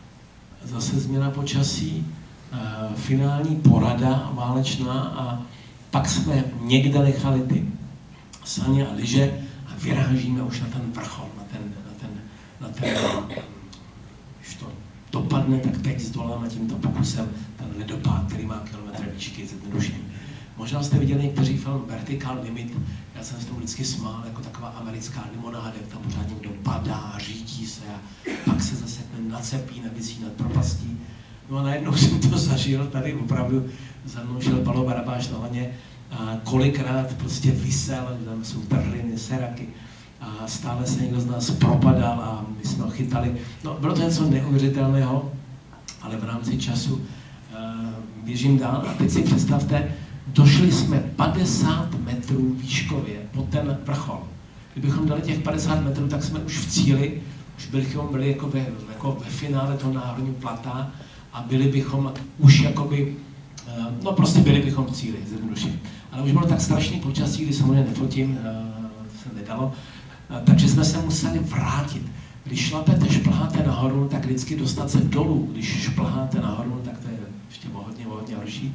zase změna počasí, finální porada válečná a pak jsme někde nechali ty saně a lyže a vyrážíme už na ten vrchol, na ten když to dopadne, tak teď zdoláme tímto pokusem ten ledopád, který má kilometr výšky, zjednodušeně. Možná jste viděli někteří film Vertical Limit, já jsem se tomu vždycky smál, jako taková americká limonáda, jak tam pořád někdo padá, řídí se a pak se zase nacepí, navisí nad propastí. No a najednou jsem to zažil, tady opravdu za mnou šel Palo Barabáš na laně a kolikrát prostě visel, tam jsou trhliny, seraky a stále se někdo z nás propadal a my jsme ho chytali. No, bylo to něco neuvěřitelného, ale v rámci času běžím dál a teď si představte, došli jsme 50 metrů výškově po ten vrchol. Kdybychom dali těch 50 metrů, tak jsme už v cíli, už bychom byli jako ve finále toho národního plata a byli bychom už jakoby, no prostě byli bychom v cíli, zjednodušeně. Ale už bylo tak strašný počasí, kdy samozřejmě nefotím, to se nedalo, takže jsme se museli vrátit. Když šlapete, šplháte nahoru, tak vždycky dostat se dolů. Když šplháte nahoru, tak to je ještě hodně horší.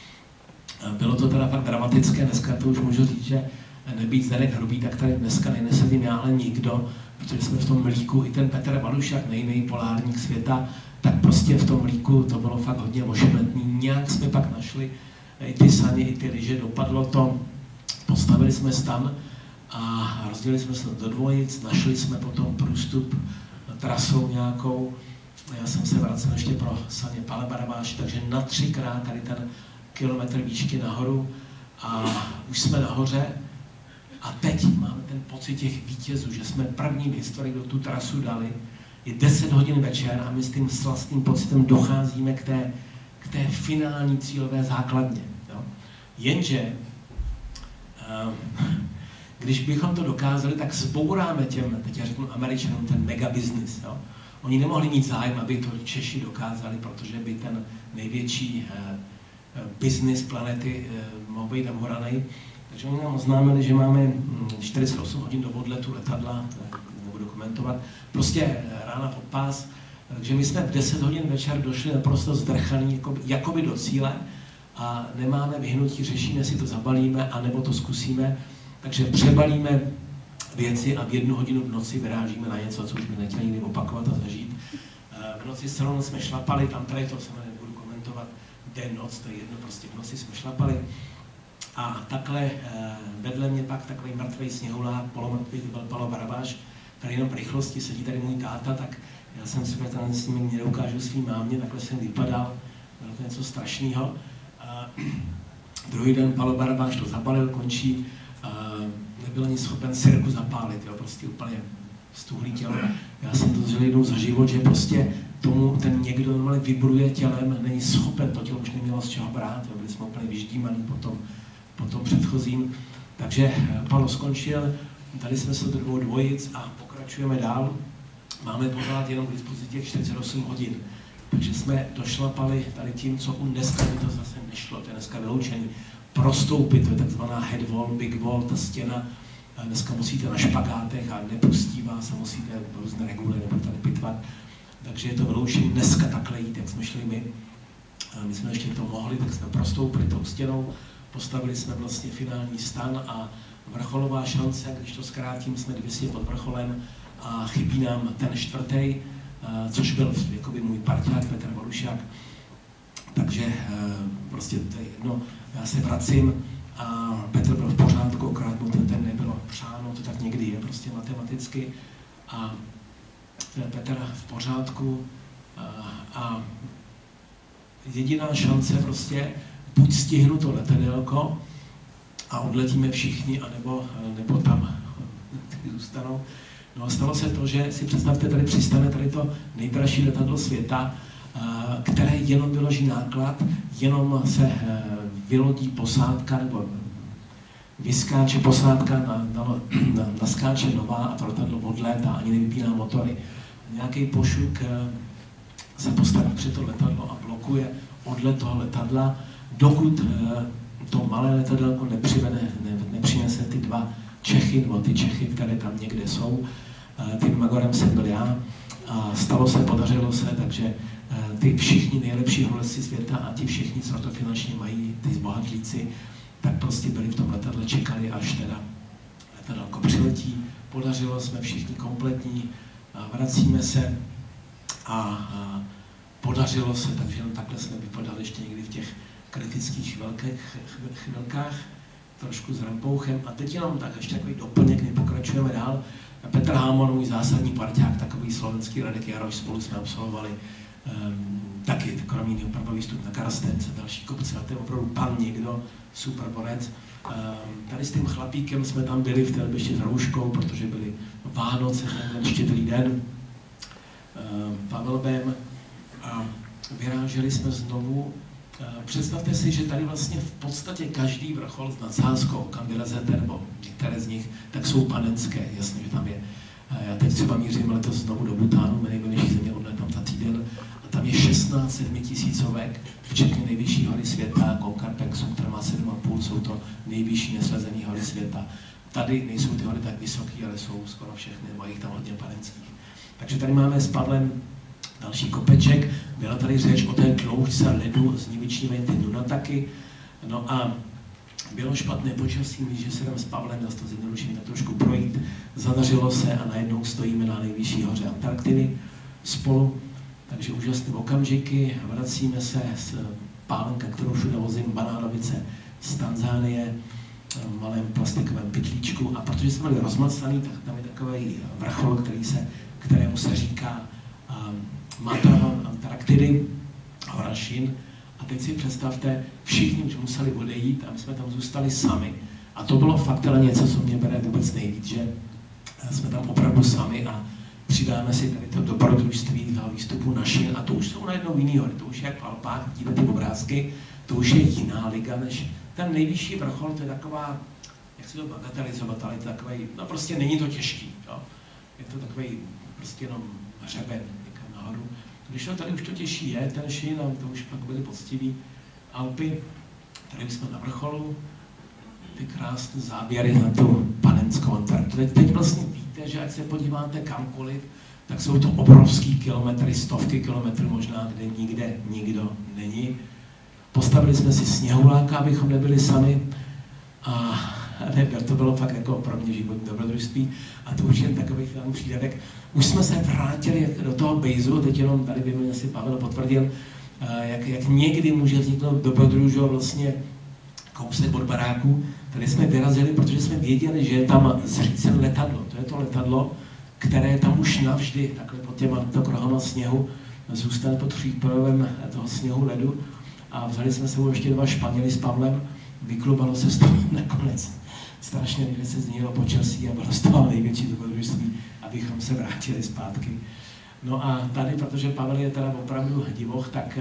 Bylo to teda fakt dramatické, dneska to už můžu říct, že nebýt Zdeněk Hrubý, tak tady dneska nesedím já, ale nikdo, protože jsme v tom mlíku, i ten Petr Valušek, nejpolárník světa, tak prostě v tom mlíku to bylo fakt hodně ošemetný. Nějak jsme pak našli i ty saně, i ty lyže, dopadlo to, postavili jsme stan a rozdělili jsme se do dvojic, našli jsme potom průstup trasou nějakou. Já jsem se vracel ještě pro Saně Palebarabáš, takže na 3krát tady ten kilometr výšky nahoru a už jsme nahoře a teď máme ten pocit těch vítězů, že jsme první v historii, kdo tu trasu dali. Je 10 hodin večer a my s tím slastným pocitem docházíme k té finální cílové základně. Jo? Jenže když bychom to dokázali, tak zbouráme těm, teď já řeknu Američanům, ten mega business. Jo? Oni nemohli mít zájem, aby to Češi dokázali, protože by ten největší business planety mohl být tam horanej. Takže oni nám oznámili, že máme 48 hodin do odletu letadla, nebudu komentovat, prostě rána pod pás. Takže my jsme v 10 hodin večer došli naprosto zdrchaný, jakoby do cíle a nemáme vyhnutí, řešíme, jestli to zabalíme, anebo to zkusíme. Takže přebalíme věci a v 1 hodinu v noci vyrážíme na něco, co už by nechtěli nikdy opakovat a zažít. V noci celou noc jsme šlapali, tam tady to samozřejmě nebudu komentovat, den, noc, to je jedno, prostě v noci jsme šlapali. A takhle vedle mě pak takový mrtvý sněhulák, polomrtvý, to byl Palebarabáš, tady jenom v rychlosti sedí tady můj táta, tak já jsem si ten snímek nedoukážu svým mámě, takhle jsem vypadal, bylo to něco strašného. Druhý den Palebarabáš to zabalil, končí, nebyl ani schopen sirku zapálit, jo, prostě úplně stuhlý tělo. Já jsem to zažil jednou za život, že prostě tomu ten někdo normálně vibruje tělem, není schopen, to tělo už nemělo z čeho brát, jo, byli jsme úplně vyždímaný po tom předchozím. Takže Palo skončil, dali jsme se do 2 dvojic a pokračujeme dál. Máme pořád jenom k dispozici těch 48 hodin. Takže jsme došlapali tady tím, co u dneska by to zase nešlo, to je dneska vyloučený. Prostoupit, to je takzvaná head wall, big wall, ta stěna. Dneska musíte na špagátech a nepustí vás a musíte různé regule nebo tady pitvat. Takže je to vyloučený dneska takhle jít, jak jsme šli my. My jsme ještě to mohli, tak jsme prostoupili tou stěnou, postavili jsme vlastně finální stan a vrcholová šance, když to zkrátím, jsme 200 pod vrcholem a chybí nám ten 4., což byl jakoby můj parťák Petr Valušák. Takže prostě to je jedno, já se vracím a Petr byl v pořádku, akorát mu ten nebylo přáno, to tak někdy je prostě matematicky. A Petr v pořádku a jediná šance prostě, buď stihnu to letadélko a odletíme všichni, nebo tam zůstanou. No a stalo se to, že si představte, tady přistane tady to nejdražší letadlo světa, které jenom vyloží náklad, jenom se vylodí posádka, nebo vyskáče posádka, naskáče nová a to letadlo odlétá, ani nevypíná motory. Nějaký pošuk se postaví před to letadlo a blokuje odlet toho letadla, dokud to malé letadlo nepřinese ty 2 Čechy, nebo ty Čechy, které tam někde jsou. Tím Magorem jsem byl já a stalo se, podařilo se, takže ty všichni nejlepší horolezci světa a ti všichni, co to finančně mají, ty zbohatlíci, tak prostě byli v tom letadle, čekali, až teda letadlo přiletí. Podařilo, jsme všichni kompletní, vracíme se a podařilo se, takže jenom takhle jsme vypadali ještě někdy v těch kritických chvilkách, trošku s rampouchem. A teď jenom tak ještě takový doplněk, my pokračujeme dál. Petr Hámon, můj zásadní parťák, takový slovenský Radek Jaroš, spolu jsme absolvovali taky kromě jiného první výstup na Karastence, další kopce, a to je opravdu pan někdo, super borec. Tady s tím chlapíkem jsme tam byli v té době ještě s rouškou, protože byly Vánoce, ten Štědrý den, Pavelbem a vyráželi jsme znovu. Představte si, že tady vlastně v podstatě každý vrchol s nadsázkou, kam vylezete, nebo některé z nich, tak jsou panenské, jasně, že tam je. Já teď třeba mířím letos znovu do Bhutánu, nejmenší země, odletám za týden, a tam je 16 sedmitisícovek, včetně nejvyšší hory světa, Konkarpeksu, která má 7,5, jsou to nejvyšší neslezené hory světa. Tady nejsou ty hory tak vysoké, ale jsou skoro všechny, nebo jich tam hodně panenských. Takže tady máme s Pavlem další kopeček, byla tady řeč o té tloušťce ledu s nivičními ty Nunataky, no a bylo špatné počasí, že se tam s Pavlem, zase to zjednoduším, tak trošku projít, zadařilo se a najednou stojíme na nejvyšší hoře Antarktidy spolu, takže úžasné okamžiky, vracíme se z pálenka, kterou všude vozím, banánovice z Tanzánie malém plastikovém pytlíčku a protože jsme byli rozmlsaný, tak tam je takový vrchol, kterému se říká Matterhorn Antarktidy, hora Shin. A teď si představte, všichni už museli odejít a my jsme tam zůstali sami. A to bylo fakt ale něco, co mě bere vůbec nejvíc, že jsme tam opravdu sami a přidáme si tady to dobrodružství výstupu na Shin a to už jsou najednou jiný hory, to už je jak v Alpách, vidíte ty obrázky, to už je jiná liga než ten nejvyšší vrchol, to je taková, jak se to bagatelizovat, ale to takový, no prostě není to těžký, jo. Je to takový prostě jenom hřeben někam nahoru. Když tady už to těžší je, ten Shin, a to už pak byly poctivý Alpy, tady jsme na vrcholu, ty krásné záběry na tu Panenskou Antarktidu. Teď vlastně víte, že ať se podíváte kamkoliv, tak jsou to obrovský kilometry, stovky kilometrů možná, kde nikde nikdo není. Postavili jsme si sněhuláka, abychom nebyli sami a to bylo fakt jako pro mě životní dobrodružství a to už jen takový film přídavek. Už jsme se vrátili do toho bejzu, teď jenom tady by mě si Pavel potvrdil, jak někdy může vzniknout dobrodružstvo vlastně kousek od baráku. Tady jsme vyrazili, protože jsme věděli, že je tam zříceno letadlo. To je to letadlo, které tam už navždy, takhle pod těma krohama sněhu, zůstane pod přípravem toho sněhu ledu. A vzali jsme sebou ještě 2 Španěly s Pavlem, vyklubalo se z toho nakonec. Strašně někde se změnilo počasí a bylo z toho největší dobrodružství, abychom se vrátili zpátky. No a tady, protože Pavel je teda opravdu divoch, tak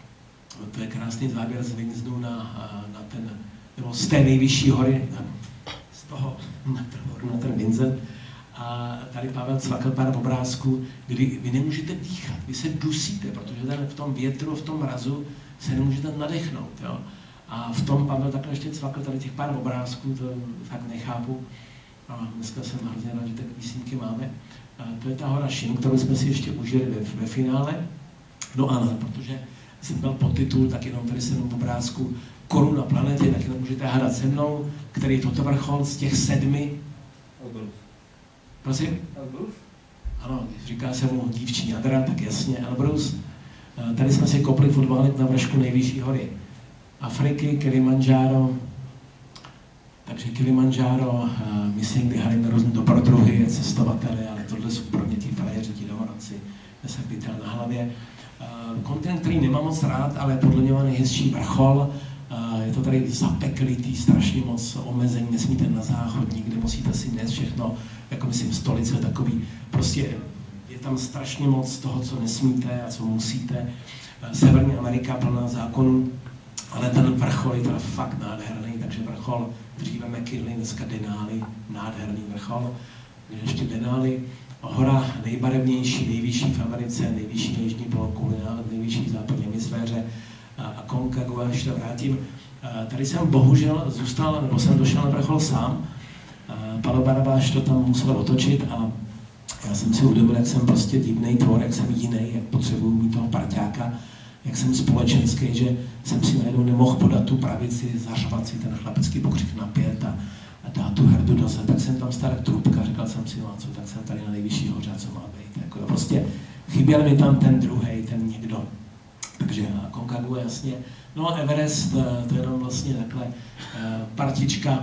to je krásný záběr z Vinzenu na ten, nebo z té nejvyšší hory, z toho na ten Vinzen. A tady Pavel cvakl pár obrázků, kdy vy nemůžete dýchat, vy se dusíte, protože v tom větru, v tom mrazu se nemůžete nadechnout. Jo? A v tom Pavel takhle ještě cvakl tady těch pár obrázků, to fakt nechápu. A dneska jsem hrozně rád, že ty písničky máme. A to je ta hora Shin, kterou jsme si ještě užili ve finále. No ano, protože jsem byl podtitul, tak jenom tady jsem v obrázku Koruna planety, tak jenom můžete hádat se mnou, který je toto vrchol z těch 7. Elbrus. Prosím? Elbrus? Ano, říká se mu dívčí jadra, tak jasně Elbrus. Tady jsme si kopli fotbalit na vršku nejvyšší hory Afriky, Kilimanjaro. Takže Kilimanjaro, my si někdy hrajeme různé dobrodruhy, cestovatele, ale tohle jsou pro mě ti frajeři, ti domorodci, se pytel na hlavě. Kontinent, který nemám moc rád, ale podle něho nejhezčí vrchol. Je to tady zapeklitý, strašně moc omezení, nesmíte na záchodník, kde musíte si nést všechno, jako myslím stolice takový, prostě je tam strašně moc toho, co nesmíte a co musíte. Severní Amerika plná zákonů, ale ten vrchol je teda fakt nádherný, takže vrchol dříve McKinley, dneska Denali, nádherný vrchol, ještě Denali, hora nejbarevnější, nejvyšší v Americe, nejvyšší na jižní polokouli, nejvyšší v západní hemisféře a Concagua, až to vrátím. Tady jsem bohužel zůstal, nebo jsem došel na vrchol sám. Pavel Barabáš to tam musel otočit a já jsem si uvědomil, jak jsem prostě divnej tvor, jak jsem jiný, jak potřebuji mít toho parťáka, jak jsem společenský, že jsem si najednou nemohl podat tu pravici, zařvat si ten chlapecký pokřik na 5 a dát tu herdu do zem. Tak jsem tam stará trubka, říkal jsem si, no co, tak jsem tady na nejvyšší hoře, co má být. Jako, prostě chyběl mi tam ten druhej, ten někdo. Takže Concagua jasně. No a Everest, to je jenom vlastně takhle partička.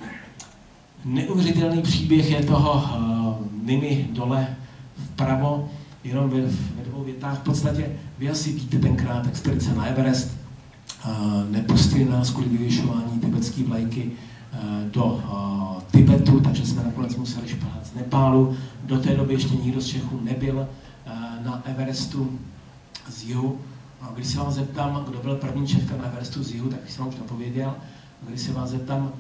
Neuvěřitelný příběh je toho Nimi dole vpravo, jenom ve 2 větách. V podstatě vy asi víte tenkrát expedice na Everest. Nepustili nás kvůli vyvěšování tibetské vlajky do Tibetu, takže jsme nakonec museli šplhat z Nepálu. Do té doby ještě nikdo z Čechů nebyl na Everestu z jihu. A když se vás zeptám, kdo byl první Čech na Everestu z jihu, tak jsem už napověděl. Když se vás zeptám,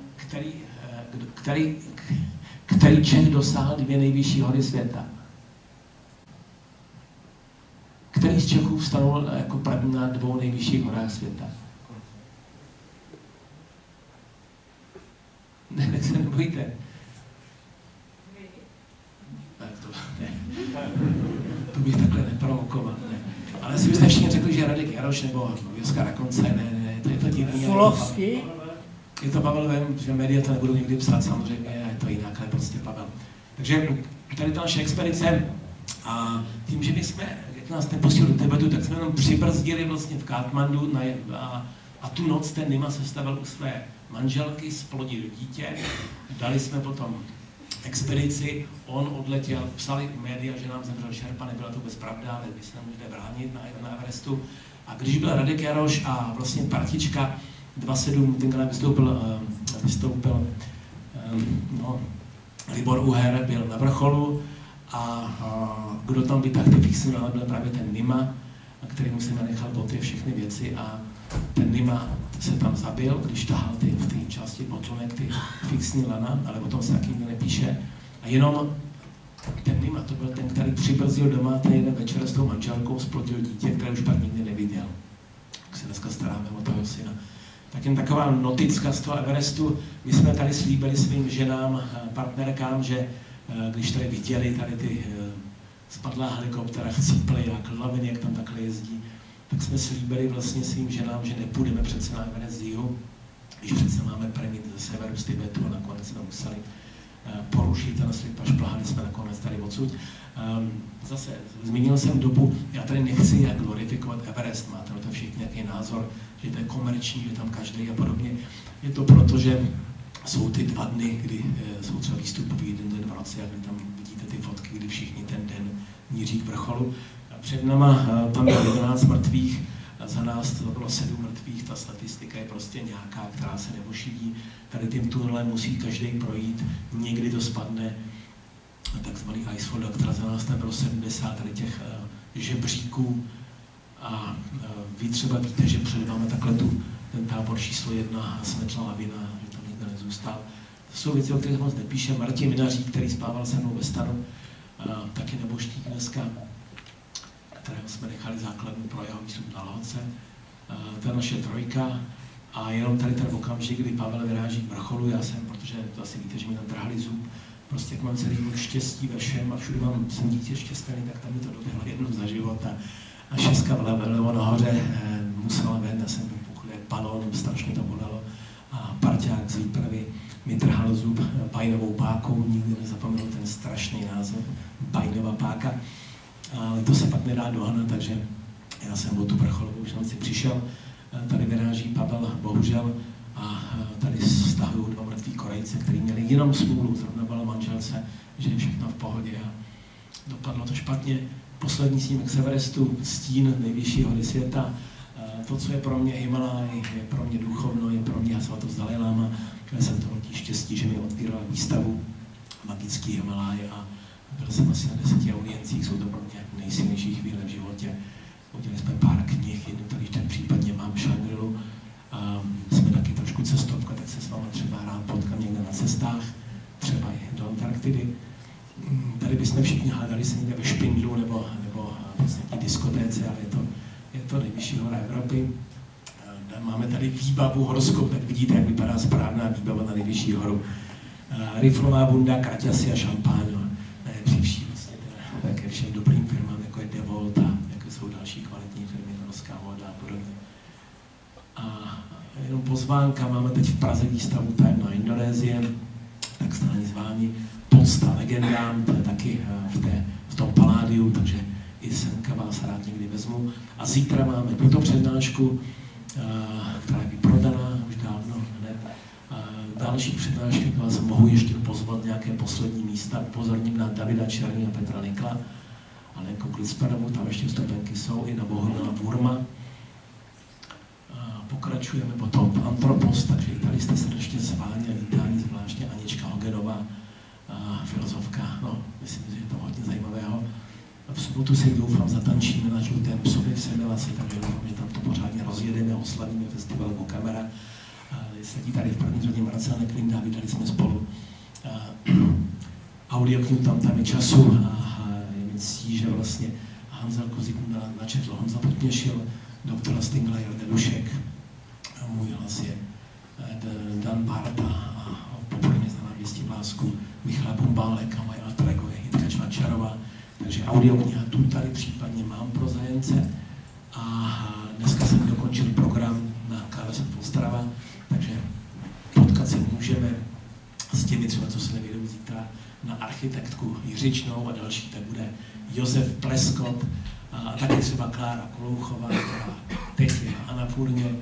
který Čech dosáhl 2 nejvyšší hory světa? Který z Čechů vstanul jako první na 2 nejvyšších horách světa? Ne, tak se nebojte. Tak to ne. To bych takhle neprovokoval, ne. Ale si byste všichni řekli, že Radek Jaroš nebo Joska Rakonce, ne, to je to divný. Je to Pavel, vím, že média to nebudou nikdy psát samozřejmě, je to jinak, ale prostě Pavel. Takže tady ta naše expedice a tím, že my jsme, jak nás nepustili do Tibetu, tak jsme jenom přibrzdili vlastně v Katmandu a A tu noc ten Nima sestavil u své manželky, splodil dítě, dali jsme potom expedici, on odletěl, psali média, že nám zemřel Šerpa, nebyla to vůbec pravda, ale by se nemůžete bránit na Everestu. A když byl Radek Jaroš a vlastně partička 27, tenkrát vystoupil Libor Uher, byl na vrcholu a kdo tam vytáhl ty fixní lana, byl právě ten Nima, který mu se nechal boty všechny věci a ten Nima se tam zabil, když tahal v té části botlonek ty fixní lana, ale o tom se taky nikdo nepíše. A jenom ten Nima, to byl ten, který přibrzdil doma ten jeden večer s tou manželkou, splodil dítě, které už pak nikdy neviděl. Tak se dneska staráme o toho syna. Tak jen taková noticka z toho Everestu. My jsme tady slíbili svým ženám, partnerkám, že když tady viděli tady ty spadlá helikoptera, chcíply jak laviny, jak tam takhle jezdí, tak jsme slíbili vlastně svým ženám, že nepůjdeme přece na Everest z jihu, když přece máme premit ze severu z Tibetu a nakonec jsme museli porušit a slib a šplhali jsme nakonec tady odsud. Zase zmínil jsem dobu, já tady nechci jak glorifikovat Everest, máte na to všichni nějaký názor, že to je komerční, že tam každý a podobně. Je to proto, že jsou ty 2 dny, kdy jsou třeba výstupový 1 den v roce a kdy tam vidíte ty fotky, kdy všichni ten den míří k vrcholu. Před náma tam bylo 11 mrtvých, za nás to bylo 7 mrtvých, ta statistika je prostě nějaká, která se neošidí. Tady tím tunelem musí každý projít, někdy to spadne, takzvaný icefall, která za nás tam bylo 70 tady těch žebříků a vy třeba víte, že před vámi takhle ten tábor číslo 1 smetla lavina, že tam nikdo nezůstal. To jsou věci, o kterých moc nepíše. Martin Minařík, který spával se mnou ve stanu, taky nebožtík dneska, kterého jsme nechali základnu pro jeho výstup na Lhoce. To je naše trojka a jenom tady ten okamžik, kdy Pavel vyráží k vrcholu, já jsem, protože to asi víte, že mi tam trhali zub, prostě jak mám celý štěstí ve všem a všude jsem dítě šťastný, tak tam mi to doběhlo jednou za život a šestka vlevo nahoře musela ven, já jsem vypukl jak balón, strašně to bolelo a parťák z výpravy mi trhal zub bajnovou pákou, nikdy nezapomněl ten strašný název, bajnová páka. Ale to se pak nedá dohnat, takže já jsem o tu vrcholovou šanci přišel. Tady vyráží Pavel, bohužel, a tady stahují 2 mrtví Korejce, kteří měli jenom smůlu, zrovna byla manželce, že je všechno v pohodě a dopadlo to špatně. Poslední snímek z Everestu, stín nejvyšší hory světa. To, co je pro mě Himalaj, je pro mě duchovno, je pro mě svatost Dalaj Lama. Já jsem to velký štěstí, že mi otvíral výstavu Magický Himalaj a byl jsem asi na 10 audiencích, jsou to pro mě nejsilnější chvíle v životě. Udělali jsme pár knih, jednu tady ten případně mám Shangri-Lu. Jsme taky trošku cestovka, tak se s vámi třeba rád potkám někde na cestách, třeba i do Antarktidy. Tady bychom všichni hledali se někde ve Špindlu nebo vlastně v diskotéce, ale je to nejvyšší hora Evropy. Máme tady výbavu horoskop, tak vidíte, jak vypadá správná výbava na nejvyšší horu. Riflová bunda, kraťasy a šampáň. Ne, při vší vlastně ke všem dobrým firmám, jako je DeWalt a jako jsou další kvalitní firmy, Norská voda a podobně. A jenom pozvánka, máme teď v Praze výstavu Time na Indonésie, tak stání zváni Podsta legendám, to je taky v tom Paládiu, takže i semka vás rád někdy vezmu. A zítra máme tuto přednášku, která je vyprodaná už dávno hned. Další přednášky vás mohu ještě pozvat nějaké poslední místa, upozorním na Davida Černý a Petra Nikla, ale jako Klicperovu, tam ještě vstupenky jsou i na Bohumila Burma. Pokračujeme potom Antropos, takže i tady jste srdečně zváni a vítání, zvláště Anička Hogenová, filozofka, no, myslím, že je to hodně zajímavého. V sobotu si doufám zatančíme na Žlutém psovi v Semilasi, takže doufám, že tam to pořádně rozjedeme, oslavíme festival Go Camera. Sedí tady v první řadě Marcel Neklinda, vydali jsme spolu audioknihu Tam je času a je mi ctí, že vlastně Hanzel Kozik načetl Honza Potměšil, doktora Stingla Jarda Dušek, můj hlas je Dan Barta a poprvé znaná Věstí Vlásku Michala Bombálek a moje alter ego je Jitka Čvančarová. Takže audiokniha tu tady případně mám pro zájemce a dneska jsem dokončil program na KVS Ostrava, takže potkat se můžeme s těmi třeba, co se nevědou zítra, na architektku Jiřičnou a další, tak bude Josef Pleskot a taky třeba Klára Kolouchová, která teď je Anna Furně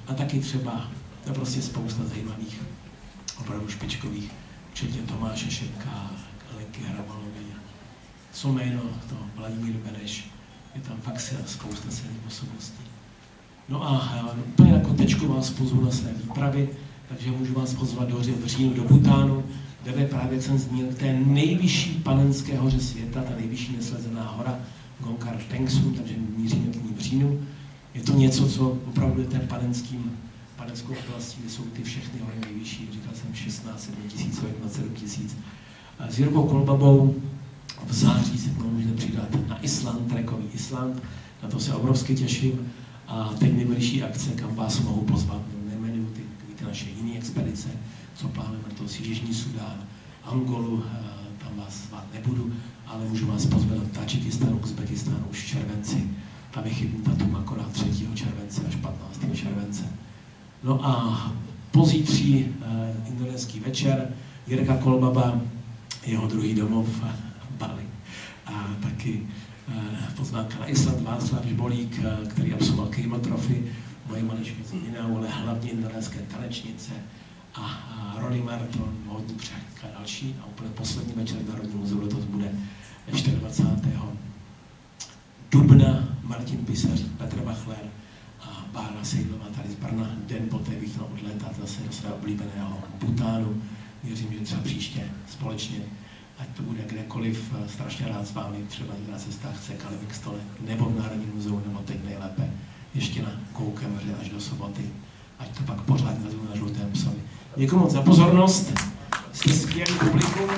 A taky třeba, to prostě spousta zajímavých, opravdu špičkových, včetně Tomáše Šepka, Lenky Hrabalový, Somejno, to Vladimír Beneš, je tam fakt spousta silných osobností. No a úplně jako tečku vás pozvu na své výpravy, takže můžu vás pozvat v říjnu do Bhutánu, kde právě jsem zmínil k té nejvyšší panenské hoře světa, ta nejvyšší neslezená hora, Gongkar Tengsu, takže míříme k ní v říjnu. Je to něco, co opravdu je ten panenskou oblastí, kde jsou ty všechny hory nejvyšší, říkal jsem 16, 7 tisíc, 7 tisíc. S Jirkou Kolbabou v září se k tomu můžete přidat na Island, trekový Island, na to se obrovsky těším. A teď nejbližší akce, kam vás mohu pozvat, nejmenuji ty naše jiné expedice, co plánujeme, to si Jižní Sudán, Angolu, tam vás zvát nebudu, ale můžu vás pozvat do Tadžikistánu, Uzbekistánu už v červenci. Tam je chybný datum akorát 3. července až 15. července. No a pozítří indonéský večer, Jirka Kolbaba, jeho druhý domov Bali. A taky pozvánka na Island, Václav Žbolík, který absolvoval Kejmotrofy, moje maličké jiného, ale hlavně indonéské tanečnice a Ronnie Marton, Módní přehlídka a další. A úplně poslední večer v Národním muzeu letos bude 24. dubna Martin Pisař, Petr Bachler a Bára Sejdlová tady z Brna. Den poté bych měl odlétat zase do svého oblíbeného Bhutánu. Věřím, že třeba příště společně, ať to bude kdekoliv, strašně rád s vámi, třeba na cestách CK Livingstone, nebo v Národním muzeu, nebo teď nejlépe ještě na GoCameře až do soboty, ať to pak pořád nazvu na Žlutém psovi. Děkuji moc za pozornost, jste skvělý publikum.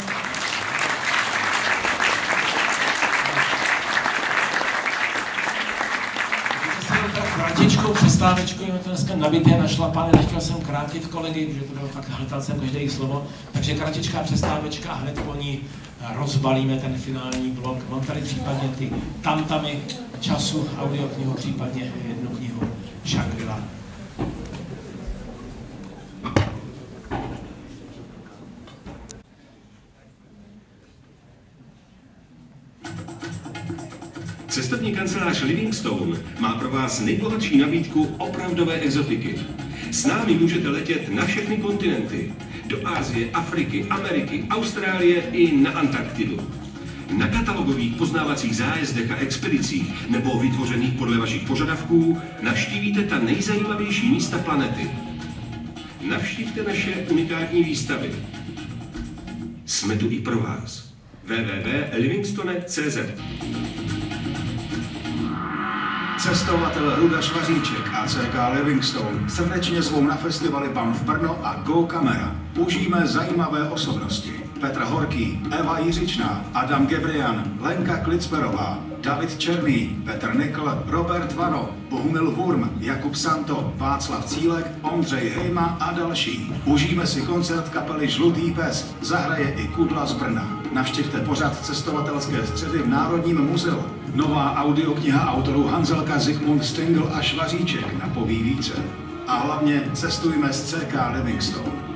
Kratičkou přestávečkou, je to dneska nabité, našlapané, nechtěl jsem krátit kolegy, protože to bylo fakt, hledal jsem každé slovo, takže kratičká přestávečka a hned po ní rozbalíme ten finální blok. Mám tady případně ty tamtamy času, audioknihu, případně jednu knihu Shangri-La. Cestovní kancelář Livingstone má pro vás nejbohatší nabídku opravdové exotiky. S námi můžete letět na všechny kontinenty. Do Asie, Afriky, Ameriky, Austrálie i na Antarktidu. Na katalogových poznávacích zájezdech a expedicích nebo vytvořených podle vašich požadavků navštívíte ta nejzajímavější místa planety. Navštívte naše unikátní výstavy. Jsme tu i pro vás. www.livingstone.cz. Cestovatel Ruda Švaříček a CK Livingstone srdečně zvou na festivaly Banff Brno a GoCamera. Užijeme zajímavé osobnosti. Petr Horký, Eva Jiřičná, Adam Gebrian, Lenka Klicperová, David Černý, Petr Nikl, Robert Vano, Bohumil Wurm, Jakub Santo, Václav Cílek, Ondřej Hejma a další. Užijeme si koncert kapely Žlutý pes, zahraje i Kudla z Brna. Navštivte pořad cestovatelské středy v Národním muzeu. Nová audiokniha autorů Hanzelka, Zikmund Stingl a Švaříček napoví více. A hlavně cestujme s CK Livingstone.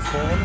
mikrofon.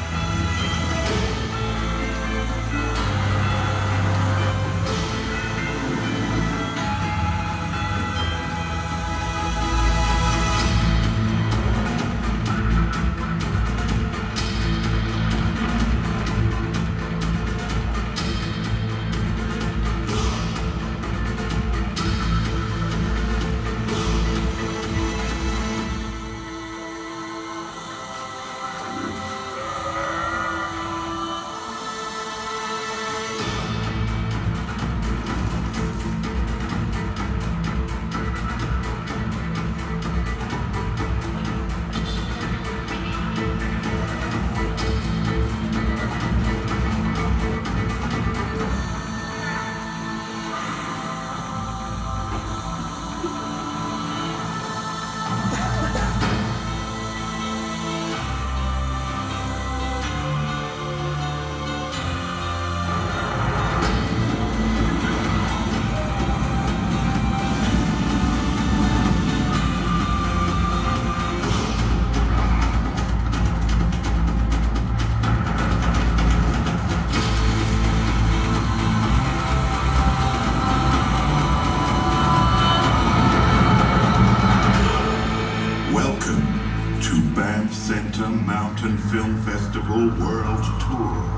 Film Festival World Tour.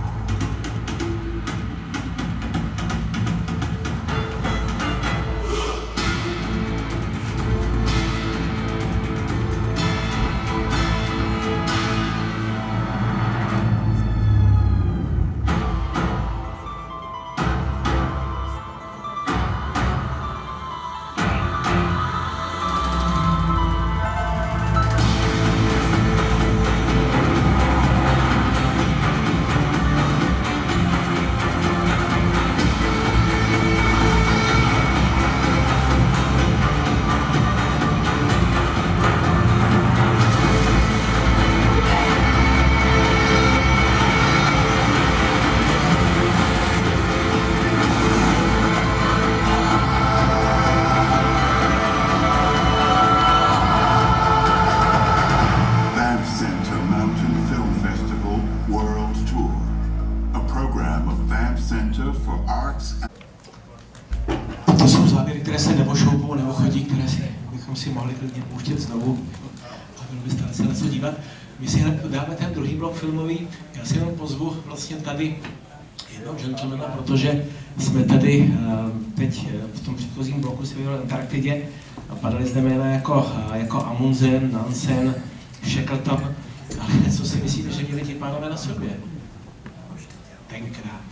To jsou záběry, které se nebo šoupou, nebo chodí, které si bychom si mohli klidně pouštět znovu. A bylo by stále se na co dívat. My si dáme ten druhý blok filmový. Já si jenom pozvu vlastně tady jednoho gentlemana, protože jsme tady teď v tom předchozím bloku si vyjeli v Antarktidě a padaly zde jména jako Amundsen, Nansen, Shackleton. Ale co si myslíte, že měli ti pánové na sobě? Tenkrát.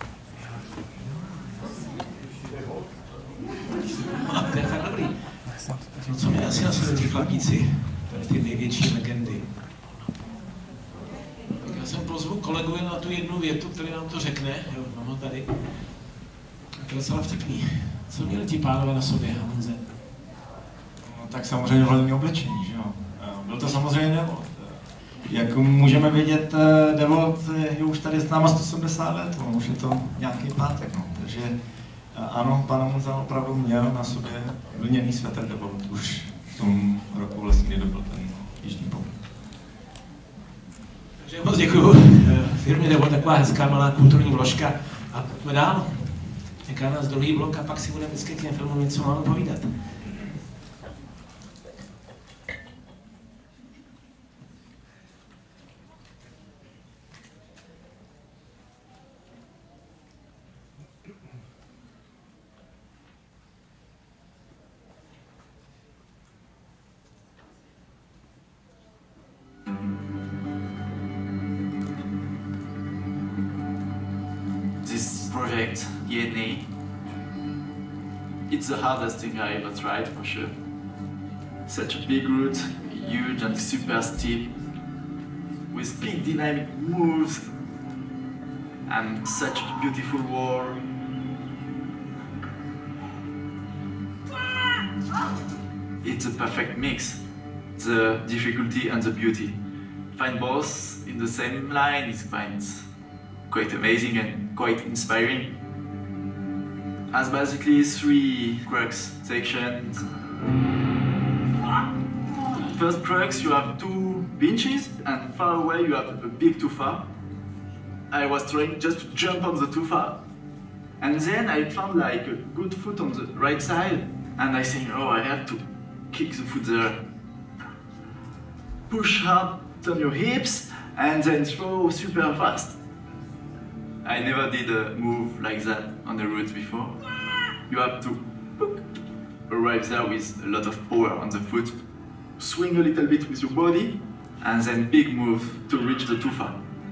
To je fakt dobrý. No co mě asi na sobě ti chlapíci, ty největší legendy. Tak já jsem pozvu kolegu na tu jednu větu, který nám to řekne, jo, mám ho tady. To je docela vtipný. Co měli ti pánové na sobě, Amundsen? No, tak samozřejmě hlavní oblečení, že jo. Byl to samozřejmě Devolt. Jak můžeme vědět, Devolt je už tady s náma 170 let, no, už je to nějaký pátek, no. Takže ano, pan Amundsen opravdu měl na sobě vlněný svetr Devolt už v tom roku vlastně, kdy dobyl ten jižní pol. Takže moc děkuju. Firmě Devolt taková hezká malá kulturní vložka. A pojďme dál. Čeká nás druhý blok a pak si budeme vždycky k těm filmům něco máme povídat. This project, DNA, it's the hardest thing I ever tried, for sure. Such a big route, huge and super steep, with big dynamic moves, and such a beautiful wall. It's a perfect mix, the difficulty and the beauty. Find both in the same line is quite amazing and quite inspiring. Has basically 3 crux sections. First crux, you have 2 benches, and far away you have a big tufa. I was trying just to jump on the tufa, and then I found like a good foot on the right side, and I think, oh, I have to kick the foot there. Push hard on your hips, and then throw super fast. I never did a move like that on the route before. You have to arrive there with a lot of power on the foot, swing a little bit with your body, and then big move to reach the tufa.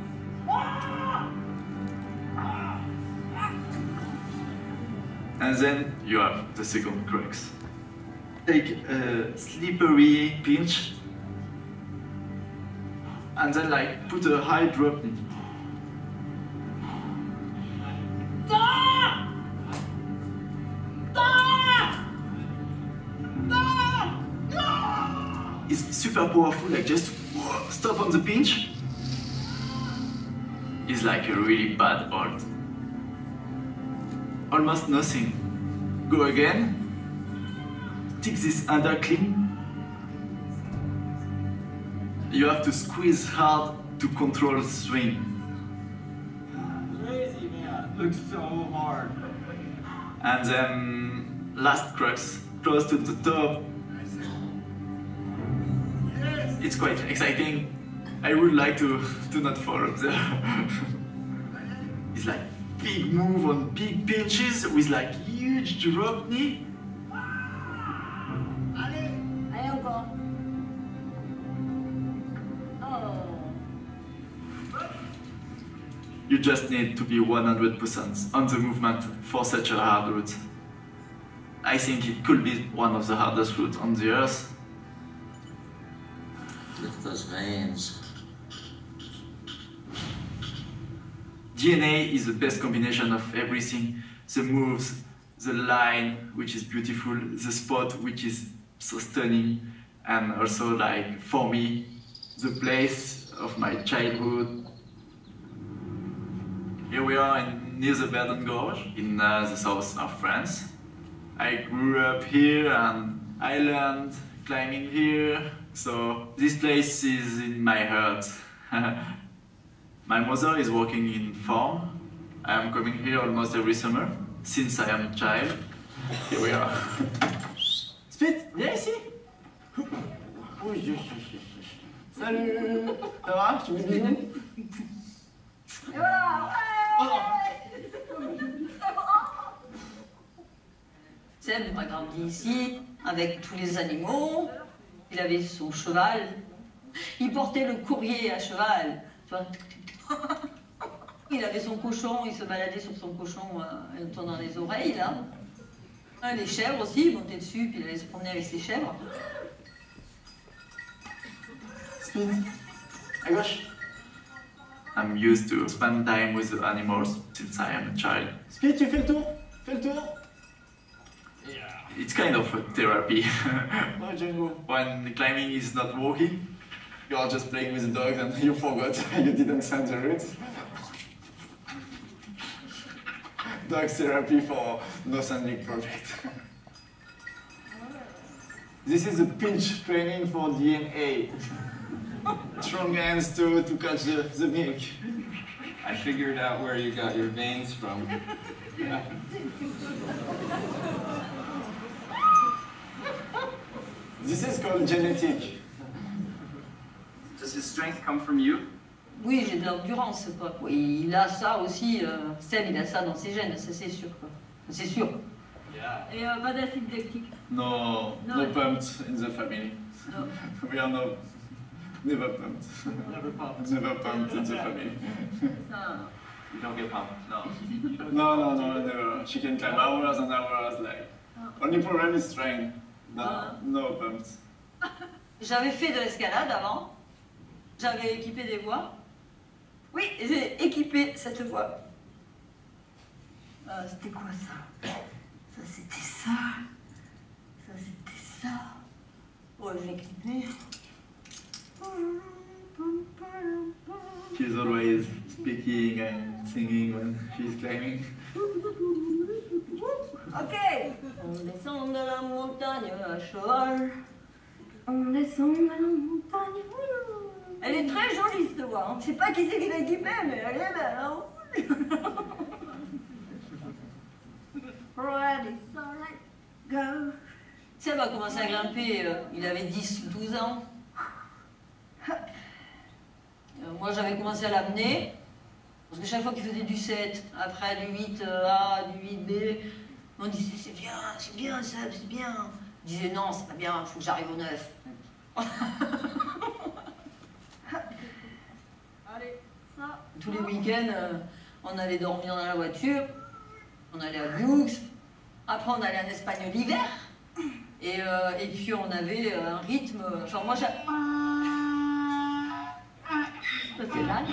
And then you have the second crux. Take a slippery pinch, and then like put a high drop knee. It's super powerful, like just stop on the pinch. It's like a really bad hold. Almost nothing. Go again. Take this under clean. You have to squeeze hard to control the swing. Crazy, man. Looks so hard. And then last crux, close to the top. It's quite exciting. I would like to not fall up there. It's like big move on big pinches with like huge drop knee. Allez encore. Oh. You just need to be 100% on the movement for such a hard route. I think it could be one of the hardest routes on the earth. Look at those veins. DNA is the best combination of everything. The moves, the line, which is beautiful, the spot, which is so stunning, and also, like, for me, the place of my childhood. Here we are near the Verdun Gorge, in the south of France. I grew up here and I learned climbing here, so this place is in my heart. My mother is working in farm. I am coming here almost every summer, since I am a child. Here we are. Spit, viens ici. Salut. Ça va? Tu veux des bisous? Et voilà, Seb a grandi ici, avec tous les animaux. Il avait son cheval. Il portait le courrier à cheval. Tu vois. Il avait son cochon, il se baladait sur son cochon en tournant les oreilles, là. Les chèvres aussi, il montait dessus, puis il allait se promener avec ses chèvres. Speed. À gauche. I'm used to spend time with the animals since I am a child. Speed, tu fais le tour? Fais le tour. It's kind of a therapy. No, Django. When climbing is not working, you are just playing with the dogs and you forgot you didn't send the route. Dog therapy for no sending project. This is a pinch training for DNA. Strong hands to catch the milk. I figured out where you got your veins from. This is called genetic. Does his strength come from you? Oui, j'ai de l'endurance, quoi. Oui, il a ça aussi. Seb, il a ça dans ses gènes, ça c'est sûr, quoi. C'est sûr. Yeah. Et pas d'acide lactique. No pumped in the family. No. We are never pumped. Never pumped. Never pumped in the family. You don't get pumped, no. No, never. She can climb hours and hours, like. Only problem is strength. No pumped. J'avais fait de l'escalade avant. J'avais équipé des voies. Oui, j'ai équipé cette voie. C'était quoi ça? Ça c'était ça. Ça c'était ça. Ouais, j'ai équipé. She's always speaking and singing when she's climbing. Ok. On descend de la montagne à cheval. On descend de la montagne. Elle est très jolie cette voix. Hein. Je sais pas qui c'est qui l'a équipée, mais elle est belle. Hein. Ready, alright, go. Seb a commencé à grimper, il avait 10 ou 12 ans. Moi j'avais commencé à l'amener, parce que chaque fois qu'il faisait du 7, après du 8A, du 8B, on disait c'est bien Seb, c'est bien. Je disais non, c'est pas bien, il faut que j'arrive au 9. Allez, ça. Tous les week-ends, on allait dormir dans la voiture, on allait à Bioux, après on allait en Espagne l'hiver, et puis on avait un rythme, enfin moi j'ai... C'est là.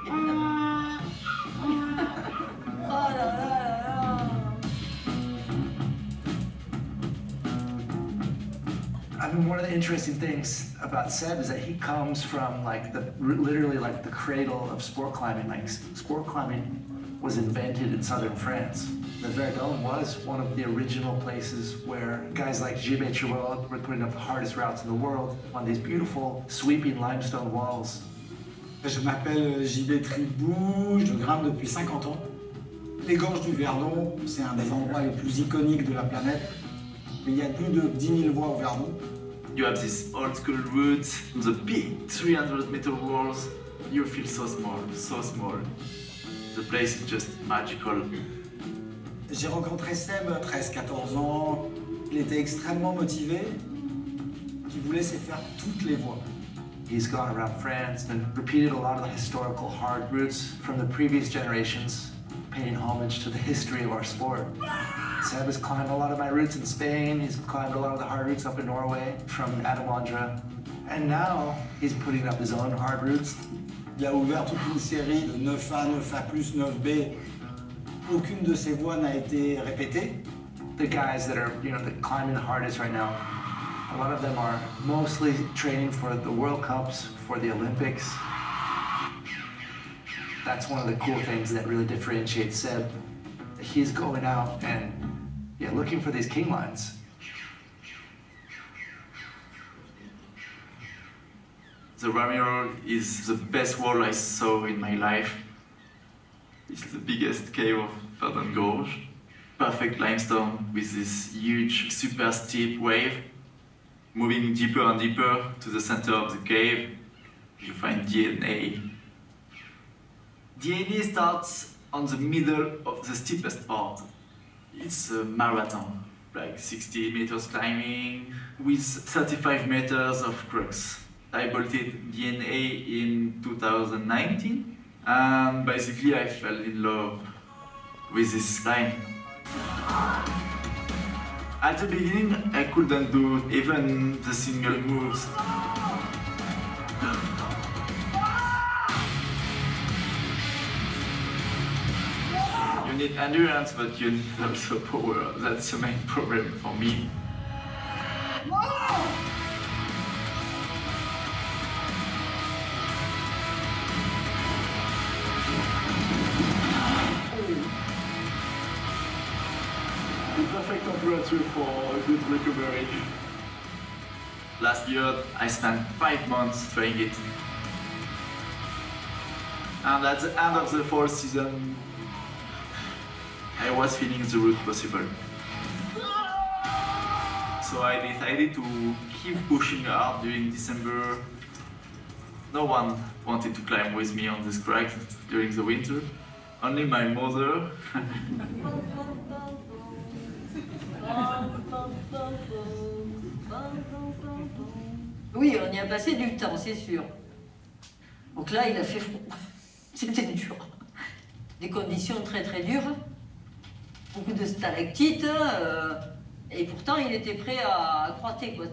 Oh là là là là. I mean, one of the interesting things about Seb is that he comes from like literally like the cradle of sport climbing. Like sport climbing was invented in southern France. The Verdon was one of the original places where guys like Gilbert Chouot were putting up the hardest routes in the world on these beautiful sweeping limestone walls. Je m'appelle JB Tribou, je grimpe depuis 50 ans. Les gorges du Verdon, c'est un des endroits les plus iconiques de la planète. Il y a plus de 10 000 voies au Verdon. You have this old school route, the big 300-meter walls. You feel so small, so small. The place is just magical. J'ai rencontré Seb, 13-14 ans. Il était extrêmement motivé. Il voulait se faire toutes les voies. He's gone around France and repeated a lot of the historical hard routes from the previous generations, paying homage to the history of our sport. Seb has climbed a lot of my routes in Spain, he's climbed a lot of the hard routes up in Norway, from Adamandra, and now he's putting up his own hard routes. Il a ouvert toute une série de 9A, 9A+, 9B. Aucune de ces voies n'a été répétée. The guys that are, climbing the hardest right now, a lot of them are mostly training for the World Cups, for the Olympics. That's one of the cool things that really differentiates Seb. He's going out and looking for these king lines. The Ramiro is the best wall I saw in my life. It's the biggest cave of Verdon Gorge. Perfect limestone with this huge, super steep wave. Moving deeper and deeper to the center of the cave, you find DNA. DNA starts on the middle of the steepest part. It's a marathon, like 60 meters climbing with 35 meters of crux. I bolted DNA in 2019, and basically I fell in love with this climb. At the beginning, I couldn't do even the single moves. You need endurance, but you need also power. That's the main problem for me. Perfect temperature for a good recovery. Last year, I spent 5 months trying it. And at the end of the fall season, I was feeling the route possible. So I decided to keep pushing hard during December. No one wanted to climb with me on this crag during the winter. Only my mother. Oui, on y a passé du temps, c'est sûr. Donc là, il a fait froid. C'était dur. Des conditions très très dures. Beaucoup de stalactites. Et pourtant, il était prêt à croîter, quoi.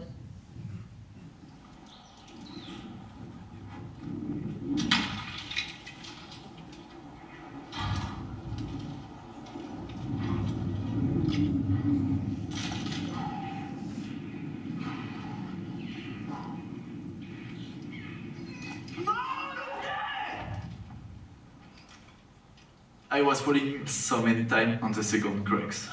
I was falling so many times on the second crux.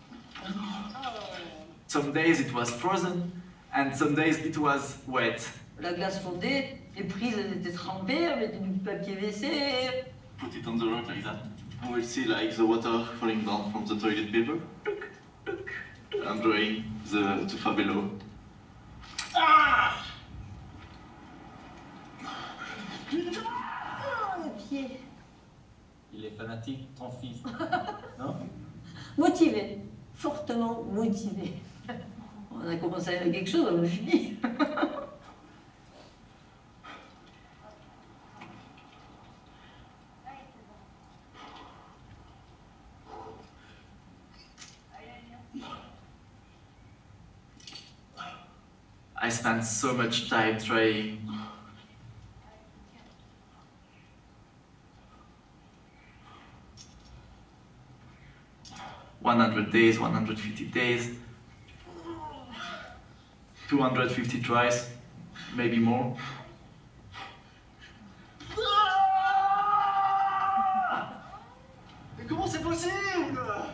Some days it was frozen, and some days it was wet. La glace fondait, les prises elles étaient trempées, on mettait du papier WC. Put it on the rock like that. And we'll see like the water falling down from the toilet paper. And drawing the tufa below. Ah, le pied. Il est fanatique, ton fils. Non? Motivé, fortement motivé. On a commencé avec quelque chose, on a fini. I spent so much time trying. $100 days, 150 days, 250 tries, maybe more. Mais comment c'est possible?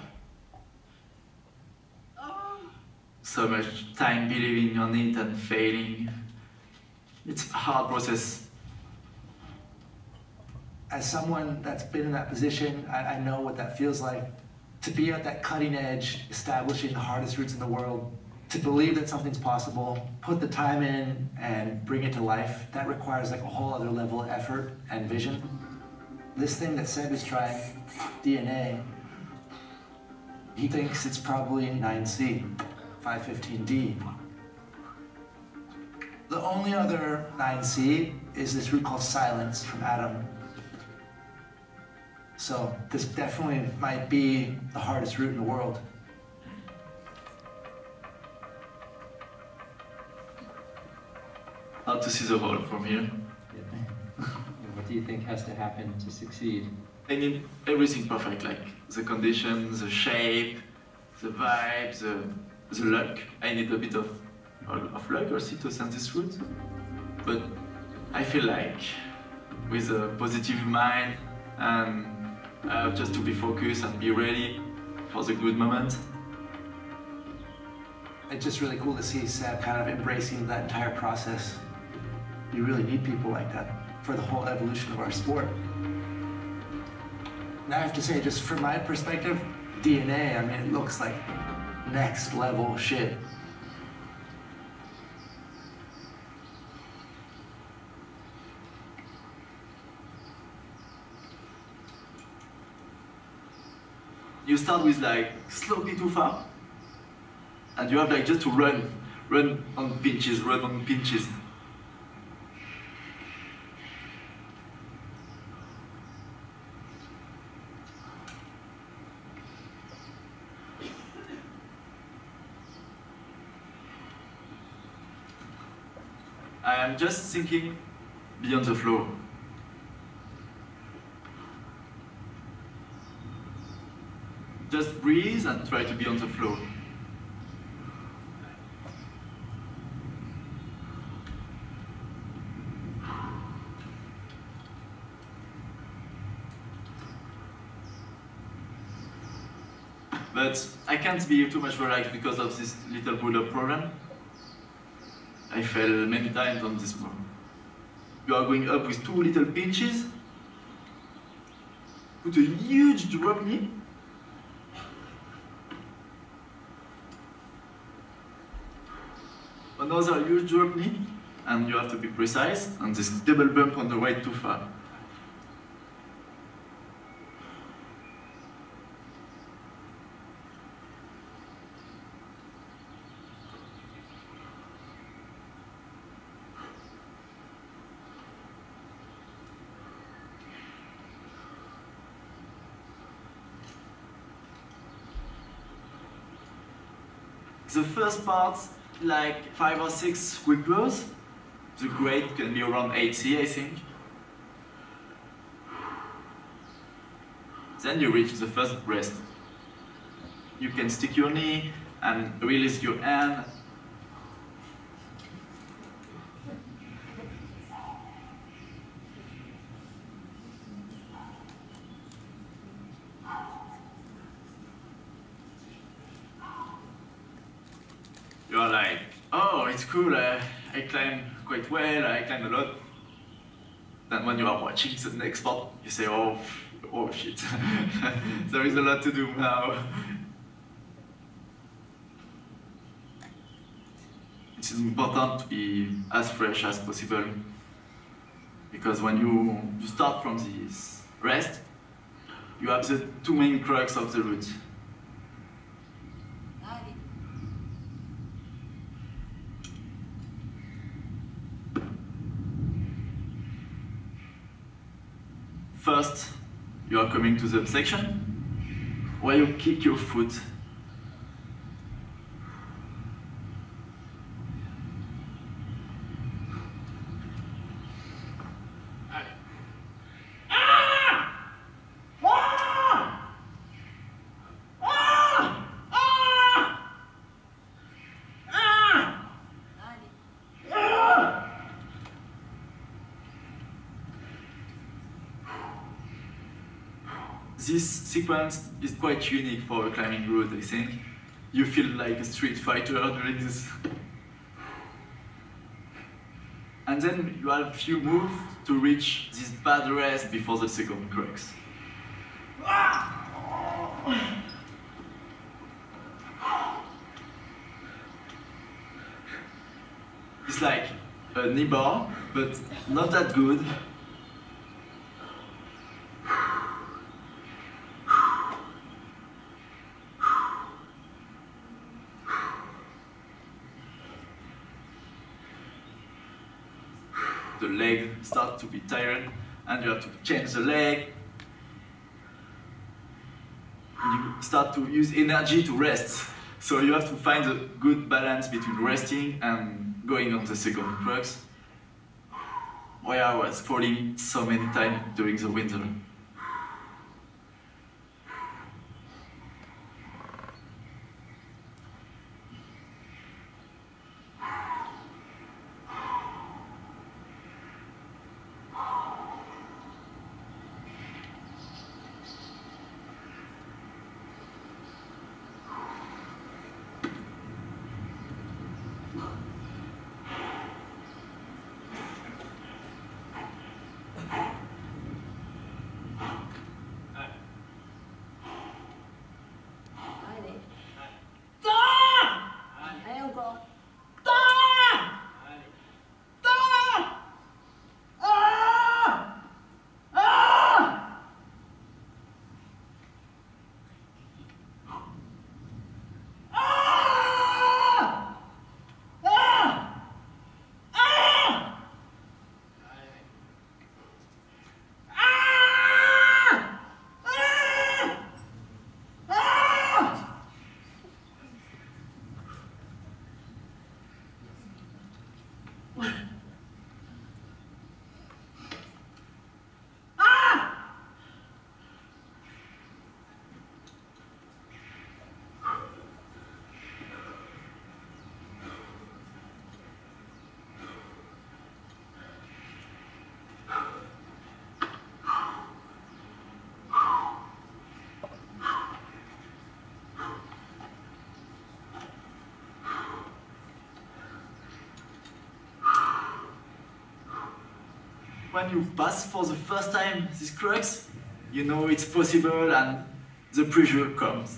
So much time believing on it and failing. It's a hard process. As someone that's been in that position, I know what that feels like. To be at that cutting edge, establishing the hardest routes in the world, to believe that something's possible, put the time in and bring it to life, that requires like a whole other level of effort and vision. This thing that Seb is trying, DNA, he thinks it's probably 9C, 515D. The only other 9C is this root called silence from Adam. So this definitely might be the hardest route in the world. Hard to see the whole from here. What do you think has to happen to succeed? I need everything perfect, like the conditions, the shape, the vibe, the luck. I need a bit of luck also to send this route. But I feel like with a positive mind and just to be focused and be ready for the good moment. It's just really cool to see Seb kind of embracing that entire process. You really need people like that for the whole evolution of our sport. Now I have to say, just from my perspective, DNA, I mean, it looks like next level shit. You start with like slowly too far, and you have like just to run on pinches, run on pinches. I am just thinking beyond the flow. Just breathe and try to be on the flow. But I can't be too much relaxed because of this little build-up problem. I fell many times on this one. You are going up with 2 little pinches, put a huge drop knee, another huge drop knee, and you have to be precise, and this double bump on the right too far. The first part, like 5 or 6 quick blows. The grade can be around 8C, I think. Then you reach the first rest. You can stick your knee and release your hand. You are like, oh, it's cool, I climb quite well, I climb a lot. Then when you are watching the next part, you say, oh shit, there is a lot to do now. It's important to be as fresh as possible, because when you start from this rest, you have the two main crux of the route. First, you are coming to the section where you kick your foot. This sequence is quite unique for a climbing route, I think. You feel like a street fighter doing this. And then you have a few moves to reach this bad rest before the second crux. It's like a knee bar, but not that good. The leg starts to be tired, and you have to change the leg. And you start to use energy to rest. So you have to find a good balance between resting and going on the second crux, where I was falling so many times during the winter. When you pass for the first time this crux, you know it's possible and the pressure comes.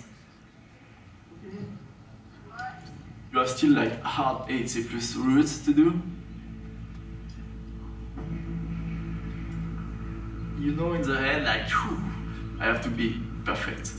You have still like hard 8C+ routes to do. You know in the head like, whew, I have to be perfect.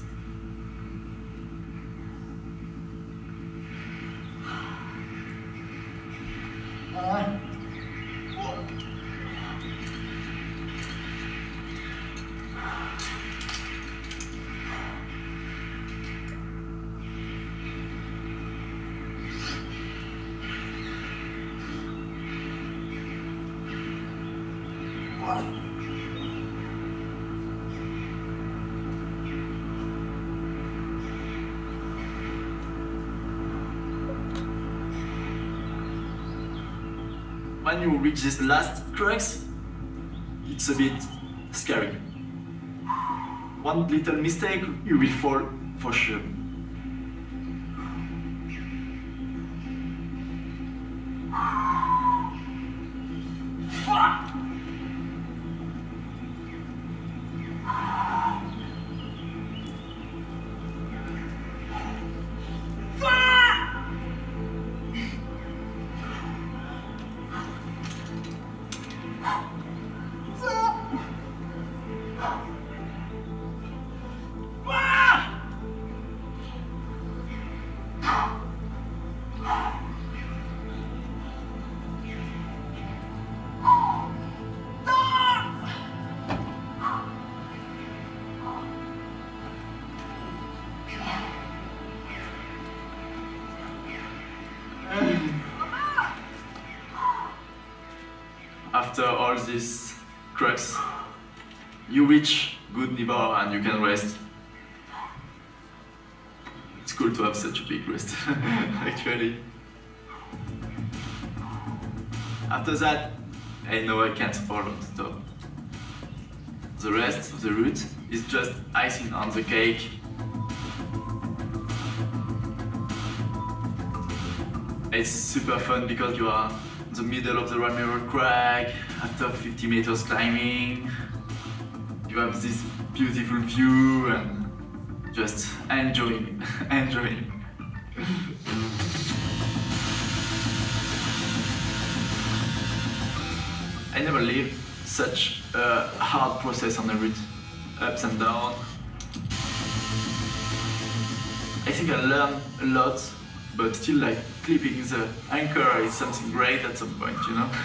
When you reach this last crux, it's a bit scary. One little mistake, you will fall for sure. after all these trucks, you reach good Nibar and you can rest. It's cool to have such a big rest, actually. After that, I know I can't fall on the top. The rest of the route is just icing on the cake. It's super fun because you are in the middle of the Ramiro Crag after 50 meters climbing. You have this beautiful view and just enjoying, enjoying. I never lived such a hard process on the route, ups and downs. I think I learned a lot, but still like clipping the anchor is something great at some point, you know?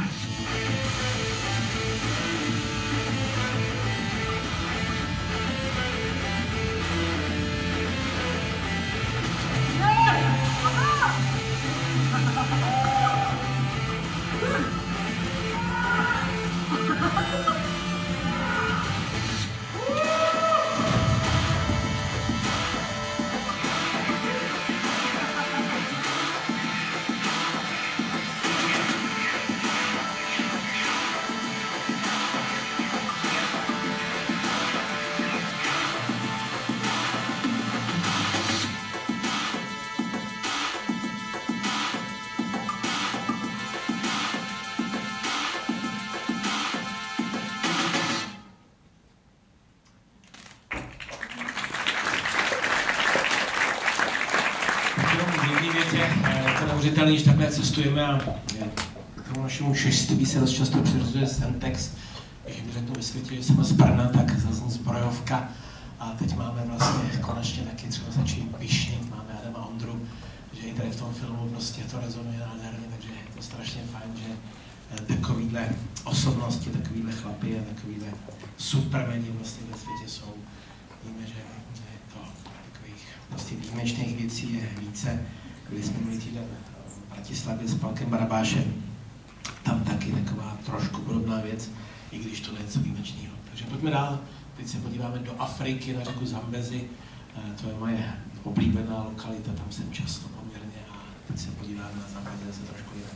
Když takhle cestujeme a k tomu našemu šestství se dost často přiřazuje Semtex, když mi řeknu ve světě, že jsem z Brna, tak zazní zbrojovka a teď máme vlastně konečně taky třeba začít pišnit, máme Adama Ondru, že i tady v tom filmu prostě to rezonuje nádherně, takže je to strašně fajn, že takovýhle osobnosti, takovýhle chlapy a takovýhle supermeni vlastně ve světě jsou. Víme, že to takových prostě výjimečných věcí je více. Byli jsme minulý týden v Bratislavě s Palkem Barabášem, tam taky taková trošku podobná věc, i když to není něco výjimečného. Takže pojďme dál, teď se podíváme do Afriky, na řeku Zambezi, to je moje oblíbená lokalita, tam jsem často poměrně a teď se podíváme na Zambezi zase trošku jinak.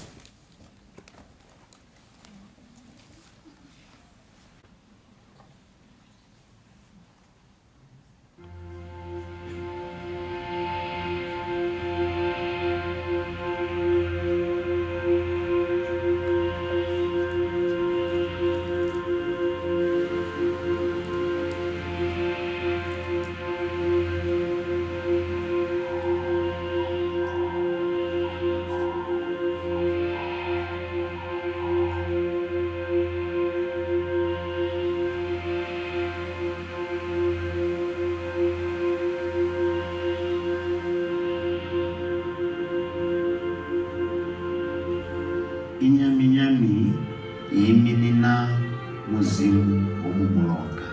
Inyaminyami yiminina muzimu omumulonga.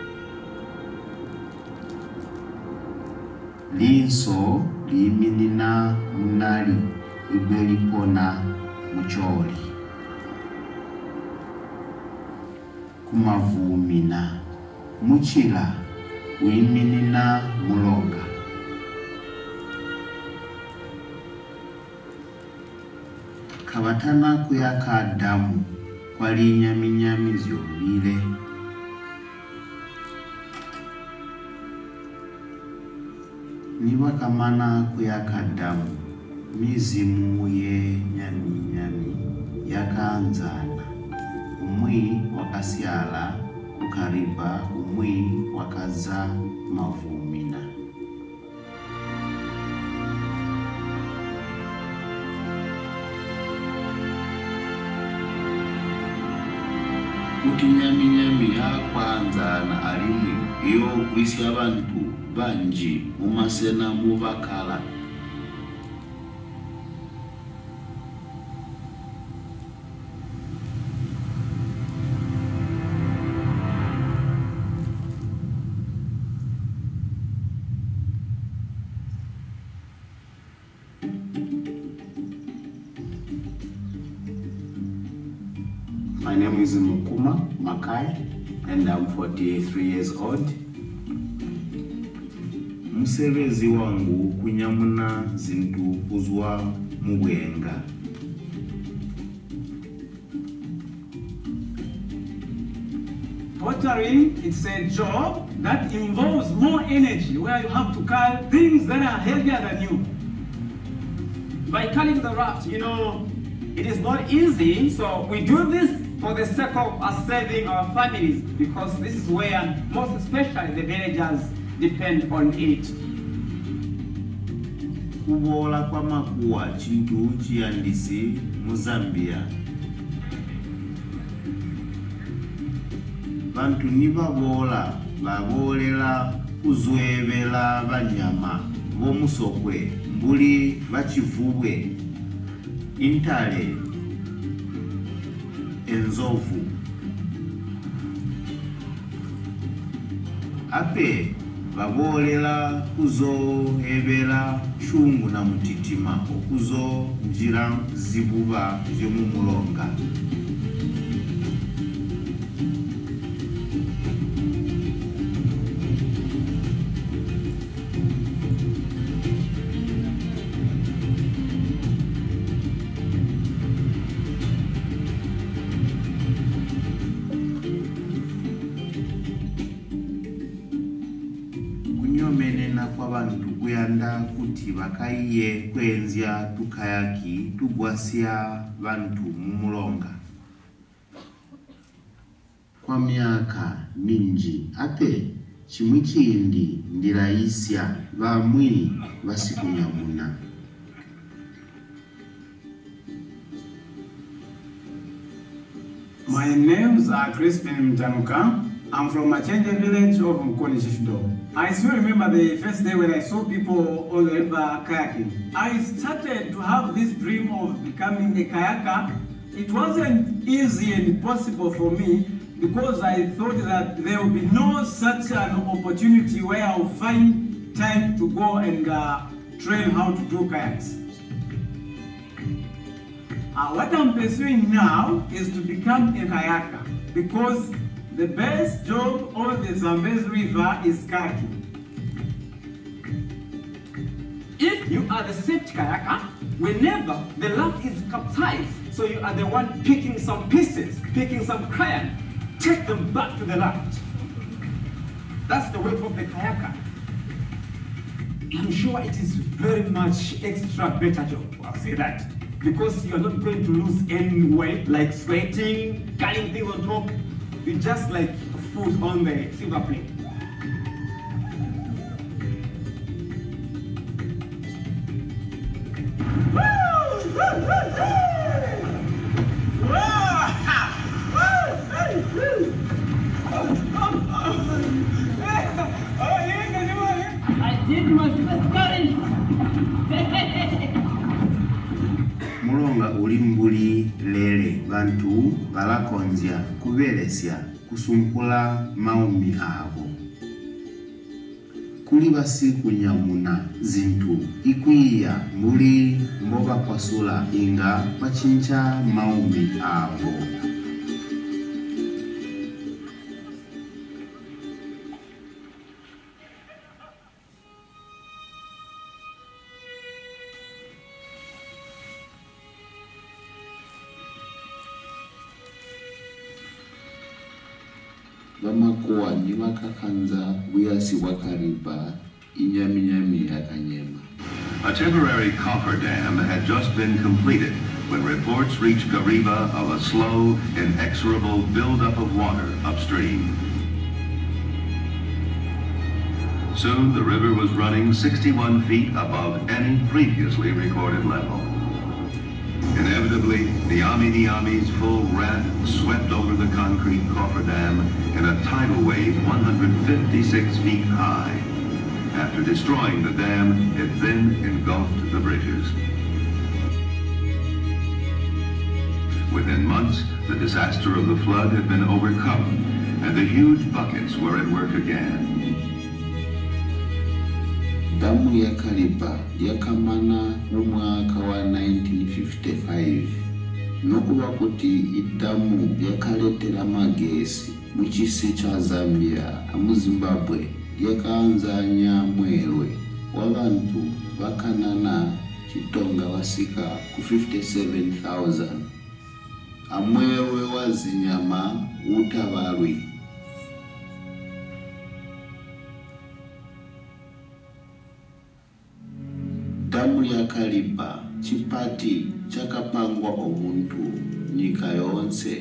Linso liyiminina munali ibelipona mucholi. Kumavumina muchila wiyiminina mulonga. Kabatana kuyaka damu kwali inyaminyami zyobile. Niba kamana kuyaka damu mizimu ye nyaminyami yakanzana. Umwi wakasyala ukariba, umwi wakaza mavumina. Kuti nyaminyami yakwanzana alimwe iyo kwisi abantu banji mumasena mubakala. My name is Mukuma Makai, and I'm 43 years old. Musevezi wangu kunyamuna zintu kuzwa mubwenga. Pottery, it's a job that involves more energy, where you have to carry things that are heavier than you. By carrying the raft, you know, it is not easy, so we do this for the sake of us saving our families, because this is where most especially the villagers depend on it. Kubola kwa makuwa chintu chiyandisi mu Zambia. Bantu nibabola babolela kuzwebela banyama bomusokwe mbuli bachivubwe intale enzovu ape babolela kuzohebela chungu na mutitima okuzo njira zibuba z'omumulonga. Kwabantu kuyanda kuti bakaiye kwenzya tukayaki tugwasya bantu mumulonga. Kwa miaka mingi ate chimwe chindi ndiraisya bamwi basikunyamuna. My names are Crispin Mtanuka. I'm from Machenje village of Mukoni Chiefdom. I still remember the first day when I saw people on the river kayaking. I started to have this dream of becoming a kayaker. It wasn't easy and possible for me because I thought that there would be no such an opportunity where I'll find time to go and train how to do kayaks. What I'm pursuing now is to become a kayaker because the best job on the Zambezi River is kayaking. If you are the safety kayaker, whenever the raft is capsized, so you are the one picking some pieces, picking some kayak, take them back to the raft. That's the work of the kayaker. I'm sure it is very much extra better job, I'll say that. Because you're not going to lose any weight, like sweating, carrying things on top. It's just like food on the silver plate. I did my best courage. Mulonga ulimbuli lele bantu balakonzya kubelesya kusumpula maumi abo. Kuli basi kunyamuna zintu ikwiya muli mboga kwasula inga pachincha maumi abo. Bamakuwa ni bakakanza buyasi wakariba inyaminyami yakanyema. A temporary coffer dam had just been completed when reports reached Kariba of a slow, inexorable buildup of water upstream. Soon the river was running 61 feet above any previously recorded level. Inevitably, the Niami's full wrath swept over the concrete coffer dam in a tidal wave 156 feet high. After destroying the dam, it then engulfed the bridges. Within months, the disaster of the flood had been overcome, and the huge buckets were at work again. Damu ya Kariba yakamana mu mwaka wa 1955 nokuba kuti iddamu lyakaletera magesi mu kisi kya Zambia mu Zimbabwe lyakanzanya mwerwe w'abantu bakanana kitonga basika ku 57,000 amwewe wa zinyama utabalwi. Damu ya Kariba chipati chakapangwa omuntu nyika yonse.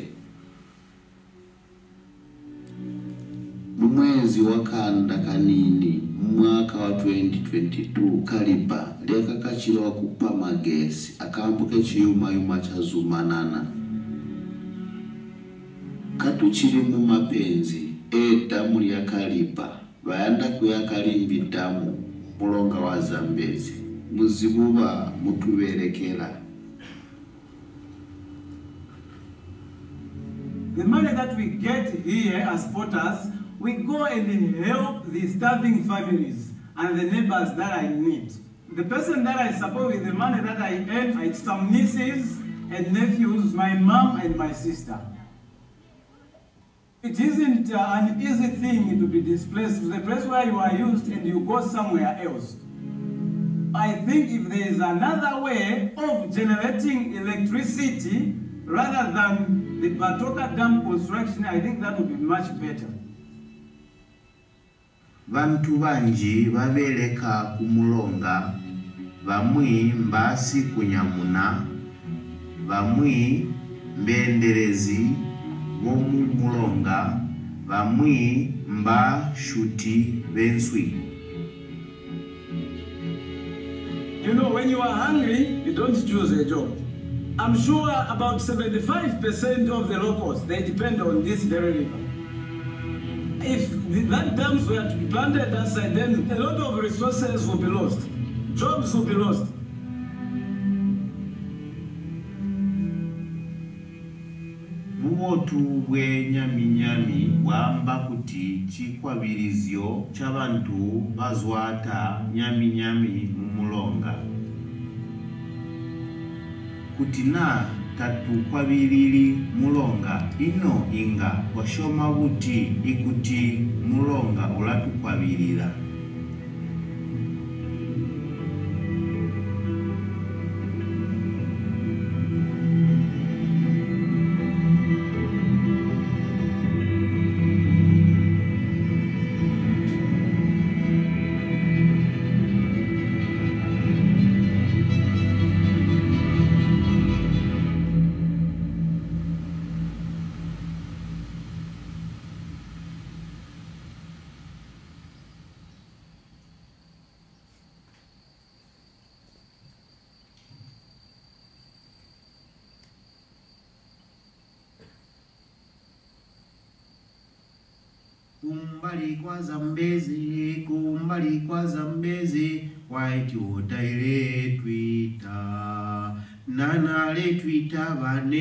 Mumwezi wa kanda kanini mwaka wa 2022 Kariba lyakakachirwa kupa magesi akambuke chiyuma cha Zumanana. Katuchiri mu mapenzi damu ya Kariba bayanda kuyakalimbi damu mulonga wa Zambezi muzibuba mutuberekera. The money that we get here as porters, we go and help the starving families and the neighbors that I need. The person that I support with the money that I earn, it's some nieces and nephews, my mom and my sister. It isn't an easy thing to be displaced to the place where you are used and you go somewhere else. I think if there is another way of generating electricity rather than the Batoka Dam construction, I think that would be much better. Bantu banji babeleka kumulonga, bamwi mbasi kunyamuna, bamwi mbenderezi bomu mulonga, bamwi mba shuti benswi. You know, when you are hungry, you don't choose a job. I'm sure about 75% of the locals, they depend on this very river. If that dams were to be planted outside, then a lot of resources will be lost. Jobs will be lost. Buwotu bwe nyami bwamba kuti chikwabirizyo chabantu bazwata nyami mumulonga. Kutina tatu kwabiriri mulonga ino inga washoma buti ikuti mulonga olatu kwabirira. Kumbali kwa Zambezi, white water ile Twitter. Nanale Twitter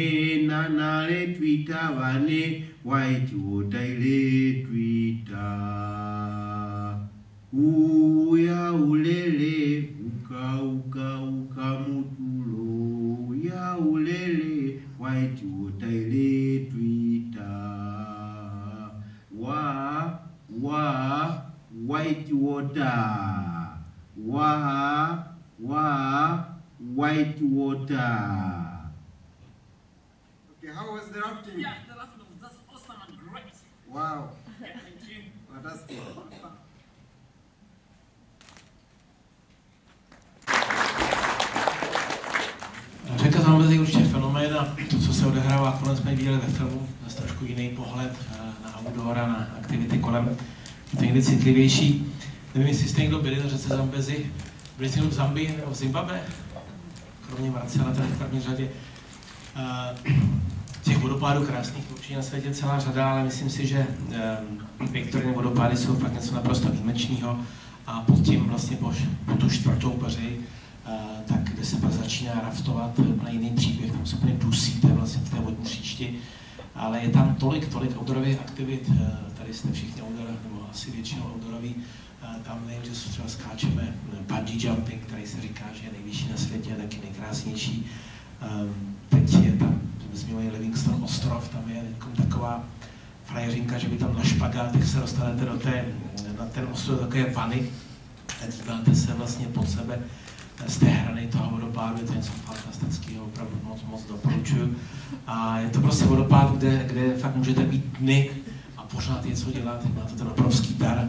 vane, white water ile Twitter. Uya ulele, uka mutulo. Uya ulele, white water ile Twitter. White water. White water. Okay, how was the rafting? Yeah, the rafting was just awesome and great. Wow. Yeah, thank you. Fantastic. Řeka Zambezi je určitě fenomén a to, co se odehrává kolem, jsme viděli ve filmu, zase trošku jiný pohled na outdoor a na aktivity kolem. Je to někdy citlivější. Nevím, jestli jste někdo byli na řece Zambezi. Byli jste v Zambii nebo v Zimbabwe? Kromě Marcela tady v první řadě. Těch vodopádů krásných určitě na světě celá řada, ale myslím si, že Viktoriny vodopády jsou fakt něco naprosto výjimečného. A pod tím vlastně po tu čtvrtou paři, tak kde se pak začíná raftovat na jiný příběh, tam se úplně dusí, to je vlastně v té vodní příšti. Ale je tam tolik outdoorových aktivit, tady jste všichni outdoor, nebo asi většinou outdooroví, tam nevím, že třeba skáčeme bungee jumping, který se říká, že je nejvyšší na světě a taky nejkrásnější. Teď je tam ostrov, tam je taková frajeřinka, že vy tam na špagátech se dostanete na ten ostrov takové vany a díváte se vlastně pod sebe z té hrany toho vodopádu, je to něco fantastického, opravdu moc doporučuju. A je to prostě vodopád, kde fakt můžete být dny a pořád něco dělat, máte ten obrovský dar.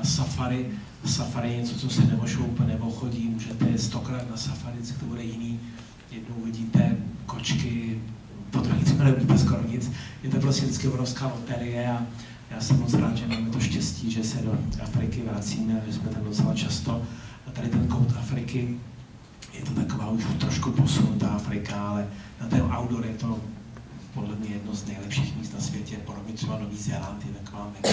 Safari je něco, co se nevošoupe, nebo chodí, můžete jít 100krát na safari, to bude jiný. Jednou uvidíte kočky, potom třeba neuvidíte skoro nic. Je to prostě vždycky obrovská loterie a já jsem moc rád, že máme to štěstí, že se do Afriky vracíme a že jsme tam docela často. A tady ten kout Afriky, je to taková už trošku posunutá Afrika, ale na ten outdoor je to podle mě jedno z nejlepších míst na světě, podobně třeba Nový Zéland, je taková mega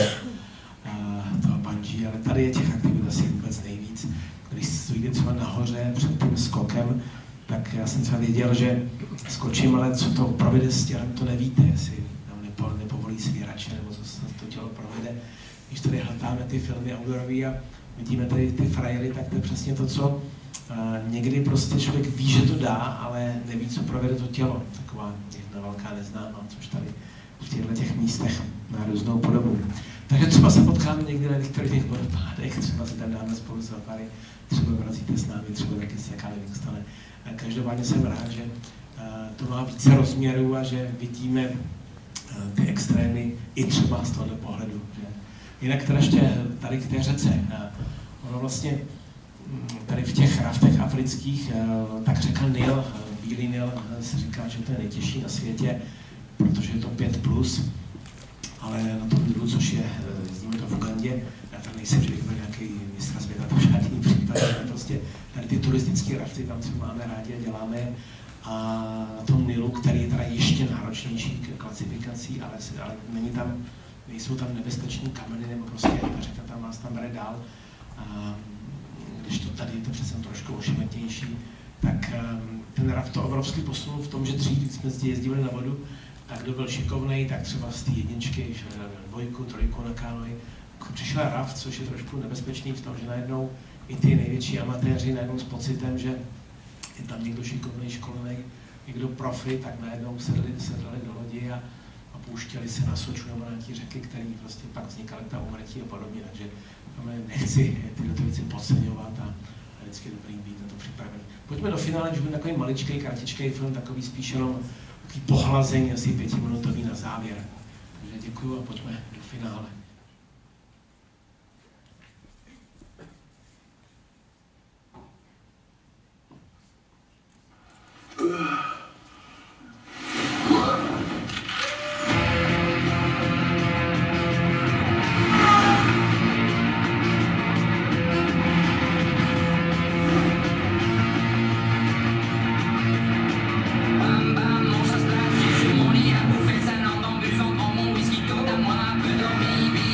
toho bungee, ale tady je těch aktivit asi vůbec nejvíc. Když stojíte třeba nahoře před tím skokem, tak já jsem třeba věděl, že skočím, ale co to provede s tělem, to nevíte, jestli nám nepovolí svírače, nebo co se to tělo provede. Když tady hledáme ty filmy outdoorový a vidíme tady ty frajery, tak to je přesně to, co někdy prostě člověk ví, že to dá, ale neví, co provede to tělo. Taková jedna velká neznámá, což tady v těchto místech má různou podobu. Takže třeba se potkáme někdy na některých vodopádech, třeba si tam dáme spolu safari, třeba vrazíte s námi, třeba taky se jaká Livingstone. Každopádně jsem rád, že to má více rozměrů a že vidíme ty extrémy i třeba z tohoto pohledu. Že? Jinak teda ještě tady k té řece. Ono vlastně tady v těch raftech afrických, tak řeka Nil, Bílý Nil, se říká, že to je nejtěžší na světě, protože je to 5+, ale na tom Nilu, což je, jezdíme to v Ugandě, já tam nejsem, že bych byl nějaký mistra světa, to v žádný případě, ale prostě tady ty turistické rafty tam třeba máme rádi a děláme. A na tom Nilu, který je teda ještě náročnější klasifikací, ale nejsou tam nebezpeční kameny, nebo prostě ta řeka tam vás tam bere dál. Když to tady je to přesně trošku ošemetnější, tak ten raft to obrovský posunul v tom, že dřív, když jsme jezdili na vodu, tak kdo byl šikovnej, tak třeba z té jedničky šel na 2, 3 na kánoji. Přišel raft, což je trošku nebezpečný v tom, že najednou i ty největší amatéři najednou s pocitem, že je tam někdo šikovnej, školený, někdo profi, tak najednou sedli do lodi a pouštěli se na Soču nebo na ty řeky, které prostě pak vznikaly ta úmrtí a podobně. Takže nechci tyhle věci podceňovat a vždycky dobrý být na to připravený. Pojďme do finále, že bude takový maličkej, kratičkej film, takový spíš jenom takový pohlazení, asi 5minutový na závěr. Takže děkuju a pojďme do finále. Dormi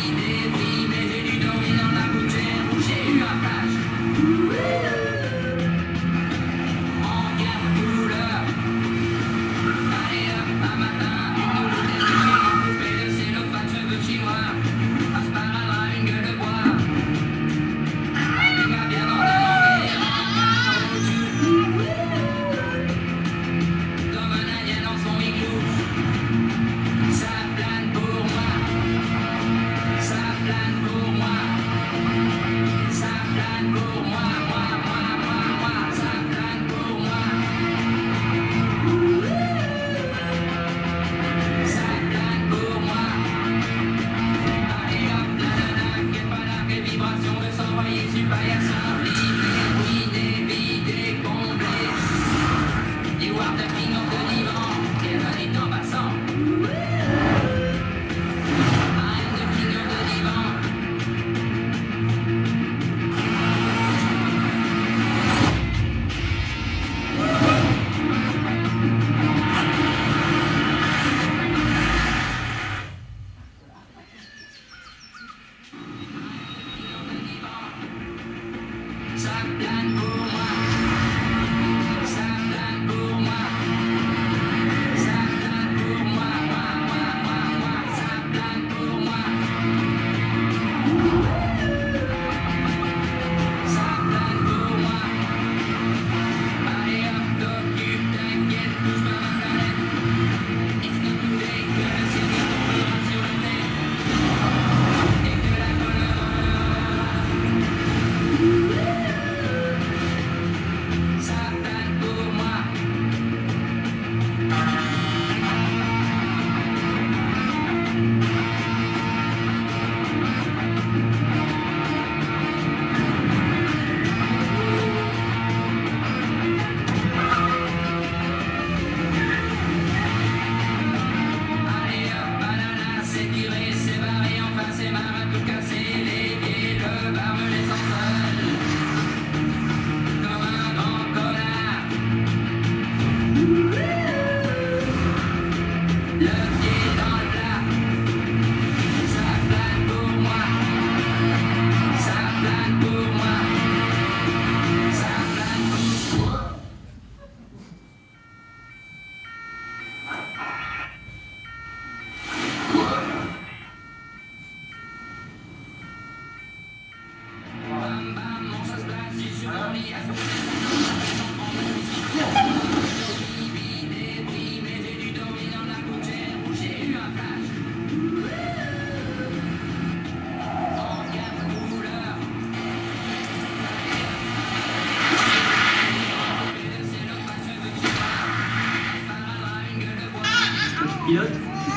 Pilote.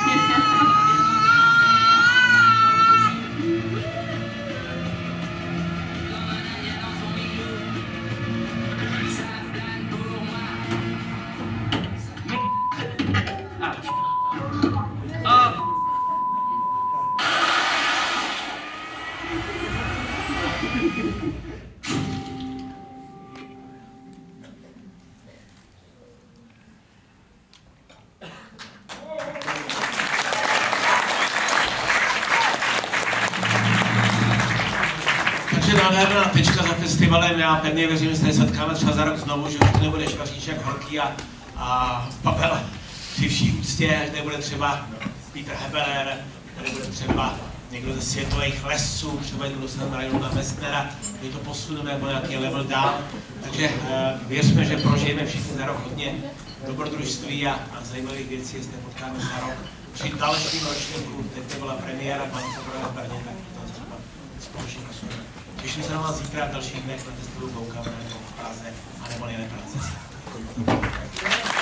Takže nádherná tečka za festivalem, já pevně věřím, že se setkáme třeba za rok znovu, že už nebude Švaříček, Horký a Pavel při vší úctě, že nebude třeba Peter Hebeler, že nebude třeba někdo ze světových lesů, třeba někdo se tam na Messnera, my to posuneme jako nějaký level dál. Takže věřme, že prožijeme všichni za rok hodně dobrodružství a zajímavých věcí, jestli potkáme za rok. Při dalším ročníku, teď to byla premiéra Blanka Brojela v Brně, tak to třeba společně posuneme. Těším se na vás zítra v dalších dnech na festivalu Go Camera nebo v Praze, anebo nejlépe na cestě.